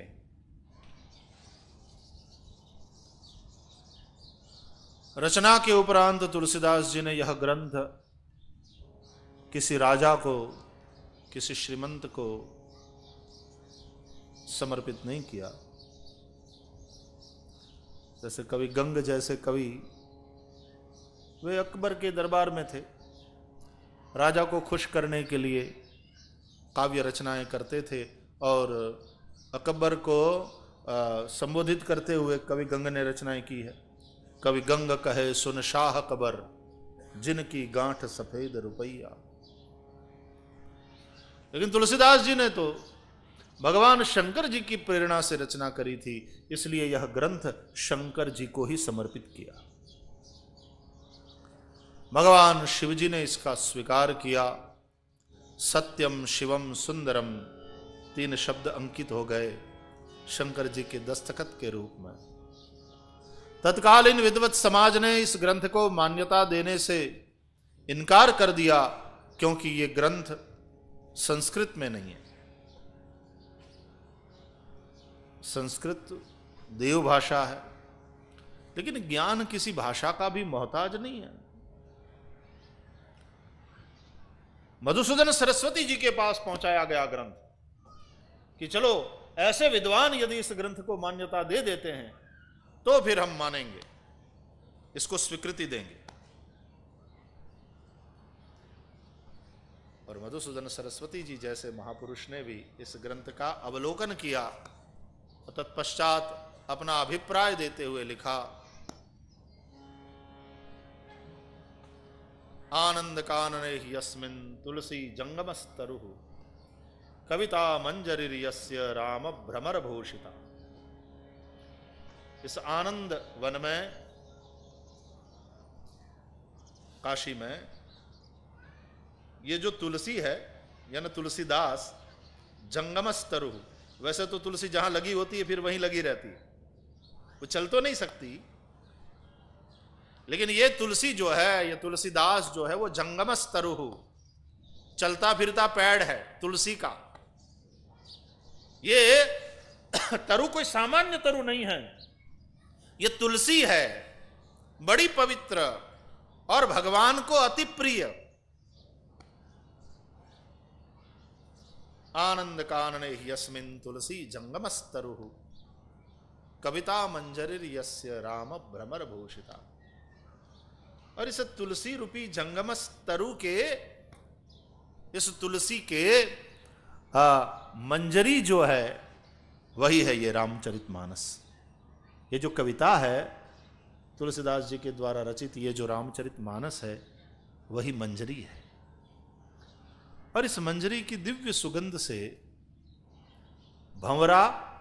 रचना के उपरांत तुलसीदास जी ने यह ग्रंथ किसी राजा को, किसी श्रीमंत को समर्पित नहीं किया। जैसे कवि गंग जैसे कवि, वे अकबर के दरबार में थे, राजा को खुश करने के लिए काव्य रचनाएं करते थे, और अकबर को संबोधित करते हुए कवि गंग ने रचनाएं की है। कवि गंग कहे सुन शाह कबर, जिनकी गांठ सफेद रुपैया। लेकिन तुलसीदास जी ने तो भगवान शंकर जी की प्रेरणा से रचना करी थी, इसलिए यह ग्रंथ शंकर जी को ही समर्पित किया। भगवान शिव जी ने इसका स्वीकार किया। सत्यम शिवम सुंदरम तीन शब्द अंकित हो गए शंकर जी के दस्तखत के रूप में। तत्कालीन विद्वत समाज ने इस ग्रंथ को मान्यता देने से इनकार कर दिया, क्योंकि ये ग्रंथ संस्कृत में नहीं है। संस्कृत देव भाषा है, लेकिन ज्ञान किसी भाषा का भी मोहताज नहीं है। मधुसूदन सरस्वती जी के पास पहुंचाया गया ग्रंथ कि चलो ऐसे विद्वान यदि इस ग्रंथ को मान्यता दे देते हैं तो फिर हम मानेंगे, इसको स्वीकृति देंगे। और मधुसूदन सरस्वती जी जैसे महापुरुष ने भी इस ग्रंथ का अवलोकन किया और तत्पश्चात अपना अभिप्राय देते हुए लिखा, आनंद कानने यस्मिन् तुलसी जंगमस्तरु कविता मंजरिर्यस्य राम भ्रमर भूषिता। इस आनंद वन में, काशी में, ये जो तुलसी है यानी तुलसीदास, जंगमस्तरु, वैसे तो तुलसी जहां लगी होती है फिर वहीं लगी रहती है, वो चल तो नहीं सकती, लेकिन ये तुलसी जो है, ये तुलसीदास जो है, वो जंगमस्तरु, चलता फिरता पेड़ है तुलसी का। ये तरु कोई सामान्य तरु नहीं है, ये तुलसी है, बड़ी पवित्र और भगवान को अति प्रिय। आनंद कानने यस्मिन् तुलसी जंगमस्तरु कविता मंजरिर्यस्य राम भ्रमर भूषिता। और इस तुलसी रूपी जंगमस्तरु के, इस तुलसी के आ, मंजरी जो है वही है ये रामचरितमानस। ये जो कविता है तुलसीदास जी के द्वारा रचित, ये जो रामचरितमानस है वही मंजरी है। और इस मंजरी की दिव्य सुगंध से भंवरा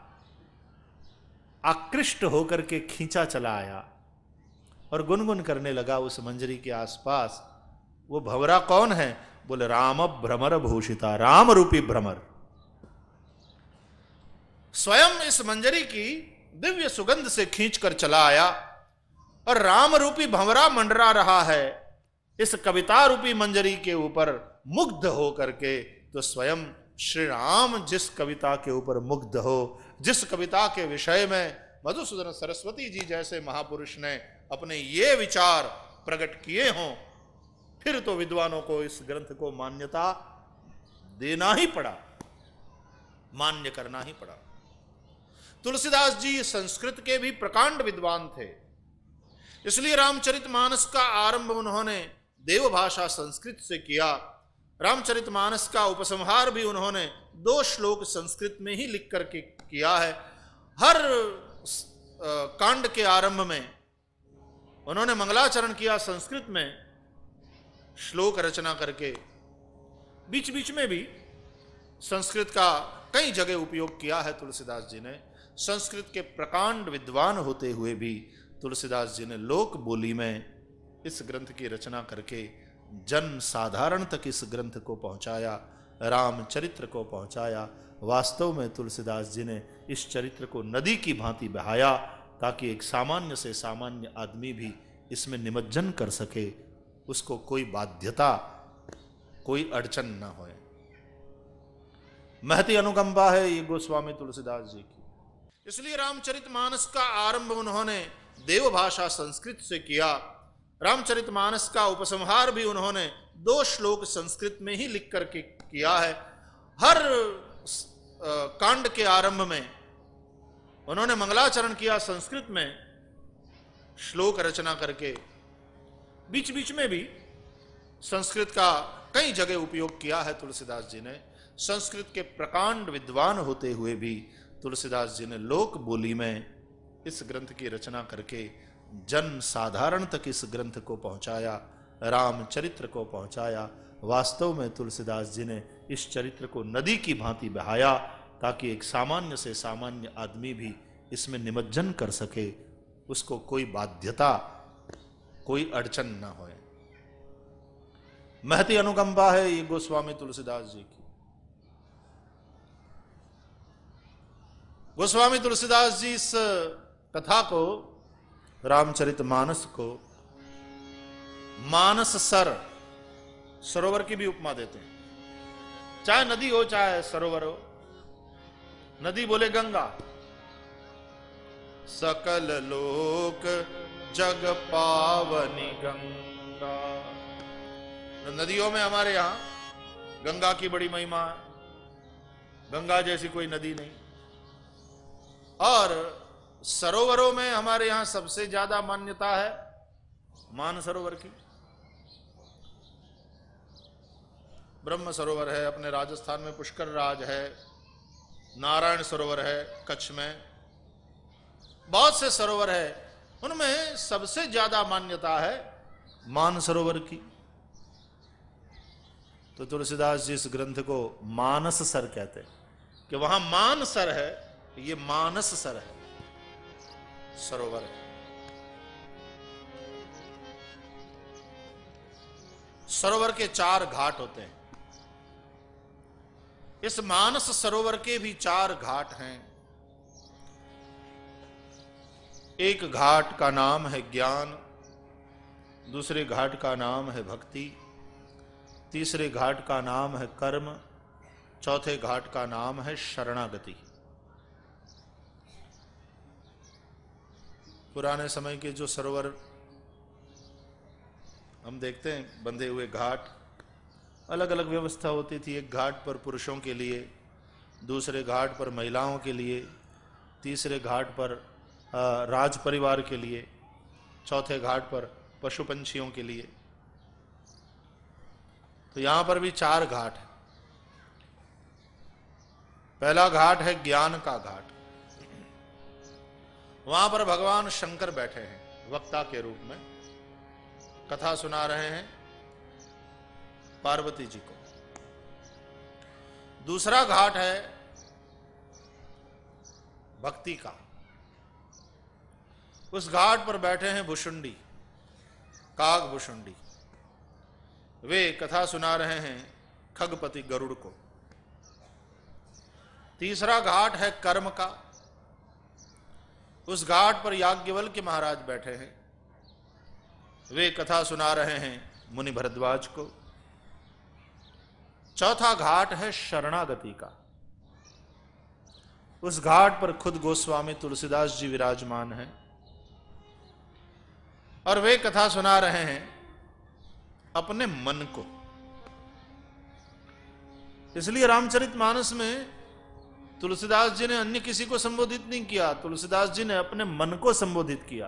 आकृष्ट होकर के खींचा चला आया और गुनगुन करने लगा उस मंजरी के आसपास। वो भंवरा कौन है? बोले राम भ्रमर भूषिता, राम रूपी भ्रमर। स्वयं इस मंजरी की दिव्य सुगंध से खींचकर चला आया और राम रूपी भंवरा मंडरा रहा है इस कविता रूपी मंजरी के ऊपर मुग्ध हो करके। तो स्वयं श्री राम जिस कविता के ऊपर मुग्ध हो, जिस कविता के विषय में मधुसूदन सरस्वती जी जैसे महापुरुष ने अपने ये विचार प्रकट किए हों, फिर तो विद्वानों को इस ग्रंथ को मान्यता देना ही पड़ा, मान्य करना ही पड़ा। तुलसीदास जी संस्कृत के भी प्रकांड विद्वान थे, इसलिए रामचरितमानस का आरंभ उन्होंने देव भाषा संस्कृत से किया। रामचरितमानस का उपसंहार भी उन्होंने दो श्लोक संस्कृत में ही लिख करके किया है। हर कांड के आरंभ में उन्होंने मंगलाचरण किया संस्कृत में, श्लोक रचना करके। बीच बीच में भी संस्कृत का कई जगह उपयोग किया है तुलसीदास जी ने। संस्कृत के प्रकांड विद्वान होते हुए भी तुलसीदास जी ने लोक बोली में इस ग्रंथ की रचना करके जन साधारण तक इस ग्रंथ को पहुंचाया, रामचरित्र को पहुंचाया। वास्तव में तुलसीदास जी ने इस चरित्र को नदी की भांति बहाया, ताकि एक सामान्य से सामान्य आदमी भी इसमें निमज्जन कर सके, उसको कोई बाध्यता, कोई अड़चन ना होए। महती अनुकंपा है ये गोस्वामी तुलसीदास जी की। इसलिए रामचरितमानस का आरंभ उन्होंने देव भाषा संस्कृत से किया। रामचरितमानस का उपसंहार भी उन्होंने दो श्लोक संस्कृत में ही लिख करके किया है। हर कांड के आरंभ में उन्होंने मंगलाचरण किया संस्कृत में, श्लोक रचना करके। बीच बीच में भी संस्कृत का कई जगह उपयोग किया है तुलसीदास जी ने। संस्कृत के प्रकांड विद्वान होते हुए भी तुलसीदास जी ने लोक बोली में इस ग्रंथ की रचना करके जन साधारण तक इस ग्रंथ को पहुंचाया, रामचरित्र को पहुंचाया। वास्तव में तुलसीदास जी ने इस चरित्र को नदी की भांति बहाया, ताकि एक सामान्य से सामान्य आदमी भी इसमें निमज्जन कर सके, उसको कोई बाध्यता, कोई अड़चन ना होए। महती अनुकंपा है ये गोस्वामी तुलसीदास जी की। गोस्वामी तुलसीदास जी इस कथा को, रामचरितमानस को, मानस सर, सरोवर की भी उपमा देते हैं। चाहे नदी हो चाहे सरोवर हो। नदी बोले गंगा, सकल लोक जग पावनी गंगा। नदियों में हमारे यहां गंगा की बड़ी महिमा है, गंगा जैसी कोई नदी नहीं। और सरोवरों में हमारे यहां सबसे ज्यादा मान्यता है मान सरोवर की। ब्रह्म सरोवर है, अपने राजस्थान में पुष्कर राज है, नारायण सरोवर है कच्छ में, बहुत से सरोवर है, उनमें सबसे ज्यादा मान्यता है मान सरोवर की। तो तुलसीदास जी इस ग्रंथ को मानस सर कहते हैं कि वहां मान सर है, ये मानस सर है, सरोवर है। सरोवर के चार घाट होते हैं। इस मानस सरोवर के भी चार घाट हैं। एक घाट का नाम है ज्ञान, दूसरे घाट का नाम है भक्ति, तीसरे घाट का नाम है कर्म, चौथे घाट का नाम है शरणागति। पुराने समय के जो सरोवर हम देखते हैं, बंधे हुए घाट, अलग अलग व्यवस्था होती थी। एक घाट पर पुरुषों के लिए, दूसरे घाट पर महिलाओं के लिए, तीसरे घाट पर राज परिवार के लिए, चौथे घाट पर पशु पंछियों के लिए। तो यहां पर भी चार घाट है। पहला घाट है ज्ञान का घाट। वहां पर भगवान शंकर बैठे हैं वक्ता के रूप में, कथा सुना रहे हैं पार्वती जी को। दूसरा घाट है भक्ति का। उस घाट पर बैठे हैं भुषुंडी, काग भुषुंडी। वे कथा सुना रहे हैं खगपति गरुड़ को। तीसरा घाट है कर्म का। उस घाट पर याज्ञवल्क्य महाराज बैठे हैं, वे कथा सुना रहे हैं मुनि भरद्वाज को। चौथा घाट है शरणागति का। उस घाट पर खुद गोस्वामी तुलसीदास जी विराजमान हैं। और वे कथा सुना रहे हैं अपने मन को। इसलिए रामचरितमानस में तुलसीदास जी ने अन्य किसी को संबोधित नहीं किया, तुलसीदास जी ने अपने मन को संबोधित किया।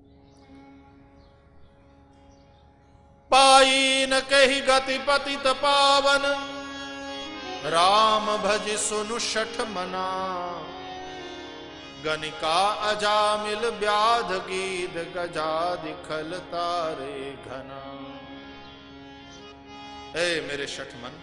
पाई न कही गति पतित पावन, राम भज सुनु शठ मना, गनिका अजामिल व्याध गीध गजादि खल तारे घना। ए मेरे शठ मन,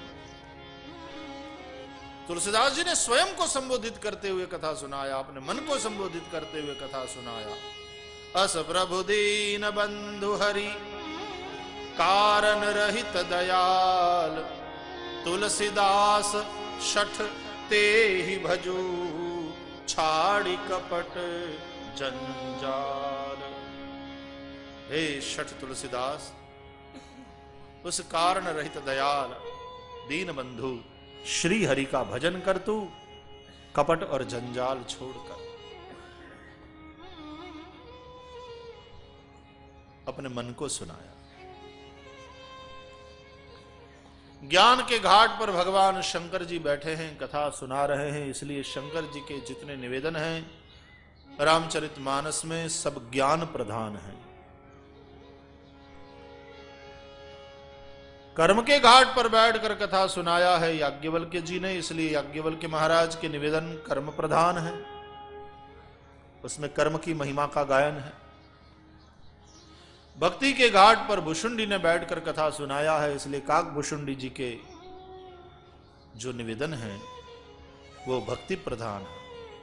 तुलसीदास जी ने स्वयं को संबोधित करते हुए कथा सुनाया, अपने मन को संबोधित करते हुए कथा सुनाया। अस प्रभु दीन बंधु हरि, कारण रहित दयाल, तुलसीदास शठ ते ही भजू, छाड़ी कपट जंजाल। हे शठ तुलसीदास, उस कारण रहित दयाल दीन बंधु श्री हरि का भजन कर तू, कपट और जंजाल छोड़कर। अपने मन को सुनाया। ज्ञान के घाट पर भगवान शंकर जी बैठे हैं, कथा सुना रहे हैं। इसलिए शंकर जी के जितने निवेदन हैं रामचरितमानस में सब ज्ञान प्रधान हैं। कर्म के घाट पर बैठकर कथा सुनाया है याज्ञवल्क्य जी ने, इसलिए याज्ञवल्क्य महाराज के निवेदन कर्म प्रधान है, उसमें कर्म की महिमा का गायन है। भक्ति के घाट पर भुषुंडी ने बैठकर कथा सुनाया है, इसलिए काक भुषुंडी जी के जो निवेदन है वो भक्ति प्रधान है।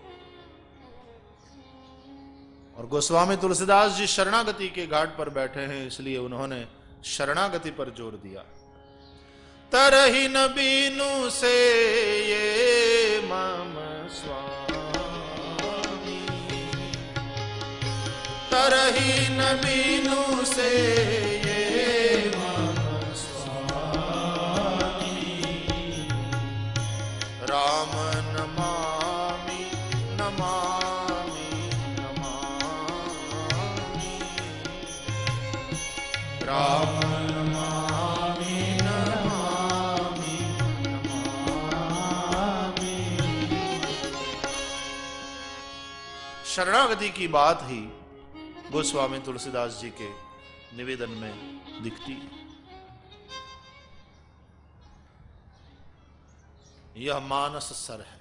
और गोस्वामी तुलसीदास जी शरणागति के घाट पर बैठे हैं, इसलिए उन्होंने शरणागति पर जोर दिया। तरहि न बीनु से ये मम स्वामी, तरहि न बीनु से ये मम स्वामी, राम नमामि नमामि नमामि, राम शरणागति की बात ही गोस्वामी तुलसीदास जी के निवेदन में दिखती है। यह मानस सर है।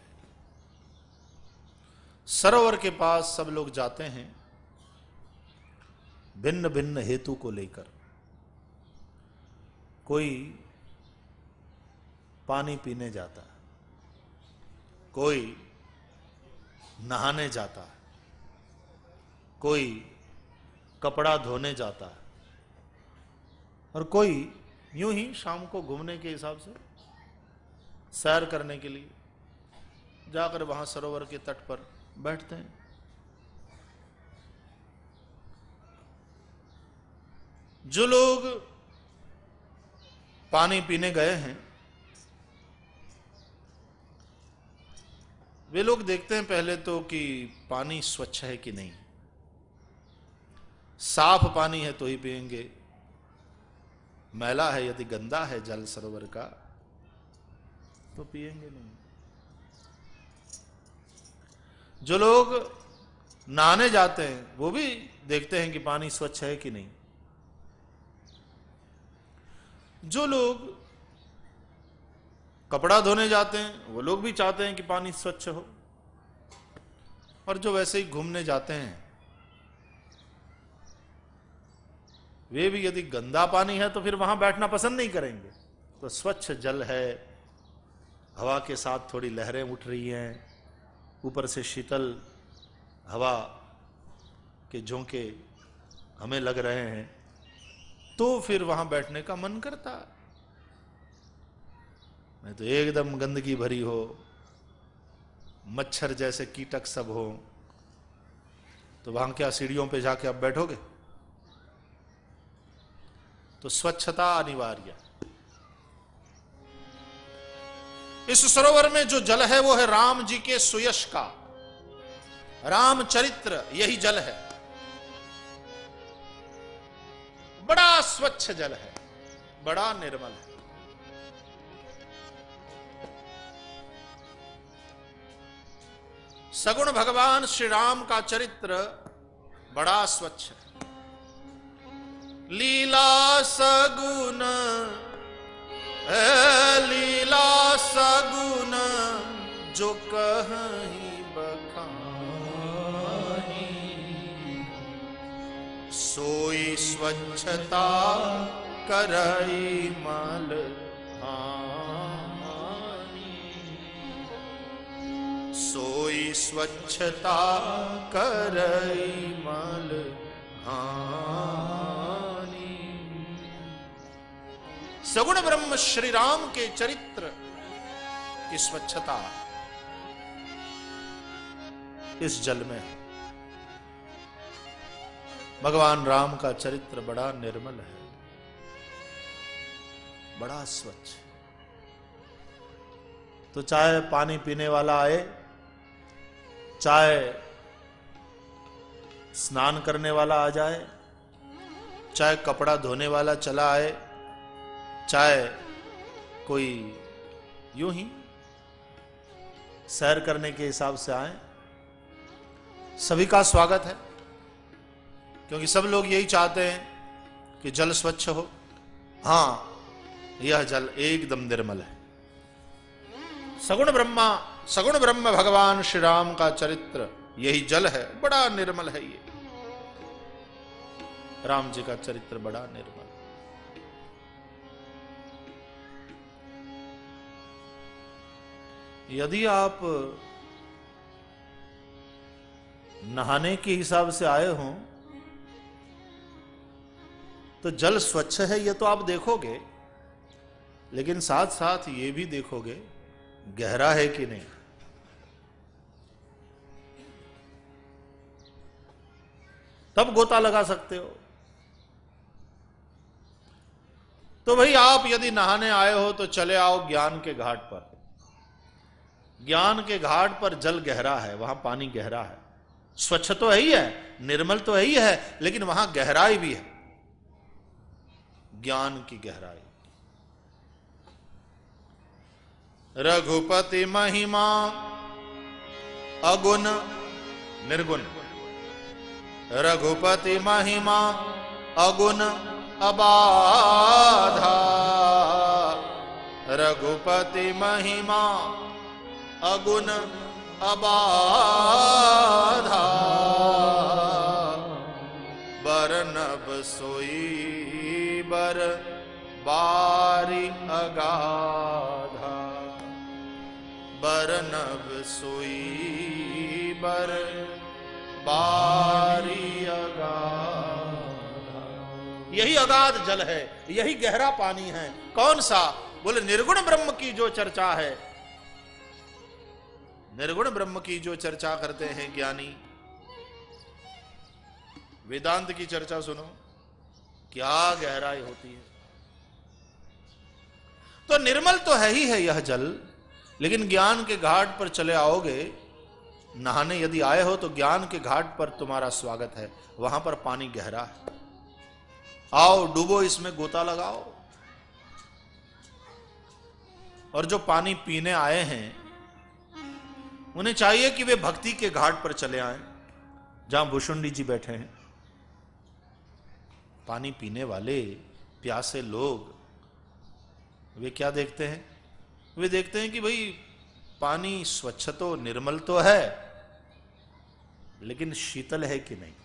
सरोवर के पास सब लोग जाते हैं भिन्न भिन्न हेतु को लेकर। कोई पानी पीने जाता है, कोई नहाने जाता है, कोई कपड़ा धोने जाता है, और कोई यूं ही शाम को घूमने के हिसाब से सैर करने के लिए जाकर वहां सरोवर के तट पर बैठते हैं। जो लोग पानी पीने गए हैं वे लोग देखते हैं पहले तो कि पानी स्वच्छ है कि नहीं। साफ पानी है तो ही पिएंगे, मैला है यदि गंदा है जल सरोवर का तो पिएंगे नहीं। जो लोग नहाने जाते हैं वो भी देखते हैं कि पानी स्वच्छ है कि नहीं। जो लोग कपड़ा धोने जाते हैं वो लोग भी चाहते हैं कि पानी स्वच्छ हो, और जो वैसे ही घूमने जाते हैं वे भी यदि गंदा पानी है तो फिर वहां बैठना पसंद नहीं करेंगे। तो स्वच्छ जल है, हवा के साथ थोड़ी लहरें उठ रही हैं, ऊपर से शीतल हवा के झोंके हमें लग रहे हैं, तो फिर वहां बैठने का मन करता है। नहीं तो एकदम गंदगी भरी हो, मच्छर जैसे कीटक सब हो, तो वहां क्या सीढ़ियों पे जाके आप बैठोगे? तो स्वच्छता अनिवार्य। इस सरोवर में जो जल है वो है राम जी के सुयश का, रामचरित्र यही जल है। बड़ा स्वच्छ जल है, बड़ा निर्मल है। सगुण भगवान श्री राम का चरित्र बड़ा स्वच्छ है। लीला सगुण, लीला सगुण जो कहीं बखानी, सोई स्वच्छता करई मल हानि, सोई स्वच्छता करई मल हानि। सगुण ब्रह्म श्री राम के चरित्र की स्वच्छता इस जल में है। भगवान राम का चरित्र बड़ा निर्मल है, बड़ा स्वच्छ। तो चाहे पानी पीने वाला आए, चाहे स्नान करने वाला आ जाए, चाहे कपड़ा धोने वाला चला आए, चाहे कोई यूं ही सैर करने के हिसाब से आए, सभी का स्वागत है। क्योंकि सब लोग यही चाहते हैं कि जल स्वच्छ हो। हां, यह जल एकदम निर्मल है। सगुण ब्रह्मा सगुण ब्रह्म भगवान श्री राम का चरित्र यही जल है, बड़ा निर्मल है। ये राम जी का चरित्र बड़ा निर्मल। यदि आप नहाने के हिसाब से आए हों तो जल स्वच्छ है ये तो आप देखोगे, लेकिन साथ साथ ये भी देखोगे गहरा है कि नहीं। तब गोता लगा सकते हो। तो भाई आप यदि नहाने आए हो तो चले आओ ज्ञान के घाट पर। ज्ञान के घाट पर जल गहरा है, वहां पानी गहरा है। स्वच्छ तो है ही है, निर्मल तो है ही है, लेकिन वहां गहराई भी है, ज्ञान की गहराई। रघुपति महिमा अगुण निर्गुण, रघुपति महिमा अगुण अबाधा, रघुपति महिमा अगुण अबाधा, बरनब सोई बर बारी अगाधा, बरनब सोई बर बारी अगाधा। यही अगाध जल है, यही गहरा पानी है। कौन सा? बोले निर्गुण ब्रह्म की जो चर्चा है, निर्गुण ब्रह्म की जो चर्चा करते हैं ज्ञानी, वेदांत की चर्चा सुनो, क्या गहराई होती है। तो निर्मल तो है ही है यह जल, लेकिन ज्ञान के घाट पर चले आओगे, नहाने यदि आए हो तो ज्ञान के घाट पर तुम्हारा स्वागत है। वहां पर पानी गहरा है, आओ डूबो इसमें, गोता लगाओ। और जो पानी पीने आए हैं उन्हें चाहिए कि वे भक्ति के घाट पर चले आएं, जहां भुषुंडी जी बैठे हैं। पानी पीने वाले प्यासे लोग वे क्या देखते हैं? वे देखते हैं कि भाई पानी स्वच्छ तो निर्मल तो है, लेकिन शीतल है कि नहीं।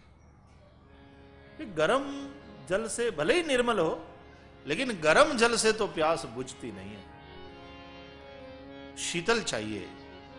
गर्म जल से भले ही निर्मल हो, लेकिन गर्म जल से तो प्यास बुझती नहीं है, शीतल चाहिए।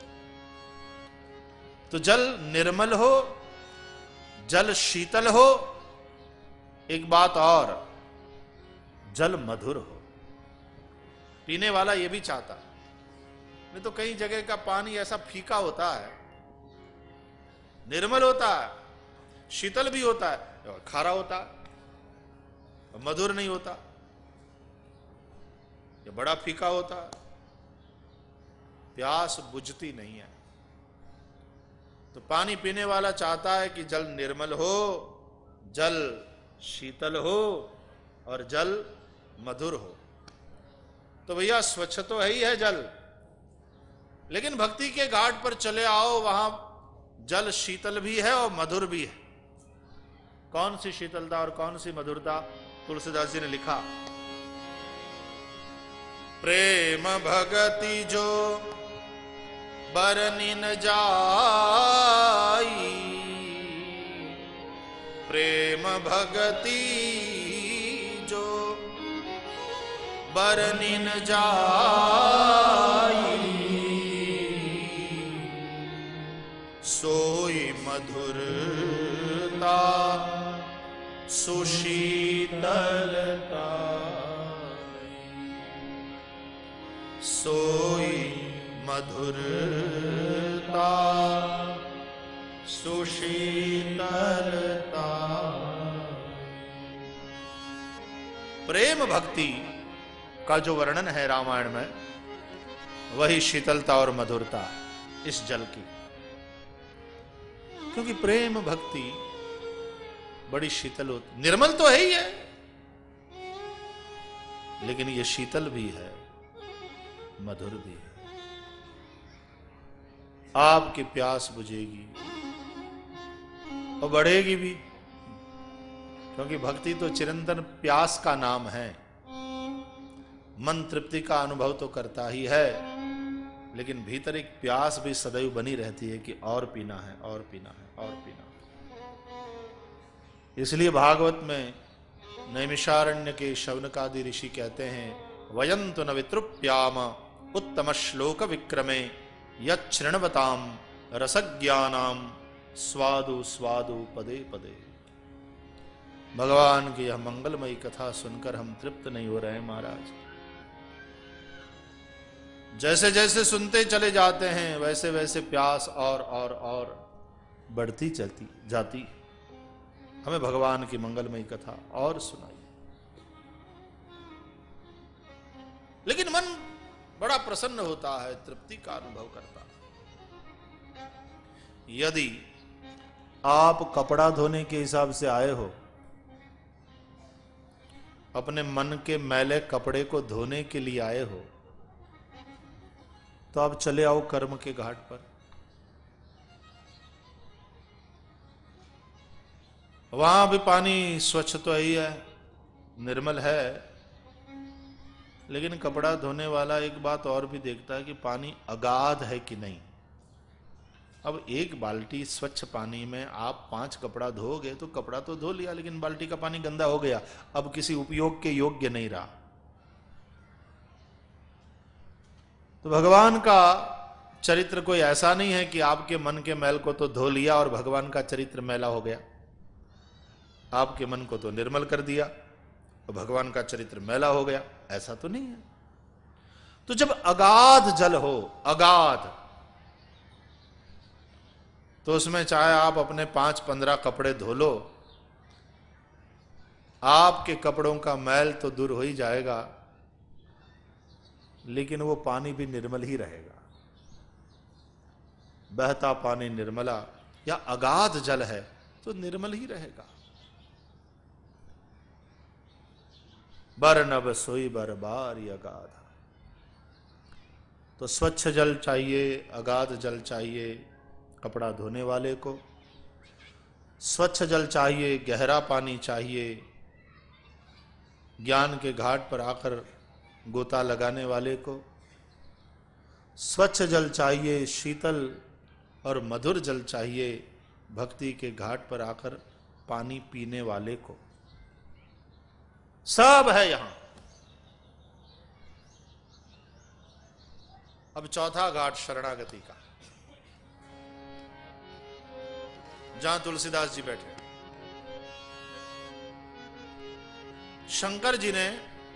तो जल निर्मल हो, जल शीतल हो, एक बात और, जल मधुर हो। पीने वाला यह भी चाहता है। नहीं तो कई जगह का पानी ऐसा फीका होता है, निर्मल होता है, शीतल भी होता है, और खारा होता है, मधुर नहीं होता, ये बड़ा फीका होता है, प्यास बुझती नहीं है। तो पानी पीने वाला चाहता है कि जल निर्मल हो, जल शीतल हो और जल मधुर हो। तो भैया स्वच्छ तो है ही है जल, लेकिन भक्ति के घाट पर चले आओ, वहां जल शीतल भी है और मधुर भी है। कौन सी शीतलता और कौन सी मधुरता? तुलसीदास जी ने लिखा, प्रेम भगति जो बरनि न जाई, प्रेम भगति जो बरनि न जाई, सोई मधुरता सुशीतलता, सोई मधुरता सुशीतलता। प्रेम भक्ति का जो वर्णन है रामायण में, वही शीतलता और मधुरता इस जल की। क्योंकि प्रेम भक्ति बड़ी शीतल होती, निर्मल तो है ही है, लेकिन ये शीतल भी है, मधुर भी है। आपकी प्यास बुझेगी और बढ़ेगी भी, क्योंकि भक्ति तो चिरंतन प्यास का नाम है। मन तृप्ति का अनुभव तो करता ही है, लेकिन भीतर एक प्यास भी सदैव बनी रहती है कि और पीना है, और पीना है, और पीना है। इसलिए भागवत में नैमिषारण्य के शौनकादि ऋषि कहते हैं, वयंतु न वितृप्याम उत्तम श्लोक विक्रमे यच्छृण्वताम रसज्ञानाम स्वादु स्वादु पदे पदे। भगवान की यह मंगलमयी कथा सुनकर हम तृप्त नहीं हो रहे हैं महाराज। जैसे जैसे सुनते चले जाते हैं, वैसे वैसे प्यास और और और बढ़ती चलती जाती। हमें भगवान की मंगलमयी कथा और सुनाई। लेकिन मन बड़ा प्रसन्न होता है, तृप्ति का अनुभव करता है। यदि आप कपड़ा धोने के हिसाब से आए हो, अपने मन के मैले कपड़े को धोने के लिए आए हो, तो आप चले आओ कर्म के घाट पर। वहां भी पानी स्वच्छ तो ही है, निर्मल है, लेकिन कपड़ा धोने वाला एक बात और भी देखता है कि पानी अगाध है कि नहीं। अब एक बाल्टी स्वच्छ पानी में आप पांच कपड़ा धोगे तो कपड़ा तो धो लिया, लेकिन बाल्टी का पानी गंदा हो गया, अब किसी उपयोग के योग्य नहीं रहा। तो भगवान का चरित्र कोई ऐसा नहीं है कि आपके मन के मैल को तो धो लिया और भगवान का चरित्र मैला हो गया। आपके मन को तो निर्मल कर दिया और भगवान का चरित्र मैला हो गया, ऐसा तो नहीं है। तो जब अगाध जल हो, अगाध, तो उसमें चाहे आप अपने पांच पंद्रह कपड़े धो लो, आपके कपड़ों का मैल तो दूर हो ही जाएगा, लेकिन वो पानी भी निर्मल ही रहेगा। बहता पानी निर्मला, या अगाध जल है तो निर्मल ही रहेगा। बर नभ सोई बर बारी अगाध। तो स्वच्छ जल चाहिए, अगाध जल चाहिए कपड़ा धोने वाले को, स्वच्छ जल चाहिए, गहरा पानी चाहिए ज्ञान के घाट पर आकर गोता लगाने वाले को, स्वच्छ जल चाहिए, शीतल और मधुर जल चाहिए भक्ति के घाट पर आकर पानी पीने वाले को। सब है यहां। अब चौथा घाट शरणागति का, जहां तुलसीदास जी बैठे। शंकर जी ने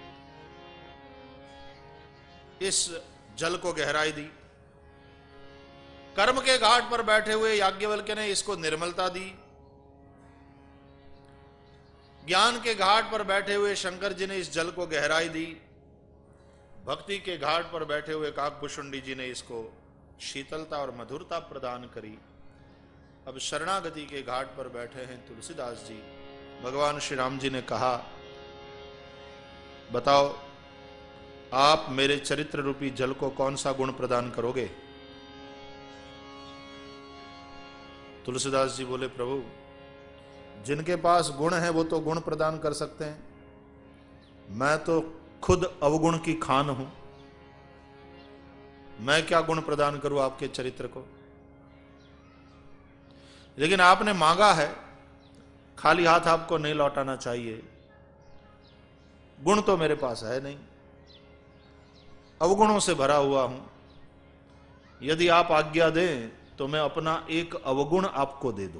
इस जल को गहराई दी, कर्म के घाट पर बैठे हुए याज्ञवल्क्य ने इसको निर्मलता दी, ज्ञान के घाट पर बैठे हुए शंकर जी ने इस जल को गहराई दी, भक्ति के घाट पर बैठे हुए काकभूषुंडी जी ने इसको शीतलता और मधुरता प्रदान करी। अब शरणागति के घाट पर बैठे हैं तुलसीदास जी, भगवान श्री राम जी ने कहा, बताओ आप मेरे चरित्र रूपी जल को कौन सा गुण प्रदान करोगे? तुलसीदास जी बोले, प्रभु जिनके पास गुण है वो तो गुण प्रदान कर सकते हैं, मैं तो खुद अवगुण की खान हूं, मैं क्या गुण प्रदान करूं आपके चरित्र को? लेकिन आपने मांगा है, खाली हाथ आपको नहीं लौटाना चाहिए। गुण तो मेरे पास है नहीं, अवगुणों से भरा हुआ हूं। यदि आप आज्ञा दें तो मैं अपना एक अवगुण आपको दे दूं।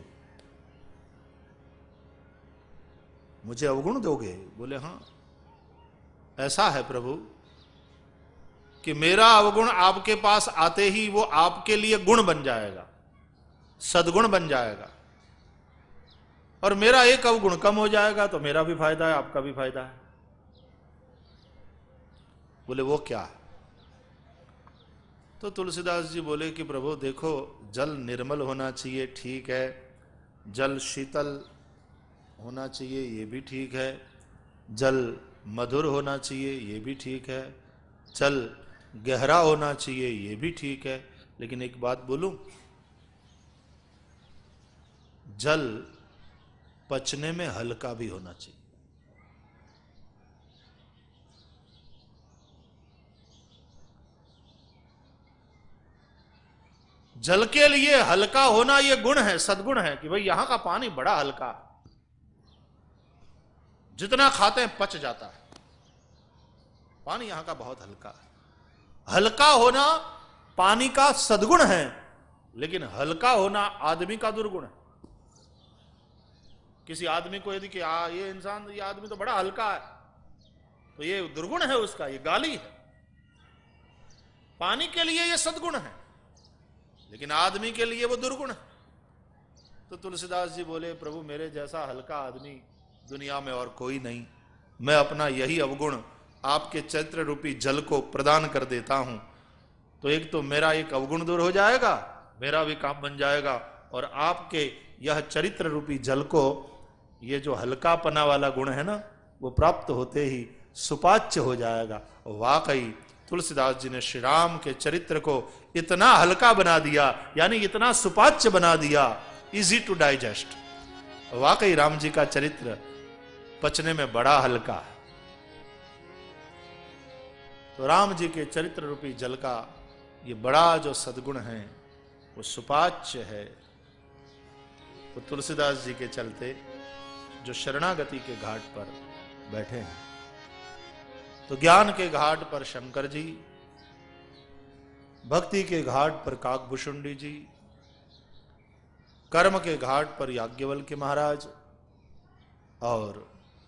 मुझे अवगुण दोगे? बोले हां, ऐसा है प्रभु कि मेरा अवगुण आपके पास आते ही वो आपके लिए गुण बन जाएगा, सद्गुण बन जाएगा, और मेरा एक अवगुण कम हो जाएगा तो मेरा भी फायदा है, आपका भी फायदा है। बोले वो क्या? तो तुलसीदास जी बोले कि प्रभु देखो, जल निर्मल होना चाहिए, ठीक है, जल शीतल होना चाहिए, ये भी ठीक है, जल मधुर होना चाहिए, ये भी ठीक है, जल गहरा होना चाहिए, ये भी ठीक है, लेकिन एक बात बोलूं, जल पचने में हल्का भी होना चाहिए। जल के लिए हल्का होना ये गुण है, सद्गुण है कि भाई यहां का पानी बड़ा हल्का, जितना खाते हैं पच जाता है, पानी यहां का बहुत हल्का है। हल्का होना पानी का सद्गुण है, लेकिन हल्का होना आदमी का दुर्गुण है। किसी आदमी को यदि कि आ, ये इंसान, ये आदमी तो बड़ा हल्का है, तो ये दुर्गुण है उसका, ये गाली है। पानी के लिए ये सद्गुण है, लेकिन आदमी के लिए वो दुर्गुण है। तो तुलसीदास जी बोले, प्रभु मेरे जैसा हल्का आदमी दुनिया में और कोई नहीं, मैं अपना यही अवगुण आपके चरित्र रूपी जल को प्रदान कर देता हूं, तो एक तो मेरा एक अवगुण दूर हो जाएगा, मेरा भी काम बन जाएगा, और आपके यह चरित्र रूपी जल को, ये जो हल्कापना वाला गुण है ना, वो प्राप्त होते ही सुपाच्य हो जाएगा। वाकई तुलसीदास जी ने श्री राम के चरित्र को इतना हल्का बना दिया, यानी इतना सुपाच्य बना दिया, इजी टू डाइजेस्ट। वाकई राम जी का चरित्र पचने में बड़ा हल्का है। तो राम जी के चरित्र रूपी जल का ये बड़ा जो सद्गुण है, वो सुपाच्य है। तो तुलसीदास जी के चलते जो शरणागति के घाट पर बैठे हैं, तो ज्ञान के घाट पर शंकर जी, भक्ति के घाट पर काकभूषुंडी जी, कर्म के घाट पर याज्ञवल्क्य महाराज, और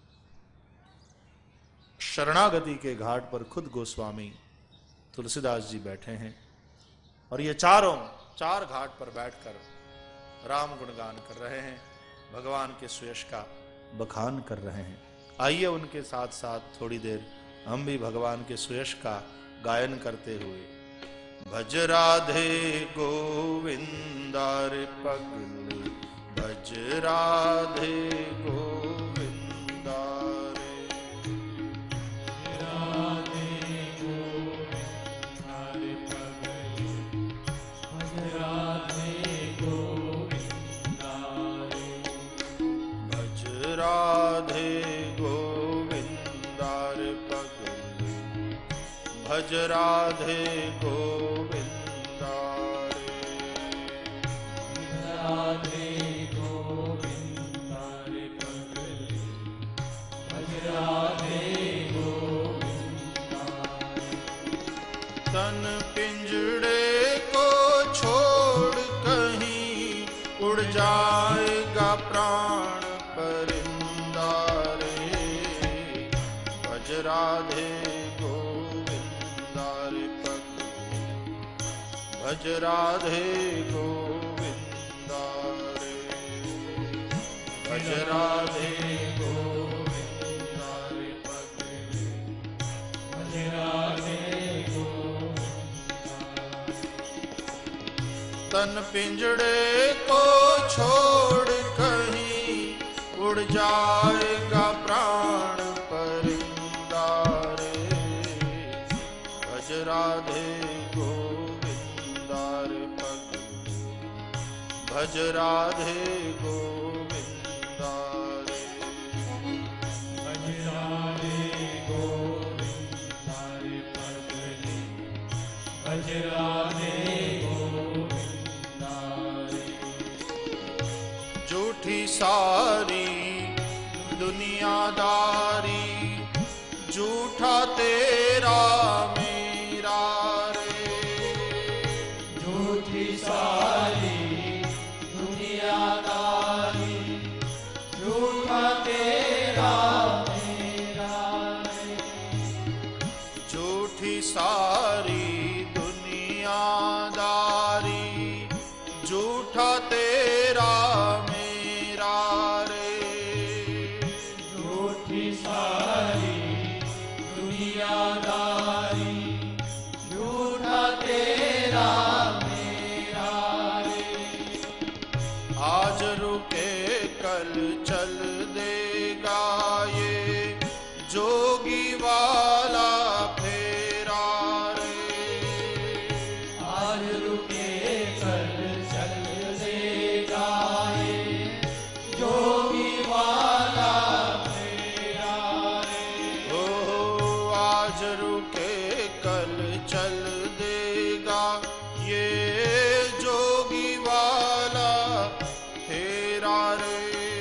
शरणागति के घाट पर खुद गोस्वामी तुलसीदास जी बैठे हैं। और ये चारों चार घाट पर बैठकर राम गुणगान कर रहे हैं, भगवान के सुयश का बखान कर रहे हैं। आइए उनके साथ साथ थोड़ी देर हम भी भगवान के सुयश का गायन करते हुए, भज राधे गोविंदार पगलू, भज राधे गोविंदार, राधे गोविंदार पगलू, भज राधे गोविंदार, भज राधे गोविंदार पगलू, भज राधे गोविंदार, राधे गोविंदार पगलू, भज राधे गोविंदार। तन पिंजड़े को छोड़ कहीं उड़ जाएगा प्राण परिंदा रे, भज राधे गोविंदार पगलू, भज राधे गोविंदार, भज राधे गोविंदार पगलू, भज राधे तन पिंजड़े को छोड़ कहीं उड़ जा भज राधे गोविंदा रे। भज राधे गोविंदा रे पगले, भज राधे गोविंदा रे। झूठी सारी दुनियादारी, झूठा तेरा मेरा रे। झूठी सारी दुनियादारी, झूठा तेरा मेरा रे। झूठी सारी दुनियादारी, झूठा तेरा मेरा रे। झूठी सारी दुनियादारी, झूठा तेरा मेरा रे। आज रुके कल चल देगा ये जोगी वाला फेरा रे। आज रुके कल चल देगा ये जोगी वाला फेरा रे। ओ आज रुके कल चल देगा ये जोगी वाला फेरा रे।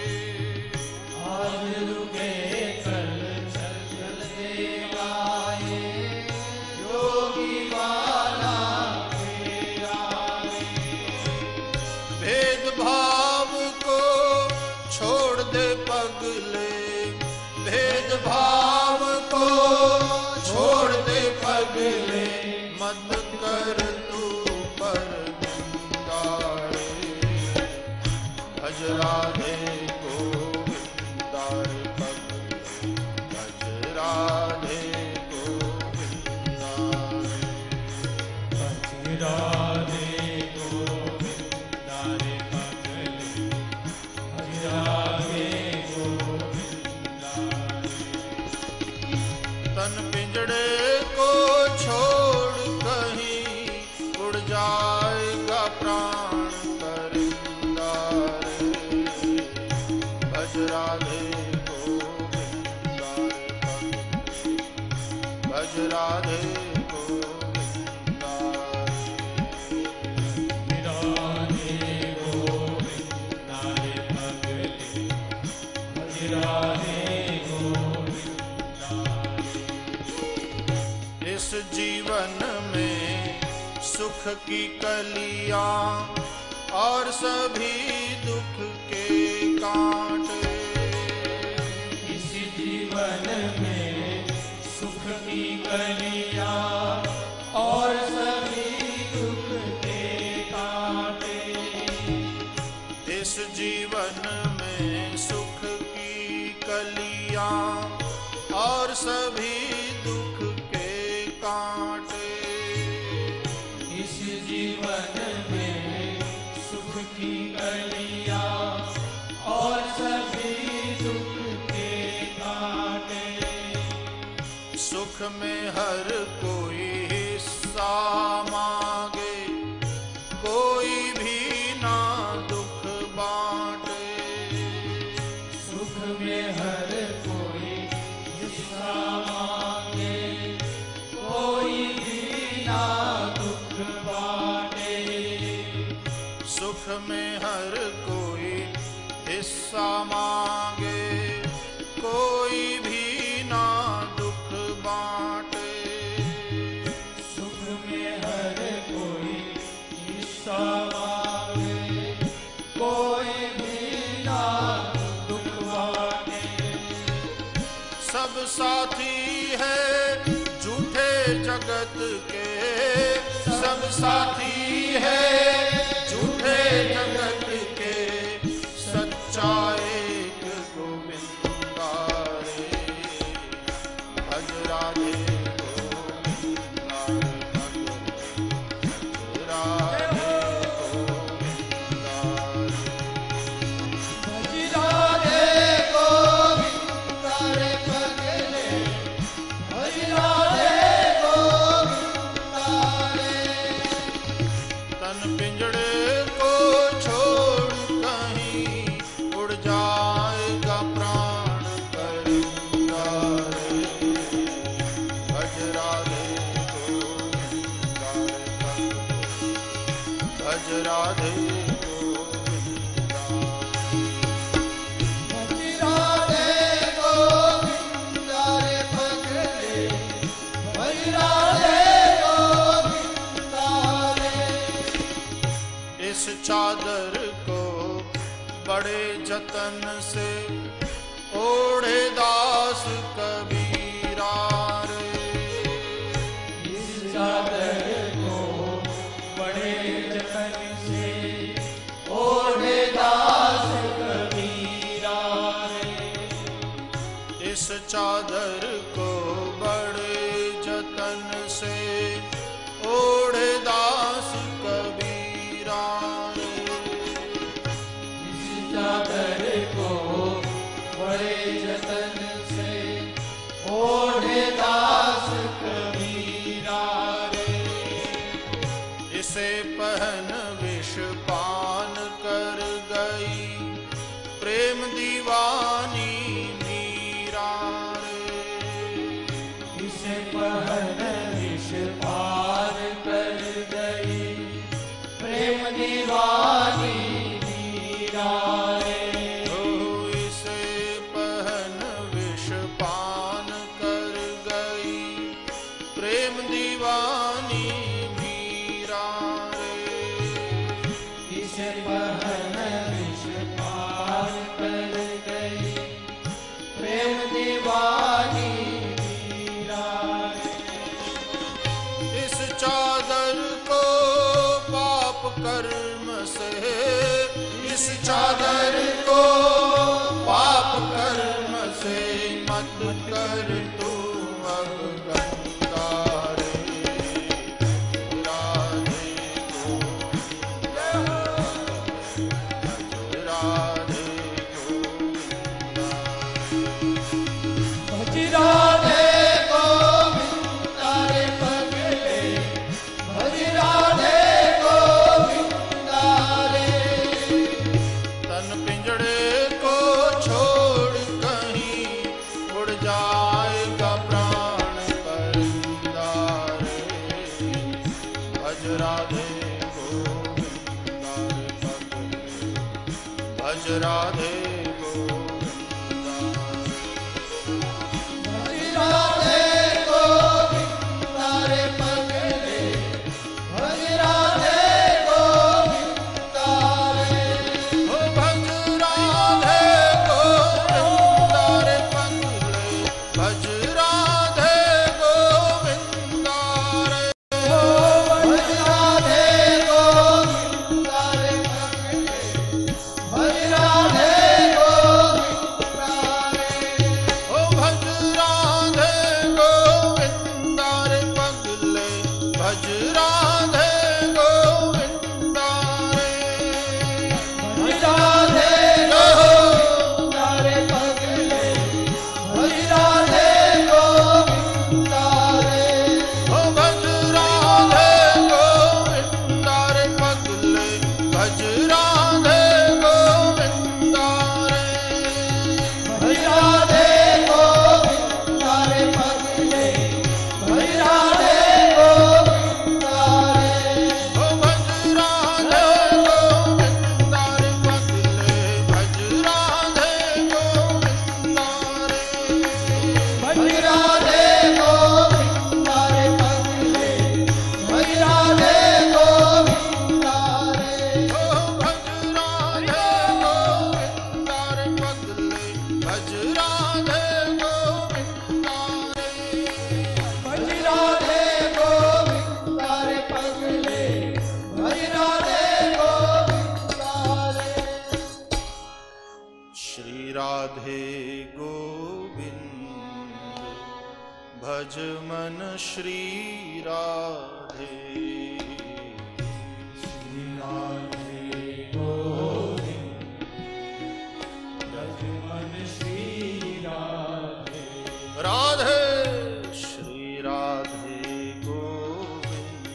आज रुके कल चल देगा ये जोगी वाला फेरा रे। भेदभाव को छोड़ दे पगले, भेदभाव को छोड़ दे पगले, मत कर तू पर निंदा रे। भज राधे गोविंदा रे पगले, भज राधे गोविंदा रे। भज राधे गोविंदा रे पगले, भज राधे गोविंदा रे। तन पिंजड़े को छोड़ कहीं उड़ जाएगा प्राण परिंदा रे। भज राधे गोविंदा रे पगले, भज राधे गोविंदा रे। राधे गोविंदा रे पगले, भज राधे गोविंदा रे। इस जीवन में सुख की कलियां और सभी दुख के कांटे। इस जीवन में सुख की कलियां और सभी दुख के कांटे। इस जीवन में सुख की कलियां और सभी दुख के कांटे। इस जीवन में सुख की कलियां और सभी दुख के कांटे। सुख में हर कोई हिस्सा मांगे, कोई भी ना दुख बांटे। सुख में हर कोई हिस्सा मांगे, कोई भी ना दुख बांटे। सुख में हर कोई हिस्सा मांगे, कोई भी ना दुख बांटे। सुख में हर कोई हिस्सा मांगे, कोई भी ना दुख बांटे। सब साथी है झूठे जगत के, सब साथी है झूठे जगत के, सच्चा एक गोविंदा रे। भज राधे गोविंदा रे पगले, भज राधे गोविंदा रे। भज राधे गोविंदा रे पगले, भज राधे गोविंदा रे। तन पिंजड़े बड़े जतन से ओढ़े दास कबीरा रे। इस चादर को बड़े जतन से ओढ़े दास कबीरा रे। इस चादर को बड़े जतन से ओढ़े दास कबीरा रे। इस चादर को बड़े जतन से ओढ़े दास कबीरा रे। इसे पहन विष पान कर गई प्रेम दीवानी मीरा रे। इसे पहन विष पान कर गई प्रेम दीवानी मीरा रे। ओ इसे पहन विष पान कर गई प्रेम दीवानी मीरा रे। इसे पहन विष पान कर गई प्रेम दीवानी मीरा रे। इस चादर को पाप कर्म से, इस चादर को पाप कर्म से मत कर तू अब गंगा रे। राधे गोविंद, राधे गोविंद, भज राधे गोविंद रे पगले, भज राधे गोविंद रे। तन पिंजड़े को छोड़ कहीं उड़ जाएगा प्राण परिंदा रे। भज राधे गोविंद रे पगले, भज राधे गोविंद। भज राधे गोविंद रे पगले, भज राधे गोविंद रे। ओ भज राधे गोविंद रे पगले, भज राधे गोविंद रे। भज राधे गोविंद रे पगले, भज राधे गोविंद रे। ओ भज राधे गोविंद रे पगले, भज राधे गोविंद रे। भज राधे गोविंद रे पगले, भज राधे गोविंद रे। ओ भज राधे गोविंद रे पगले, भज राधे गोविंद रे। भज राधे गोविंद रे पगले, भज राधे गोविंद रे। ओ भज राधे गोविंद रे पगले, भज राधे गोविंद रे। भज राधे गोविंद रे पगले, भज राधे गोविंद रे। ओ भज राधे गोविंद रे पगले, भज राधे गोविंद रे। भज राधे गोविंद रे पगले, भज राधे गोविंद रे। श्री राधे गोविंद भज मन श्री राधे। श्री राधे गोविंद भज मन श्री राधे। राधे श्री राधे गोविंद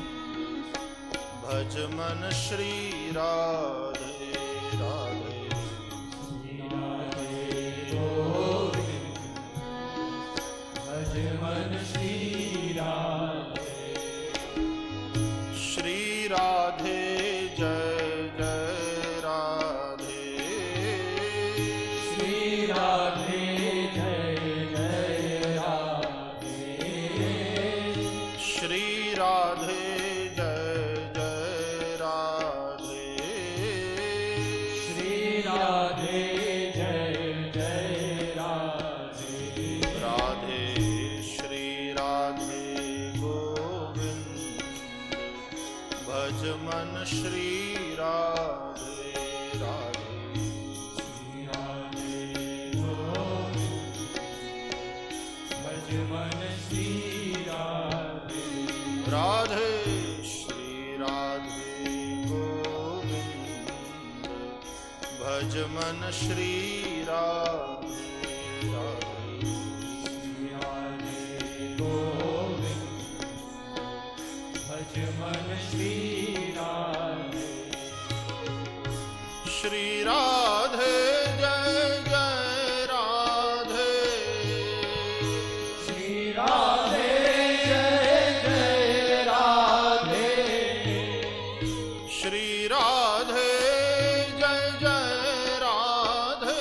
भज मन श्री राधे। राधे श्री राधे गोविंद भज मन श्री राधे। राधे श्री राधे गोविंद भज मन श्री राधे राधे गोविंद भज मन श्री राधे श्री राधे जय जय राधे श्री राधे जय जय राधे श्री राधे जय जय राधे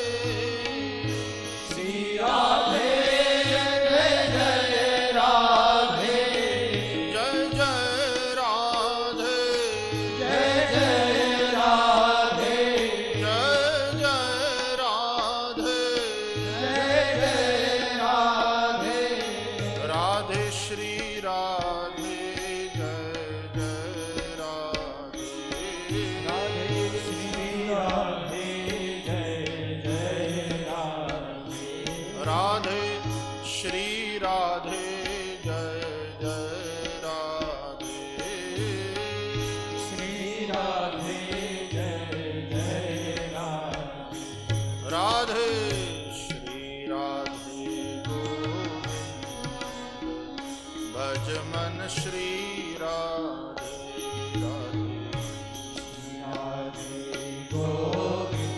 श्री राधे जय जय राधे जय जय राधे जय जय राधे जय जय राधे जय जय राधे राधे श्री राधे जय जय राधे राधे श्री राधे जय जय राधे राधे श्री राधे जय जय राधे श्री राधे जय जय राधे राधे श्री राधे गोविंद भज मन श्री राधे राधे राधे गोविंद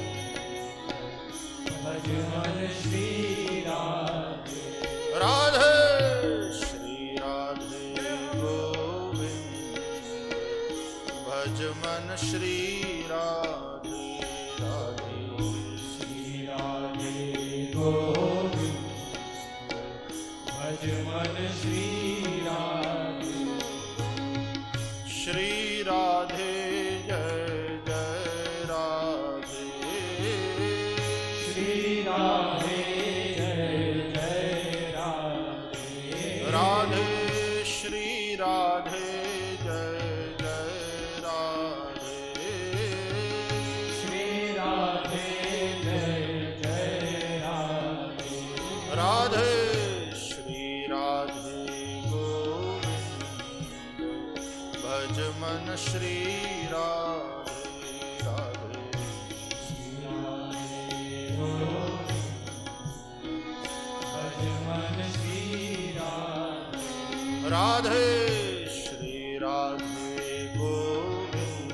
भज मन श्री राधे राधे श्री राधे गोविंद भज मन श्री राधे राधे श्री राधे गोविंद भज मन श्री राधे श्री राधे जय जय राधे श्री राधे जय जय राधे राधे श्री राधे जय जय राधे श्री राधे जय जय राधे राधे श्री राधे गोविंद भज मन श्री राधे राधे भज मन श्री राधे राधे श्री राधे गोविंद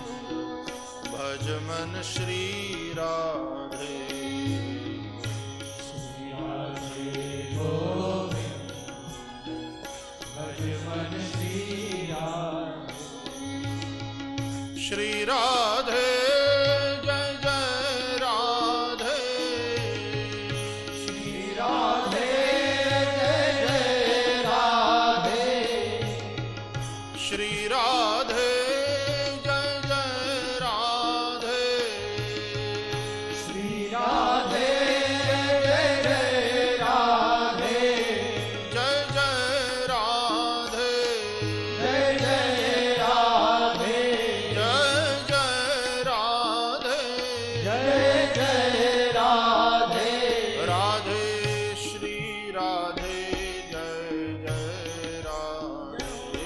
भज मन श्री राधे श्री राधे गोविंद भज मन श्री राधे श्री राधे जय जय राधे श्री राधे जय जय राधे श्री राधे जय जय राधे श्री राधे जय जय राधे जय जय राधे जय जय राधे जय जय राधे जय जय राधे राधे श्री राधे जय जय राधे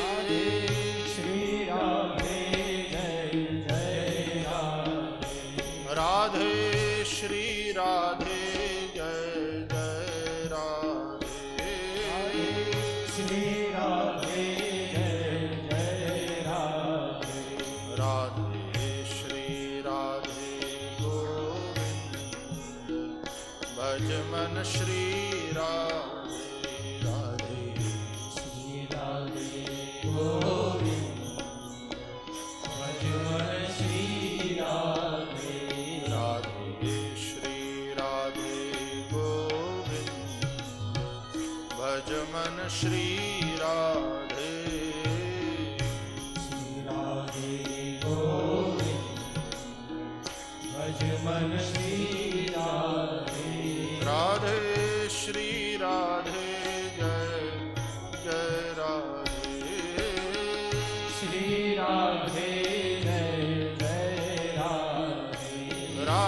श्री राधे जय जय राधे राधे श्री राधे जय जय राधे श्री राधे जय जय राधे राधे श्री राधे गोविंद भज मन श्री राधे राधे श्री राधे गोविंद भज मन श्री राधे राधे श्री राधे गोविंद भज मन श्री राधे श्री राधे गोविंद भज मन श्री राधे राधे श्री राधे जय जय राधे श्री राधे जय जय राधे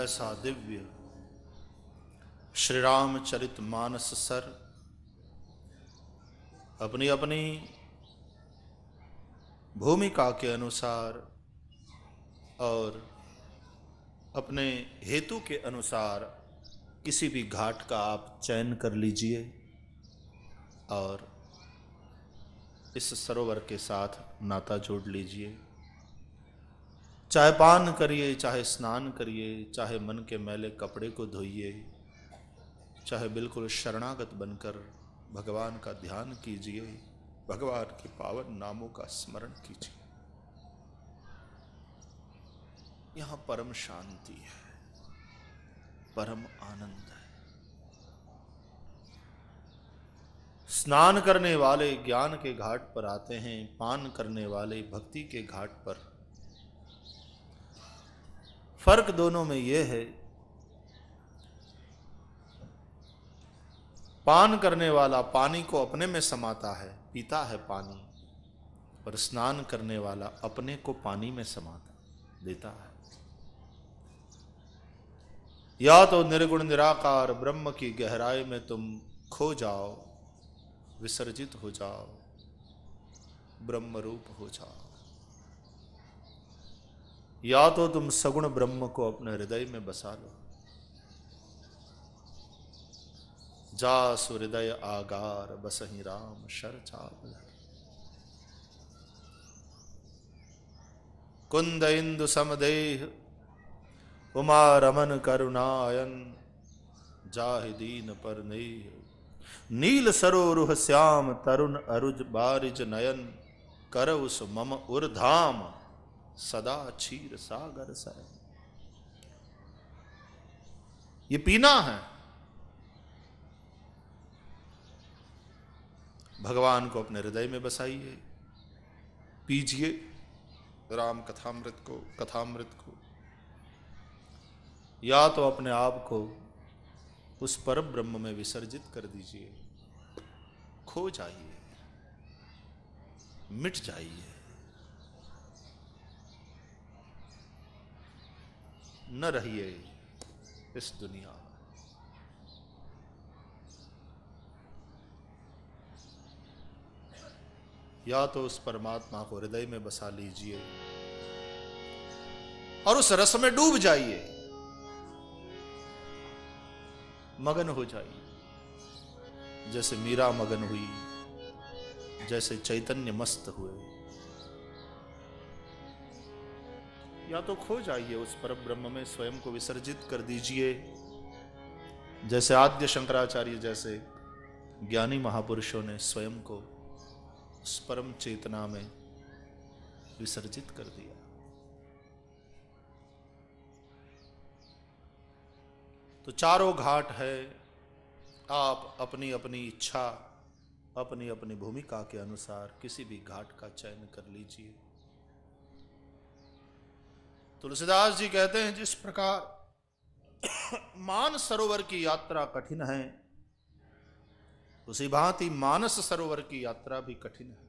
ऐसा दिव्य श्री रामचरित मानस सर अपनी अपनी भूमिका के अनुसार और अपने हेतु के अनुसार किसी भी घाट का आप चयन कर लीजिए और इस सरोवर के साथ नाता जोड़ लीजिए। चाहे पान करिए, चाहे स्नान करिए, चाहे मन के मैले कपड़े को धोइए, चाहे बिल्कुल शरणागत बनकर भगवान का ध्यान कीजिए, भगवान के पावन नामों का स्मरण कीजिए। यहाँ परम शांति है, परम आनंद है। स्नान करने वाले ज्ञान के घाट पर आते हैं, पान करने वाले भक्ति के घाट पर। फर्क दोनों में यह है, पान करने वाला पानी को अपने में समाता है, पीता है पानी, और स्नान करने वाला अपने को पानी में समाता देता है। या तो निर्गुण निराकार ब्रह्म की गहराई में तुम खो जाओ, विसर्जित हो जाओ, ब्रह्म रूप हो जाओ, या तो तुम सगुण ब्रह्म को अपने हृदय में बसा लो। जासु हृदय आगार बसहि राम शर चाप धर। कुंद इंदु समदेह उमा रमन करुणायन जाहि दीन पर नेह। नील सरोरुह श्याम तरुण अरुज बारिज नयन करउ सु मम उर्धाम सदा क्षीर सागर सर। ये पीना है, भगवान को अपने हृदय में बसाइए, पीजिए राम कथामृत को, कथामृत को, या तो अपने आप को उस परम ब्रह्म में विसर्जित कर दीजिए, खो जाइए, मिट जाइए, न रहिए इस दुनिया में। या तो उस परमात्मा को हृदय में बसा लीजिए और उस रस में डूब जाइए, मगन हो जाइए, जैसे मीरा मगन हुई, जैसे चैतन्य मस्त हुए। या तो खो जाइए उस परम ब्रह्म में, स्वयं को विसर्जित कर दीजिए, जैसे आद्य शंकराचार्य जैसे ज्ञानी महापुरुषों ने स्वयं को उस परम चेतना में विसर्जित कर दिया। तो चारों घाट है, आप अपनी अपनी इच्छा, अपनी अपनी भूमिका के अनुसार किसी भी घाट का चयन कर लीजिए। तुलसीदास जी कहते हैं, जिस प्रकार मान सरोवर की यात्रा कठिन है, उसी भांति मानस सरोवर की यात्रा भी कठिन है।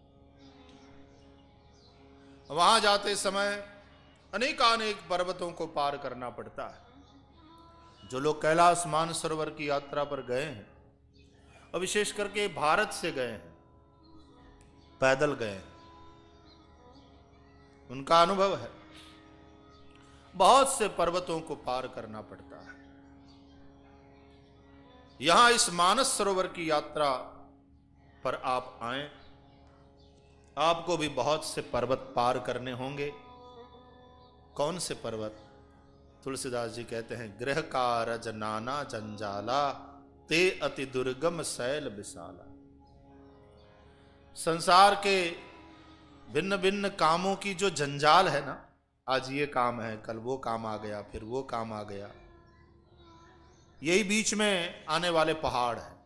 वहां जाते समय अनेकानेक पर्वतों को पार करना पड़ता है। जो लोग कैलाश मान सरोवर की यात्रा पर गए हैं, और विशेष करके भारत से गए हैं, पैदल गए हैं, उनका अनुभव है, बहुत से पर्वतों को पार करना पड़ता है। यहां इस मानस सरोवर की यात्रा पर आप आए, आपको भी बहुत से पर्वत पार करने होंगे। कौन से पर्वत? तुलसीदास जी कहते हैं, गृह कारज नाना जंजाला ते अति दुर्गम शैल विशाला। संसार के भिन्न भिन्न कामों की जो जंजाल है ना, आज ये काम है, कल वो काम आ गया, फिर वो काम आ गया, यही बीच में आने वाले पहाड़ हैं।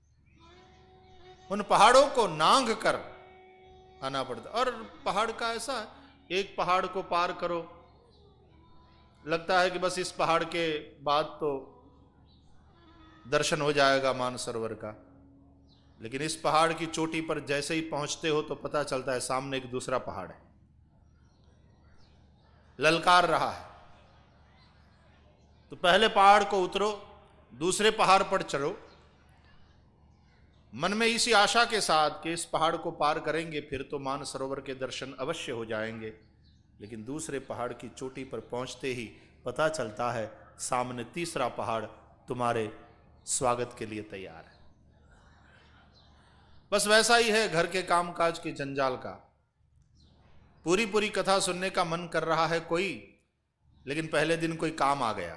उन पहाड़ों को नांग कर आना पड़ता। और पहाड़ का ऐसा है, एक पहाड़ को पार करो, लगता है कि बस इस पहाड़ के बाद तो दर्शन हो जाएगा मानसरोवर का, लेकिन इस पहाड़ की चोटी पर जैसे ही पहुंचते हो तो पता चलता है सामने एक दूसरा पहाड़ है, ललकार रहा है। तो पहले पहाड़ को उतरो, दूसरे पहाड़ पर चढ़ो, मन में इसी आशा के साथ कि इस पहाड़ को पार करेंगे फिर तो मानसरोवर के दर्शन अवश्य हो जाएंगे। लेकिन दूसरे पहाड़ की चोटी पर पहुंचते ही पता चलता है सामने तीसरा पहाड़ तुम्हारे स्वागत के लिए तैयार है। बस वैसा ही है घर के कामकाज के जंजाल का। पूरी पूरी कथा सुनने का मन कर रहा है कोई, लेकिन पहले दिन कोई काम आ गया,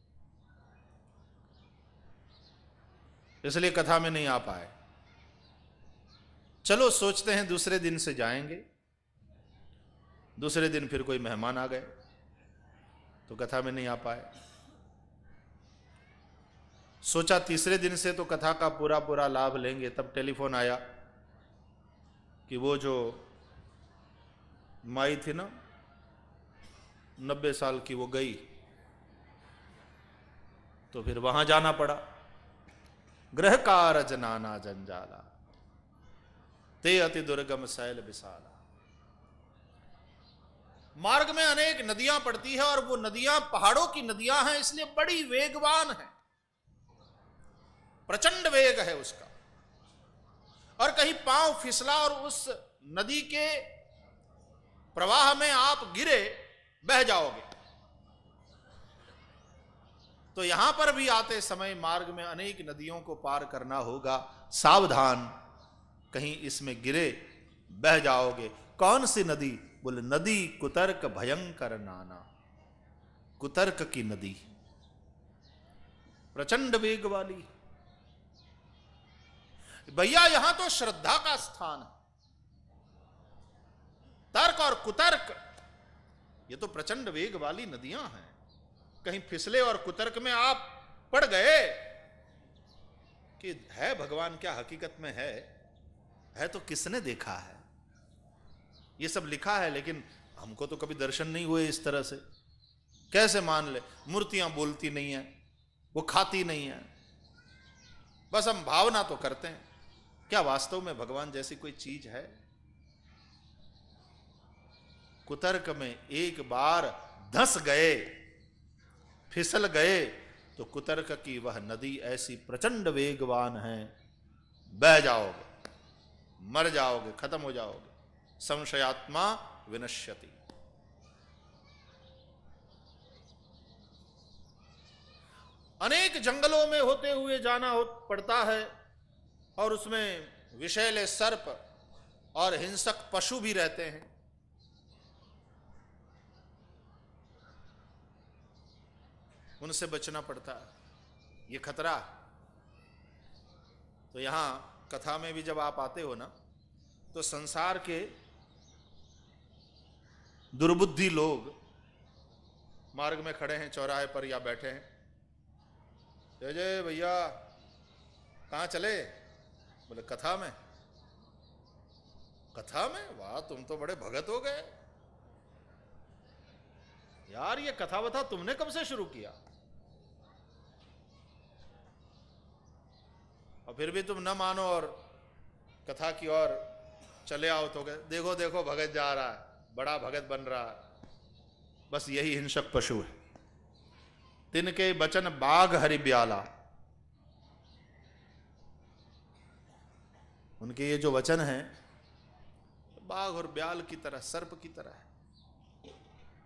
इसलिए कथा में नहीं आ पाए। चलो सोचते हैं दूसरे दिन से जाएंगे। दूसरे दिन फिर कोई मेहमान आ गए तो कथा में नहीं आ पाए। सोचा तीसरे दिन से तो कथा का पूरा पूरा लाभ लेंगे, तब टेलीफोन आया कि वो जो माई थी ना नब्बे साल की, वो गई। तो फिर वहां जाना पड़ा। ग्रह कारज नाना जंजाला ते अति दुर्गम शैल विशाला। मार्ग में अनेक नदियां पड़ती है और वो नदियां पहाड़ों की नदियां हैं, इसलिए बड़ी वेगवान है, प्रचंड वेग है उसका। और कहीं पांव फिसला और उस नदी के प्रवाह में आप गिरे, बह जाओगे। तो यहां पर भी आते समय मार्ग में अनेक नदियों को पार करना होगा। सावधान, कहीं इसमें गिरे बह जाओगे। कौन सी नदी? बोले नदी कुतर्क भयंकर नाना। कुतर्क की नदी प्रचंड वेग वाली। भैया यहां तो श्रद्धा का स्थान है। तर्क और कुतर्क ये तो प्रचंड वेग वाली नदियां हैं। कहीं फिसले और कुतर्क में आप पड़ गए कि है भगवान क्या हकीकत में है? है तो किसने देखा है? ये सब लिखा है, लेकिन हमको तो कभी दर्शन नहीं हुए इस तरह से। कैसे मान ले? मूर्तियां बोलती नहीं है, वो खाती नहीं है, बस हम भावना तो करते हैं। क्या वास्तव में भगवान जैसी कोई चीज है? कुतर्क में एक बार धंस गए, फिसल गए, तो कुतर्क की वह नदी ऐसी प्रचंड वेगवान है, बह जाओगे, मर जाओगे, खत्म हो जाओगे। संशयात्मा विनश्यति। अनेक जंगलों में होते हुए जाना हो पड़ता है और उसमें विषैले सर्प और हिंसक पशु भी रहते हैं। उनसे बचना पड़ता है, ये खतरा। तो यहां कथा में भी जब आप आते हो ना, तो संसार के दुर्बुद्धि लोग मार्ग में खड़े हैं, चौराहे पर या बैठे हैं। जय जय भैया, कहाँ चले? बोले कथा में। कथा में? वाह, तुम तो बड़े भगत हो गए यार। ये कथा वथा तुमने कब से शुरू किया? और फिर भी तुम न मानो और कथा की ओर चले आओ तो गए। देखो देखो भगत जा रहा है, बड़ा भगत बन रहा है। बस यही हिंसक पशु है। तिनके बचन बाघ हरि ब्याला। उनके ये जो वचन हैं बाघ और ब्याल की तरह, सर्प की तरह है,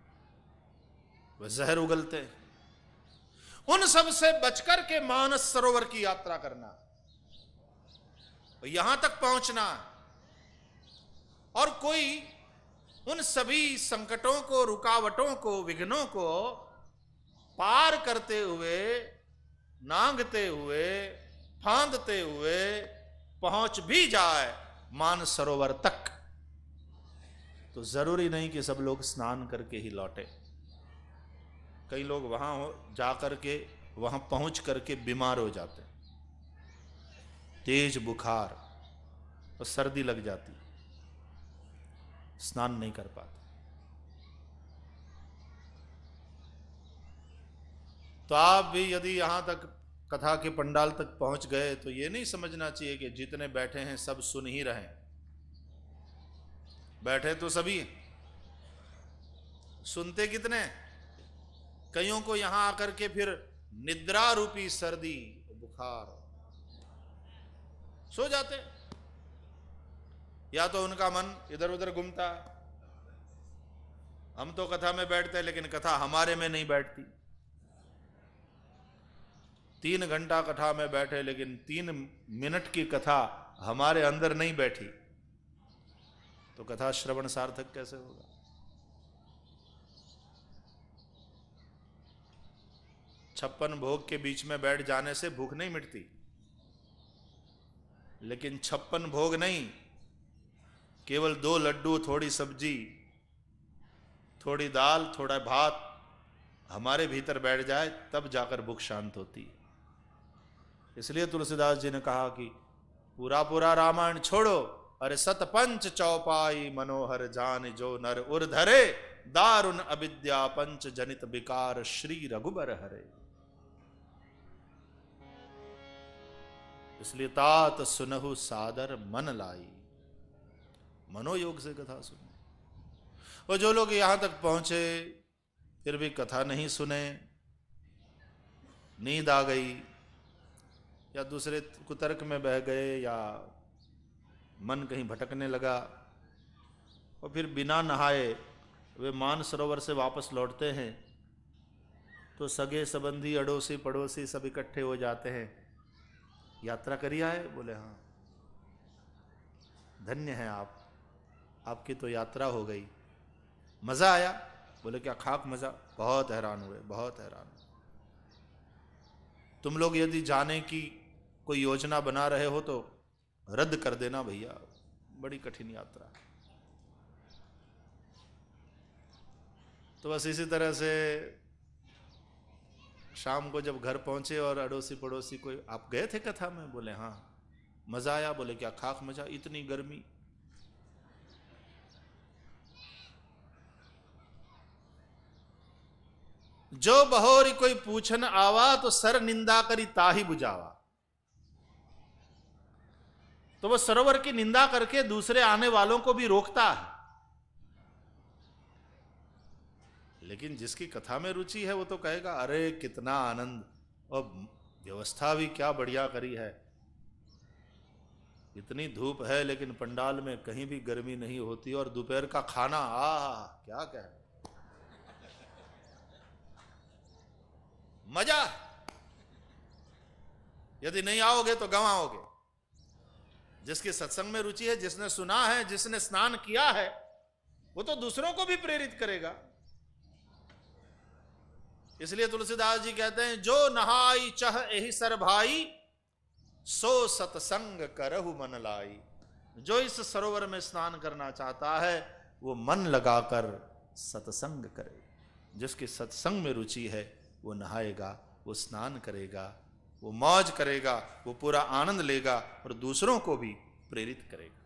वह जहर उगलते हैं। उन सब से बचकर के मानस सरोवर की यात्रा करना, यहां तक पहुंचना, और कोई उन सभी संकटों को, रुकावटों को, विघ्नों को पार करते हुए, नांगते हुए, फांदते हुए पहुंच भी जाए मानसरोवर तक, तो जरूरी नहीं कि सब लोग स्नान करके ही लौटे। कई लोग वहां जाकर के, वहां पहुंच करके बीमार हो जाते, तेज बुखार और सर्दी लग जाती, स्नान नहीं कर पाते। तो आप भी यदि यहां तक कथा के पंडाल तक पहुंच गए तो ये नहीं समझना चाहिए कि जितने बैठे हैं सब सुन ही रहे। बैठे तो सभी, सुनते कितने? कईयों को यहां आकर के फिर निद्रा रूपी सर्दी बुखार, सो जाते, या तो उनका मन इधर उधर घूमता। हम तो कथा में बैठते हैं लेकिन कथा हमारे में नहीं बैठती। तीन घंटा कथा में बैठे लेकिन तीन मिनट की कथा हमारे अंदर नहीं बैठी, तो कथा श्रवण सार्थक कैसे होगा? छप्पन भोग के बीच में बैठ जाने से भूख नहीं मिटती, लेकिन छप्पन भोग नहीं, केवल दो लड्डू, थोड़ी सब्जी, थोड़ी दाल, थोड़ा भात हमारे भीतर बैठ जाए तब जाकर भूख शांत होती। इसलिए तुलसीदास जी ने कहा कि पूरा पूरा रामायण छोड़ो, अरे सतपंच चौपाई मनोहर जान जो नर उर धरे, दारुण अविद्या पंच जनित विकार श्री रघुबर हरे। इसलिए तात सुनहु सादर मन लाई, मनोयोग से कथा सुने। और जो लोग यहां तक पहुंचे फिर भी कथा नहीं सुने, नींद आ गई या दूसरे कुतर्क में बह गए या मन कहीं भटकने लगा, और फिर बिना नहाए वे मानसरोवर से वापस लौटते हैं, तो सगे संबंधी अड़ोसी पड़ोसी सब इकट्ठे हो जाते हैं। यात्रा करी आए? बोले हाँ। धन्य हैं आप, आपकी तो यात्रा हो गई। मजा आया? बोले क्या खाक मजा, बहुत हैरान हुए, बहुत हैरान। तुम लोग यदि जाने की कोई योजना बना रहे हो तो रद्द कर देना भैया, बड़ी कठिन यात्रा। तो बस इसी तरह से शाम को जब घर पहुंचे और अड़ोसी पड़ोसी कोई, आप गए थे कथा में? बोले हाँ। मजा आया? बोले क्या खाक मजा, इतनी गर्मी। जो बहोरी कोई पूछन आवा, तो सर निंदा करी ताही बुझावा। तो वह सरोवर की निंदा करके दूसरे आने वालों को भी रोकता है। लेकिन जिसकी कथा में रुचि है वो तो कहेगा अरे कितना आनंद, और व्यवस्था भी क्या बढ़िया करी है। इतनी धूप है लेकिन पंडाल में कहीं भी गर्मी नहीं होती, और दोपहर का खाना आ क्या कहे, मजा। यदि नहीं आओगे तो गंवाओगे। जिसकी सत्संग में रुचि है, जिसने सुना है, जिसने स्नान किया है, वो तो दूसरों को भी प्रेरित करेगा। इसलिए तुलसीदास जी कहते हैं जो नहाई चह एहि सर भाई, सो सतसंग करहु मन लाई। जो इस सरोवर में स्नान करना चाहता है वो मन लगाकर सत्संग करे। जिसकी सत्संग में रुचि है वो नहाएगा, वो स्नान करेगा, वो मौज करेगा, वो पूरा आनंद लेगा और दूसरों को भी प्रेरित करेगा।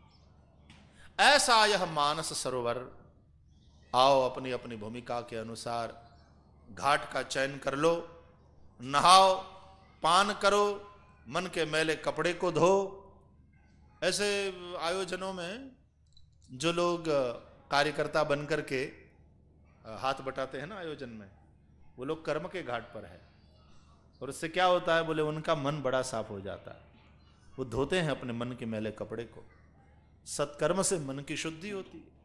ऐसा यह मानस सरोवर। आओ अपनी अपनी भूमिका के अनुसार घाट का चयन कर लो, नहाओ, पान करो, मन के मैले कपड़े को धो। ऐसे आयोजनों में जो लोग कार्यकर्ता बनकर के हाथ बटाते हैं ना आयोजन में, वो लोग कर्म के घाट पर है, और उससे क्या होता है बोले उनका मन बड़ा साफ हो जाता है। वो धोते हैं अपने मन के मैले कपड़े को, सत्कर्म से मन की शुद्धि होती है।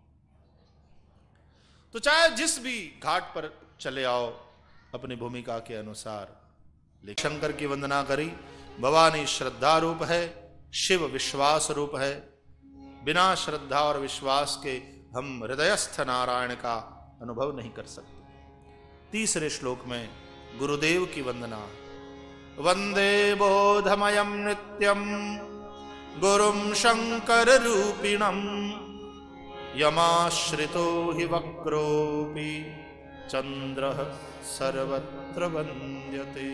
तो चाहे जिस भी घाट पर चले आओ अपनी भूमिका के अनुसार। शंकर की वंदना करी, भवानी श्रद्धा रूप है, शिव विश्वास रूप है। बिना श्रद्धा और विश्वास के हम हृदयस्थ नारायण का अनुभव नहीं कर सकते। तीसरे श्लोक में गुरुदेव की वंदना। वंदे बोधमयम नित्यम गुरुम शंकर रूपिणम, यमाश्रितो हि वक्रोपि चंद्रः सर्वत्र वन्द्यते।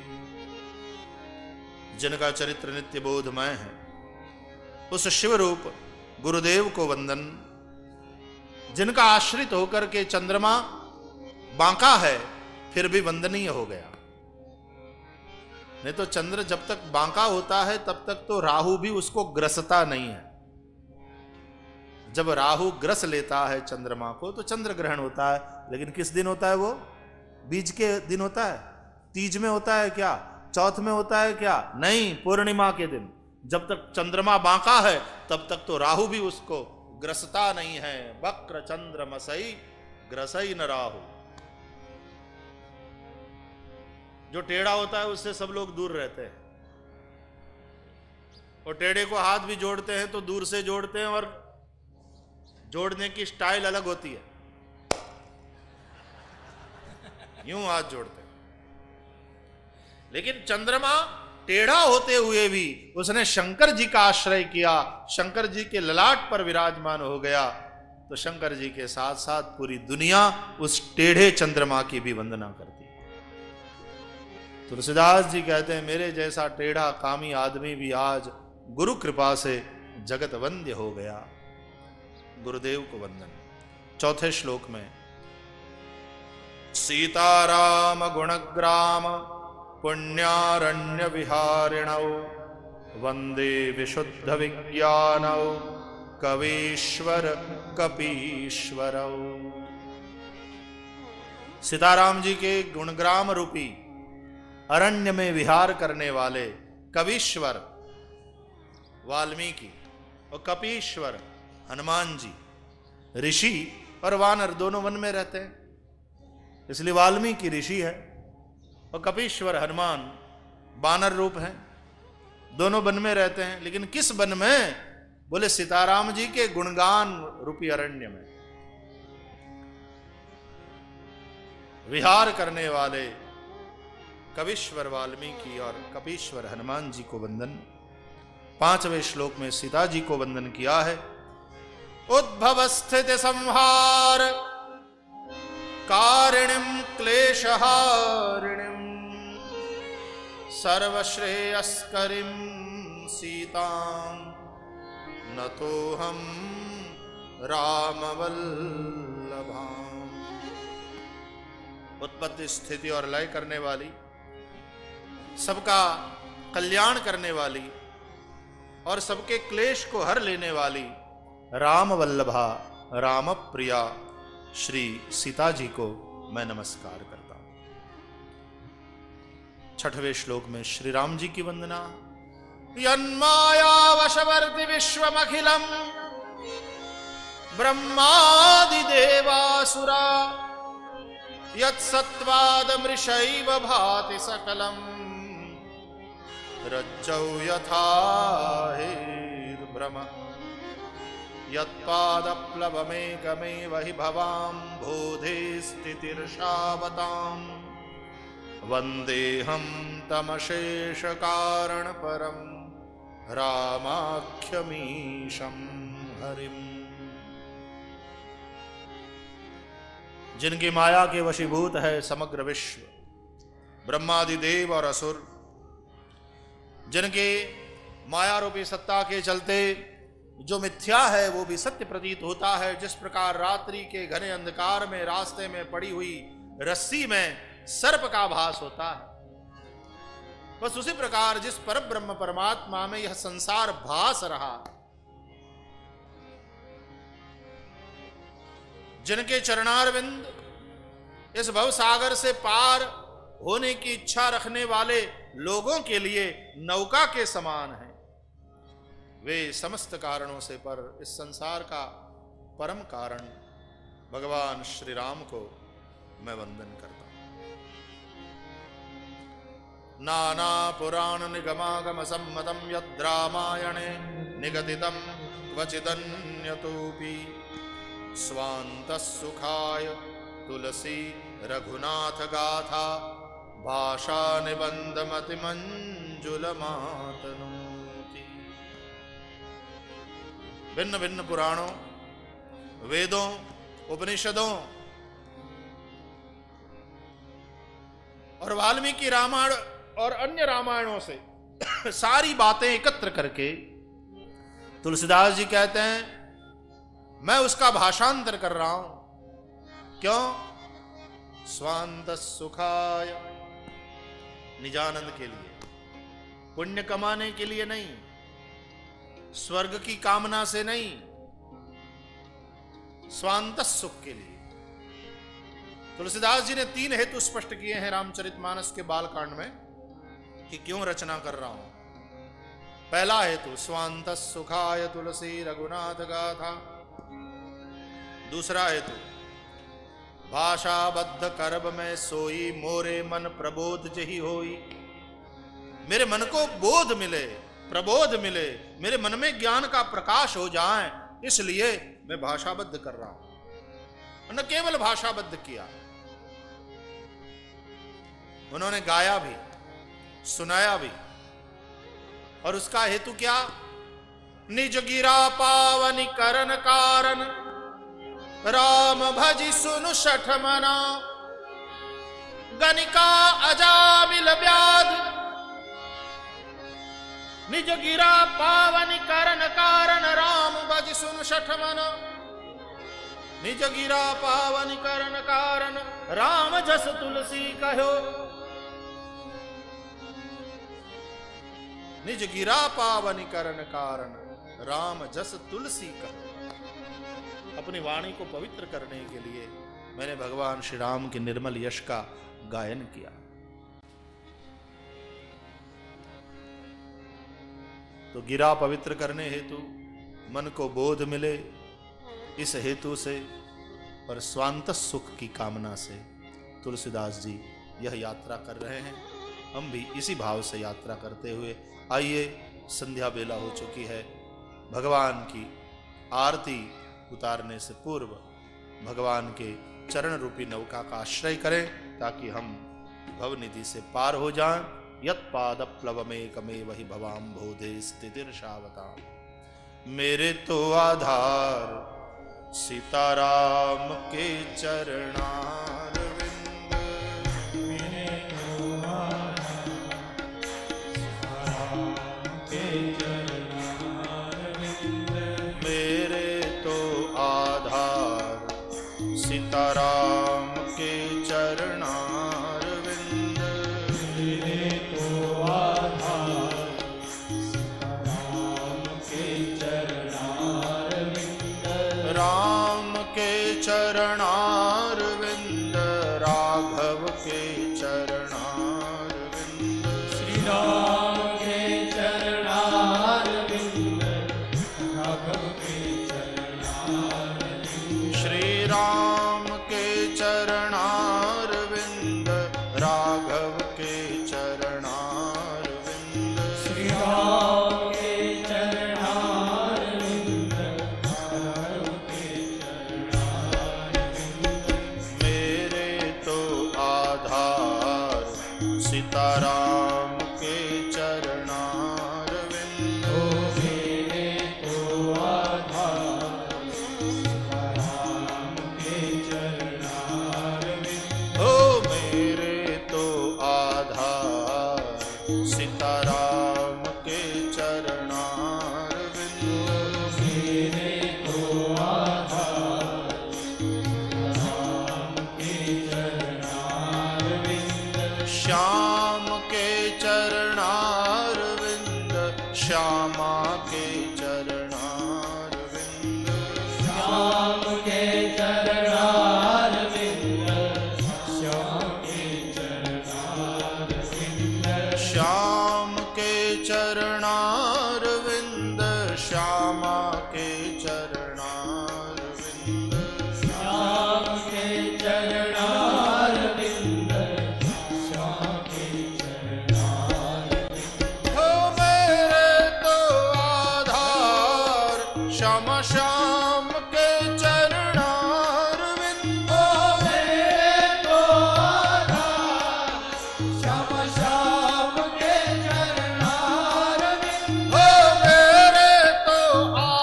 जिनका चरित्र नित्य बोधमय है, उस शिव रूप गुरुदेव को वंदन। जिनका आश्रित होकर के चंद्रमा बांका है फिर भी वंदनीय हो गया। नहीं तो चंद्र जब तक बांका होता है तब तक तो राहु भी उसको ग्रसता नहीं है। जब राहु ग्रस लेता है चंद्रमा को तो चंद्र ग्रहण होता है, लेकिन किस दिन होता है वो? बीज के दिन होता है, तीज में होता है क्या, चौथ में होता है क्या? नहीं, पूर्णिमा के दिन। जब तक चंद्रमा बांका है तब तक तो राहु भी उसको ग्रसता नहीं है। वक्र चंद्रमसई ग्रसई न राहु। जो टेढ़ा होता है उससे सब लोग दूर रहते हैं, और टेढ़े को हाथ भी जोड़ते हैं तो दूर से जोड़ते हैं, और जोड़ने की स्टाइल अलग होती है, यूं हाथ जोड़ते हैं। लेकिन चंद्रमा टेढ़ा होते हुए भी उसने शंकर जी का आश्रय किया, शंकर जी के ललाट पर विराजमान हो गया, तो शंकर जी के साथ साथ पूरी दुनिया उस टेढ़े चंद्रमा की भी वंदना करती है। तुलसीदास जी कहते हैं, मेरे जैसा टेढ़ा कामी आदमी भी आज गुरु कृपा से जगत वंद्य हो गया। गुरुदेव को वंदन। चौथे श्लोक में सीताराम गुणग्राम पुण्यारण्य विहारिणौ वंदे विशुद्ध विज्ञानौ कवीश्वर कपीश्वरौ। सीताराम जी के गुणग्राम रूपी अरण्य में विहार करने वाले कवीश्वर वाल्मीकि और कपीश्वर हनुमान जी, ऋषि और वानर दोनों वन में रहते हैं, इसलिए वाल्मीकि ऋषि है और कपीश्वर हनुमान वानर रूप हैं। दोनों वन में रहते हैं, लेकिन किस वन में? बोले सीताराम जी के गुणगान रूपी अरण्य में विहार करने वाले कवीश्वर वाल्मीकि और कपीश्वर हनुमान जी को वंदन। पांचवें श्लोक में सीता जी को वंदन किया है। उद्भव स्थिति संहार कारिणीं क्लेशहारिणीं सर्वश्रेयस्करीं सीतां नतोऽहं रामवल्लभाम्। उत्पत्ति स्थिति और लय करने वाली, सबका कल्याण करने वाली और सबके क्लेश को हर लेने वाली राम वल्लभा राम प्रिया श्री सीता जी को मैं नमस्कार करता हूं। छठवें श्लोक में श्री राम जी की वंदना। यन्माया वशवर्ति विश्वमखिलम ब्रह्मादि देवासुरा यत्सत्त्वादमृषैव भाति सकलम रज्जौ यथा हेर्भ्रम यत्पादप्लवमेकमेव हि भवां बोधे स्थितिर्षावतां वन्देऽहं तमशेषकारणपरं रामाख्यमीशं हरिम्। जिनकी माया के वशीभूत है समग्र विश्व, ब्रह्मादि देव और असुर, जिनके माया रूपी सत्ता के चलते जो मिथ्या है वो भी सत्य प्रतीत होता है। जिस प्रकार रात्रि के घने अंधकार में रास्ते में पड़ी हुई रस्सी में सर्प का भास होता है, बस उसी प्रकार जिस परब्रह्म परमात्मा में यह संसार भास रहा, जिनके चरणारविंद इस भवसागर से पार होने की इच्छा रखने वाले लोगों के लिए नौका के समान है, वे समस्त कारणों से पर इस संसार का परम कारण भगवान श्री राम को मैं वंदन करता हूं। नाना पुराण निगमागम सम्मतम यद् रामायणे निगदितम क्वचिदन्यतोऽपि स्वान्तः सुखाय तुलसी रघुनाथ गाथा भाषा निबंध मति मंजुल मातनोति। भिन्न भिन्न पुराणों, वेदों, उपनिषदों और वाल्मीकि रामायण और अन्य रामायणों से सारी बातें एकत्र करके तुलसीदास जी कहते हैं मैं उसका भाषांतर कर रहा हूं। क्यों? स्वांत सुखाय, निजानंद के लिए, पुण्य कमाने के लिए नहीं, स्वर्ग की कामना से नहीं, स्वांत सुख के लिए। तुलसीदास जी ने तीन हेतु स्पष्ट किए हैं रामचरितमानस के बालकांड में कि क्यों रचना कर रहा हूं। पहला हेतु स्वांत सुखाय तुलसी रघुनाथ गाथा। दूसरा हेतु भाषाबद्ध करब में सोई मोरे मन प्रबोध जही होई। मेरे मन को बोध मिले, प्रबोध मिले, मेरे मन में ज्ञान का प्रकाश हो जाए, इसलिए मैं भाषाबद्ध कर रहा हूं। न केवल भाषाबद्ध किया, उन्होंने गाया भी, सुनाया भी। और उसका हेतु क्या? निज गिरा पावनी करन कारण राम भजी सुनु सठ मना। गनिका अजामिल व्याध निज गिरा पावनी करन कारण राम भजी सुनु सठ मना। निज गिरा पावनी करन कारण राम जस तुलसी कहो। निज गिरा पावनी करन कारण राम जस तुलसी कहो। अपनी वाणी को पवित्र करने के लिए मैंने भगवान श्री राम के निर्मल यश का गायन किया। तो गिरा पवित्र करने हेतु, मन को बोध मिले इस हेतु से, और स्वांत सुख की कामना से तुलसीदास जी यह यात्रा कर रहे हैं। हम भी इसी भाव से यात्रा करते हुए आइए, संध्या बेला हो चुकी है। भगवान की आरती उतारने से पूर्व भगवान के चरण रूपी नौका का आश्रय करें, ताकि हम भवनिधि से पार हो जाएं। यत् पाद प्लवमेकमे वही भवाम बोधे स्थितिर्षावता। मेरे तो आधार सीताराम के चरणार सीताराम के चरणार विंद। मेरे तो आधार सीताराम के चरणार विंद। राम के चरणार विंद, राघव के चरणार विंद। श्री राम के चरणार विंद, राघव के चरणार विंद। श्री राम चरणार विंद, राघव के चरणार विंद। श्री राम के चरणार विंद, राघव के चरणार विंद। मेरे तो आधार सीताराम के चरणार विंद। मेरे तो आधार सीताराम के चरणार विंद। ओ मेरे तो आधार सीताराम के चरणार विंद। मेरे तो आधार सीताराम के चरणार विंद। श्याम के चरणार विंद, श्यामा के चरणार विंद। श्याम के चरणार विंद, श्याम के चरणार विंद। श्याम के चरणार विंद, श्यामा के चरणार विंद। श्याम के चरणार विंद, श्याम के चरणार विंद। हो मेरे तो आधार श्यामा श्याम के चरणार विंद। हो मेरे तो आधार श्यामा श्याम के चरणार विंद। हो मेरे तो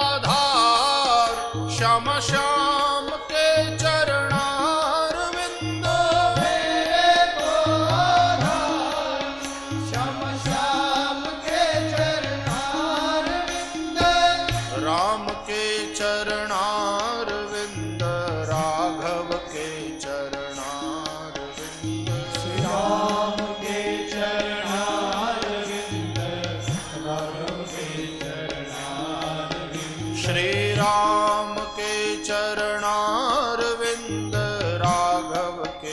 आधार श्यामा श्याम के चरणार विंद। हो मेरे तो आधार श्यामा श्याम के चरणार विंद। राम के चरणार विंद, राघव के चरणार विंद। श्री राम के चरणार विंद, राघव के चरणार विंद। श्री राम के चरणार विंद, राघव के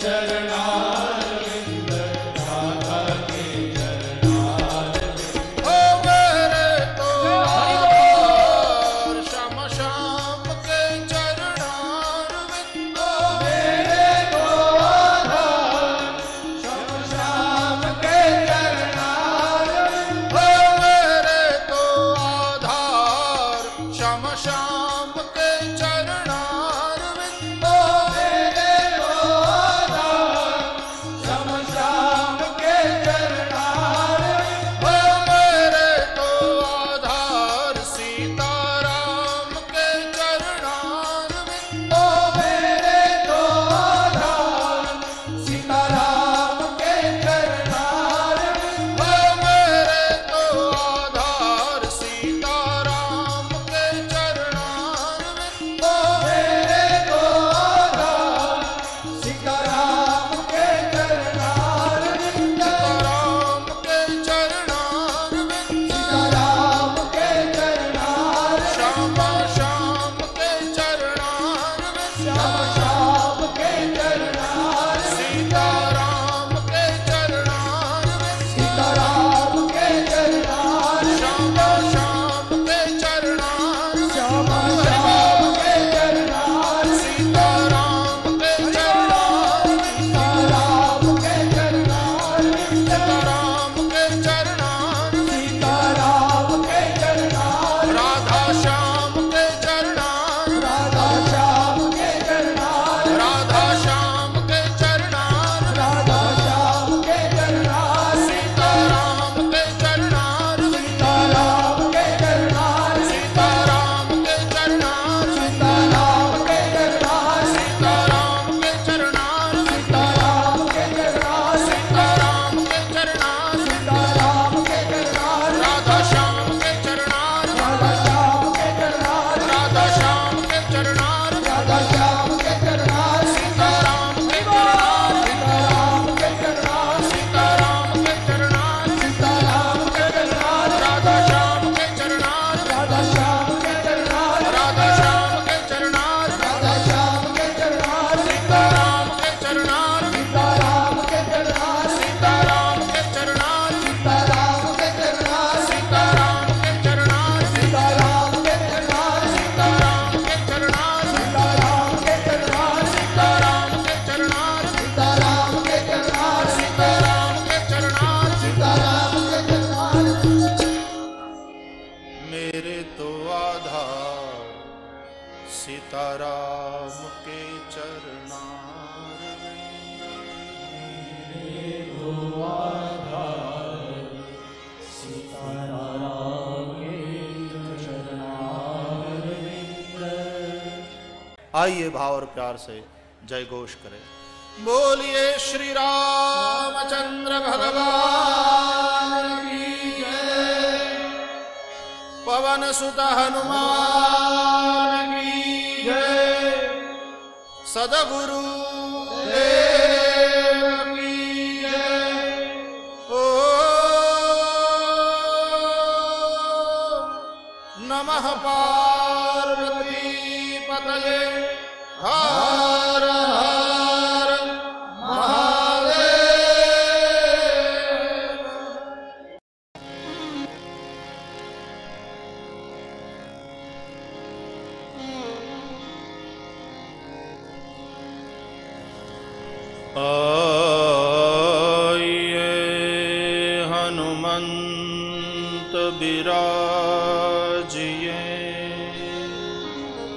चरणारविंद, राधा के चरणारविंद। ओ मेरे तो आधार श्याम श्याम के चरणारविंद, मेरे तो आधार श्याम श्याम के चरणारविंद। ओ मेरे तो आधार श्याम श्याम के चरणारविंद, मेरे तो आधार श्याम श्याम के चरणारविंद। ओ मेरे तो आधार सीताराम के चरणारविंद, मेरे तो आधार सीताराम के चरणारविंद। ओ मेरे तो आधार सीताराम के चरणारविंद, मेरे तो आधार सीताराम के चरणारविंद। सीताराम के चरणारविंद, सीताराम के चरणारविंद। श्यामा श्याम के चरणारविंद, श्याम श्याम के चरणारविंद। सीताराम के चरणारविंद, सीताराम के चरणारविंद। श्यामा श्याम के चरणारविंद, श्याम श्याम के चरणारविंद। सीताराम के चरणारविंद, सीताराम के चरणारविंद। सीताराम के चरणारविंद, सीताराम के चरणारविंद। राधा श्याम के चरणारविंद, राधा श्याम के चरणारविंद। राधा श्याम के चरणारविंद, राधा श्याम के चरणारविंद। सीताराम के चरणारविंद, सीताराम के चरणारविंद। सीताराम के चरणारविंद, सीताराम के चरणारविंद। सीताराम के चरणारविंद, सीताराम के चरणारविंद। सीताराम के चरणारविंद, सीताराम के चरणारविंद। राधा श्याम के चरणारविंद, राधा श्याम के चरणारविंद। राधा श्याम के चरणारविंद, राधा श्याम के चरणारविंद। सीताराम के चरणारविंद, सीताराम के चरणारविंद। सीताराम के चरणारविंद, सीताराम के चरणारविंद। राधा श्याम के चरणारविंद, राधा श्याम के चरणारविंद। राधा श्याम के चरणारविंद, राधा श्याम के चरणारविंद। सीताराम के चरणारविंद, सीताराम के चरणारविंद। सीताराम के चरणारविंद, सीताराम के चरणारविंद। सीताराम के चरणारविंद, सीताराम के चरणारविंद। सीताराम के चरणारविंद, सीताराम के चरणारविंद। सीताराम के चरणारविंद, सीताराम के चरणारविंद। सीताराम के चरणारविंद, सीताराम के चरणारविंद। मेरे तो आधार सीताराम के चरणारविंद। आइए भाव और प्यार से जय घोष करें। बोलिए श्री रामचंद्र भगवान की जय, पवन सुत हनुमान की जय, सदगुरु देव की जय। ओ नमः पार्वती पतये हर हर महादेव। आइए हनुमंत बिरा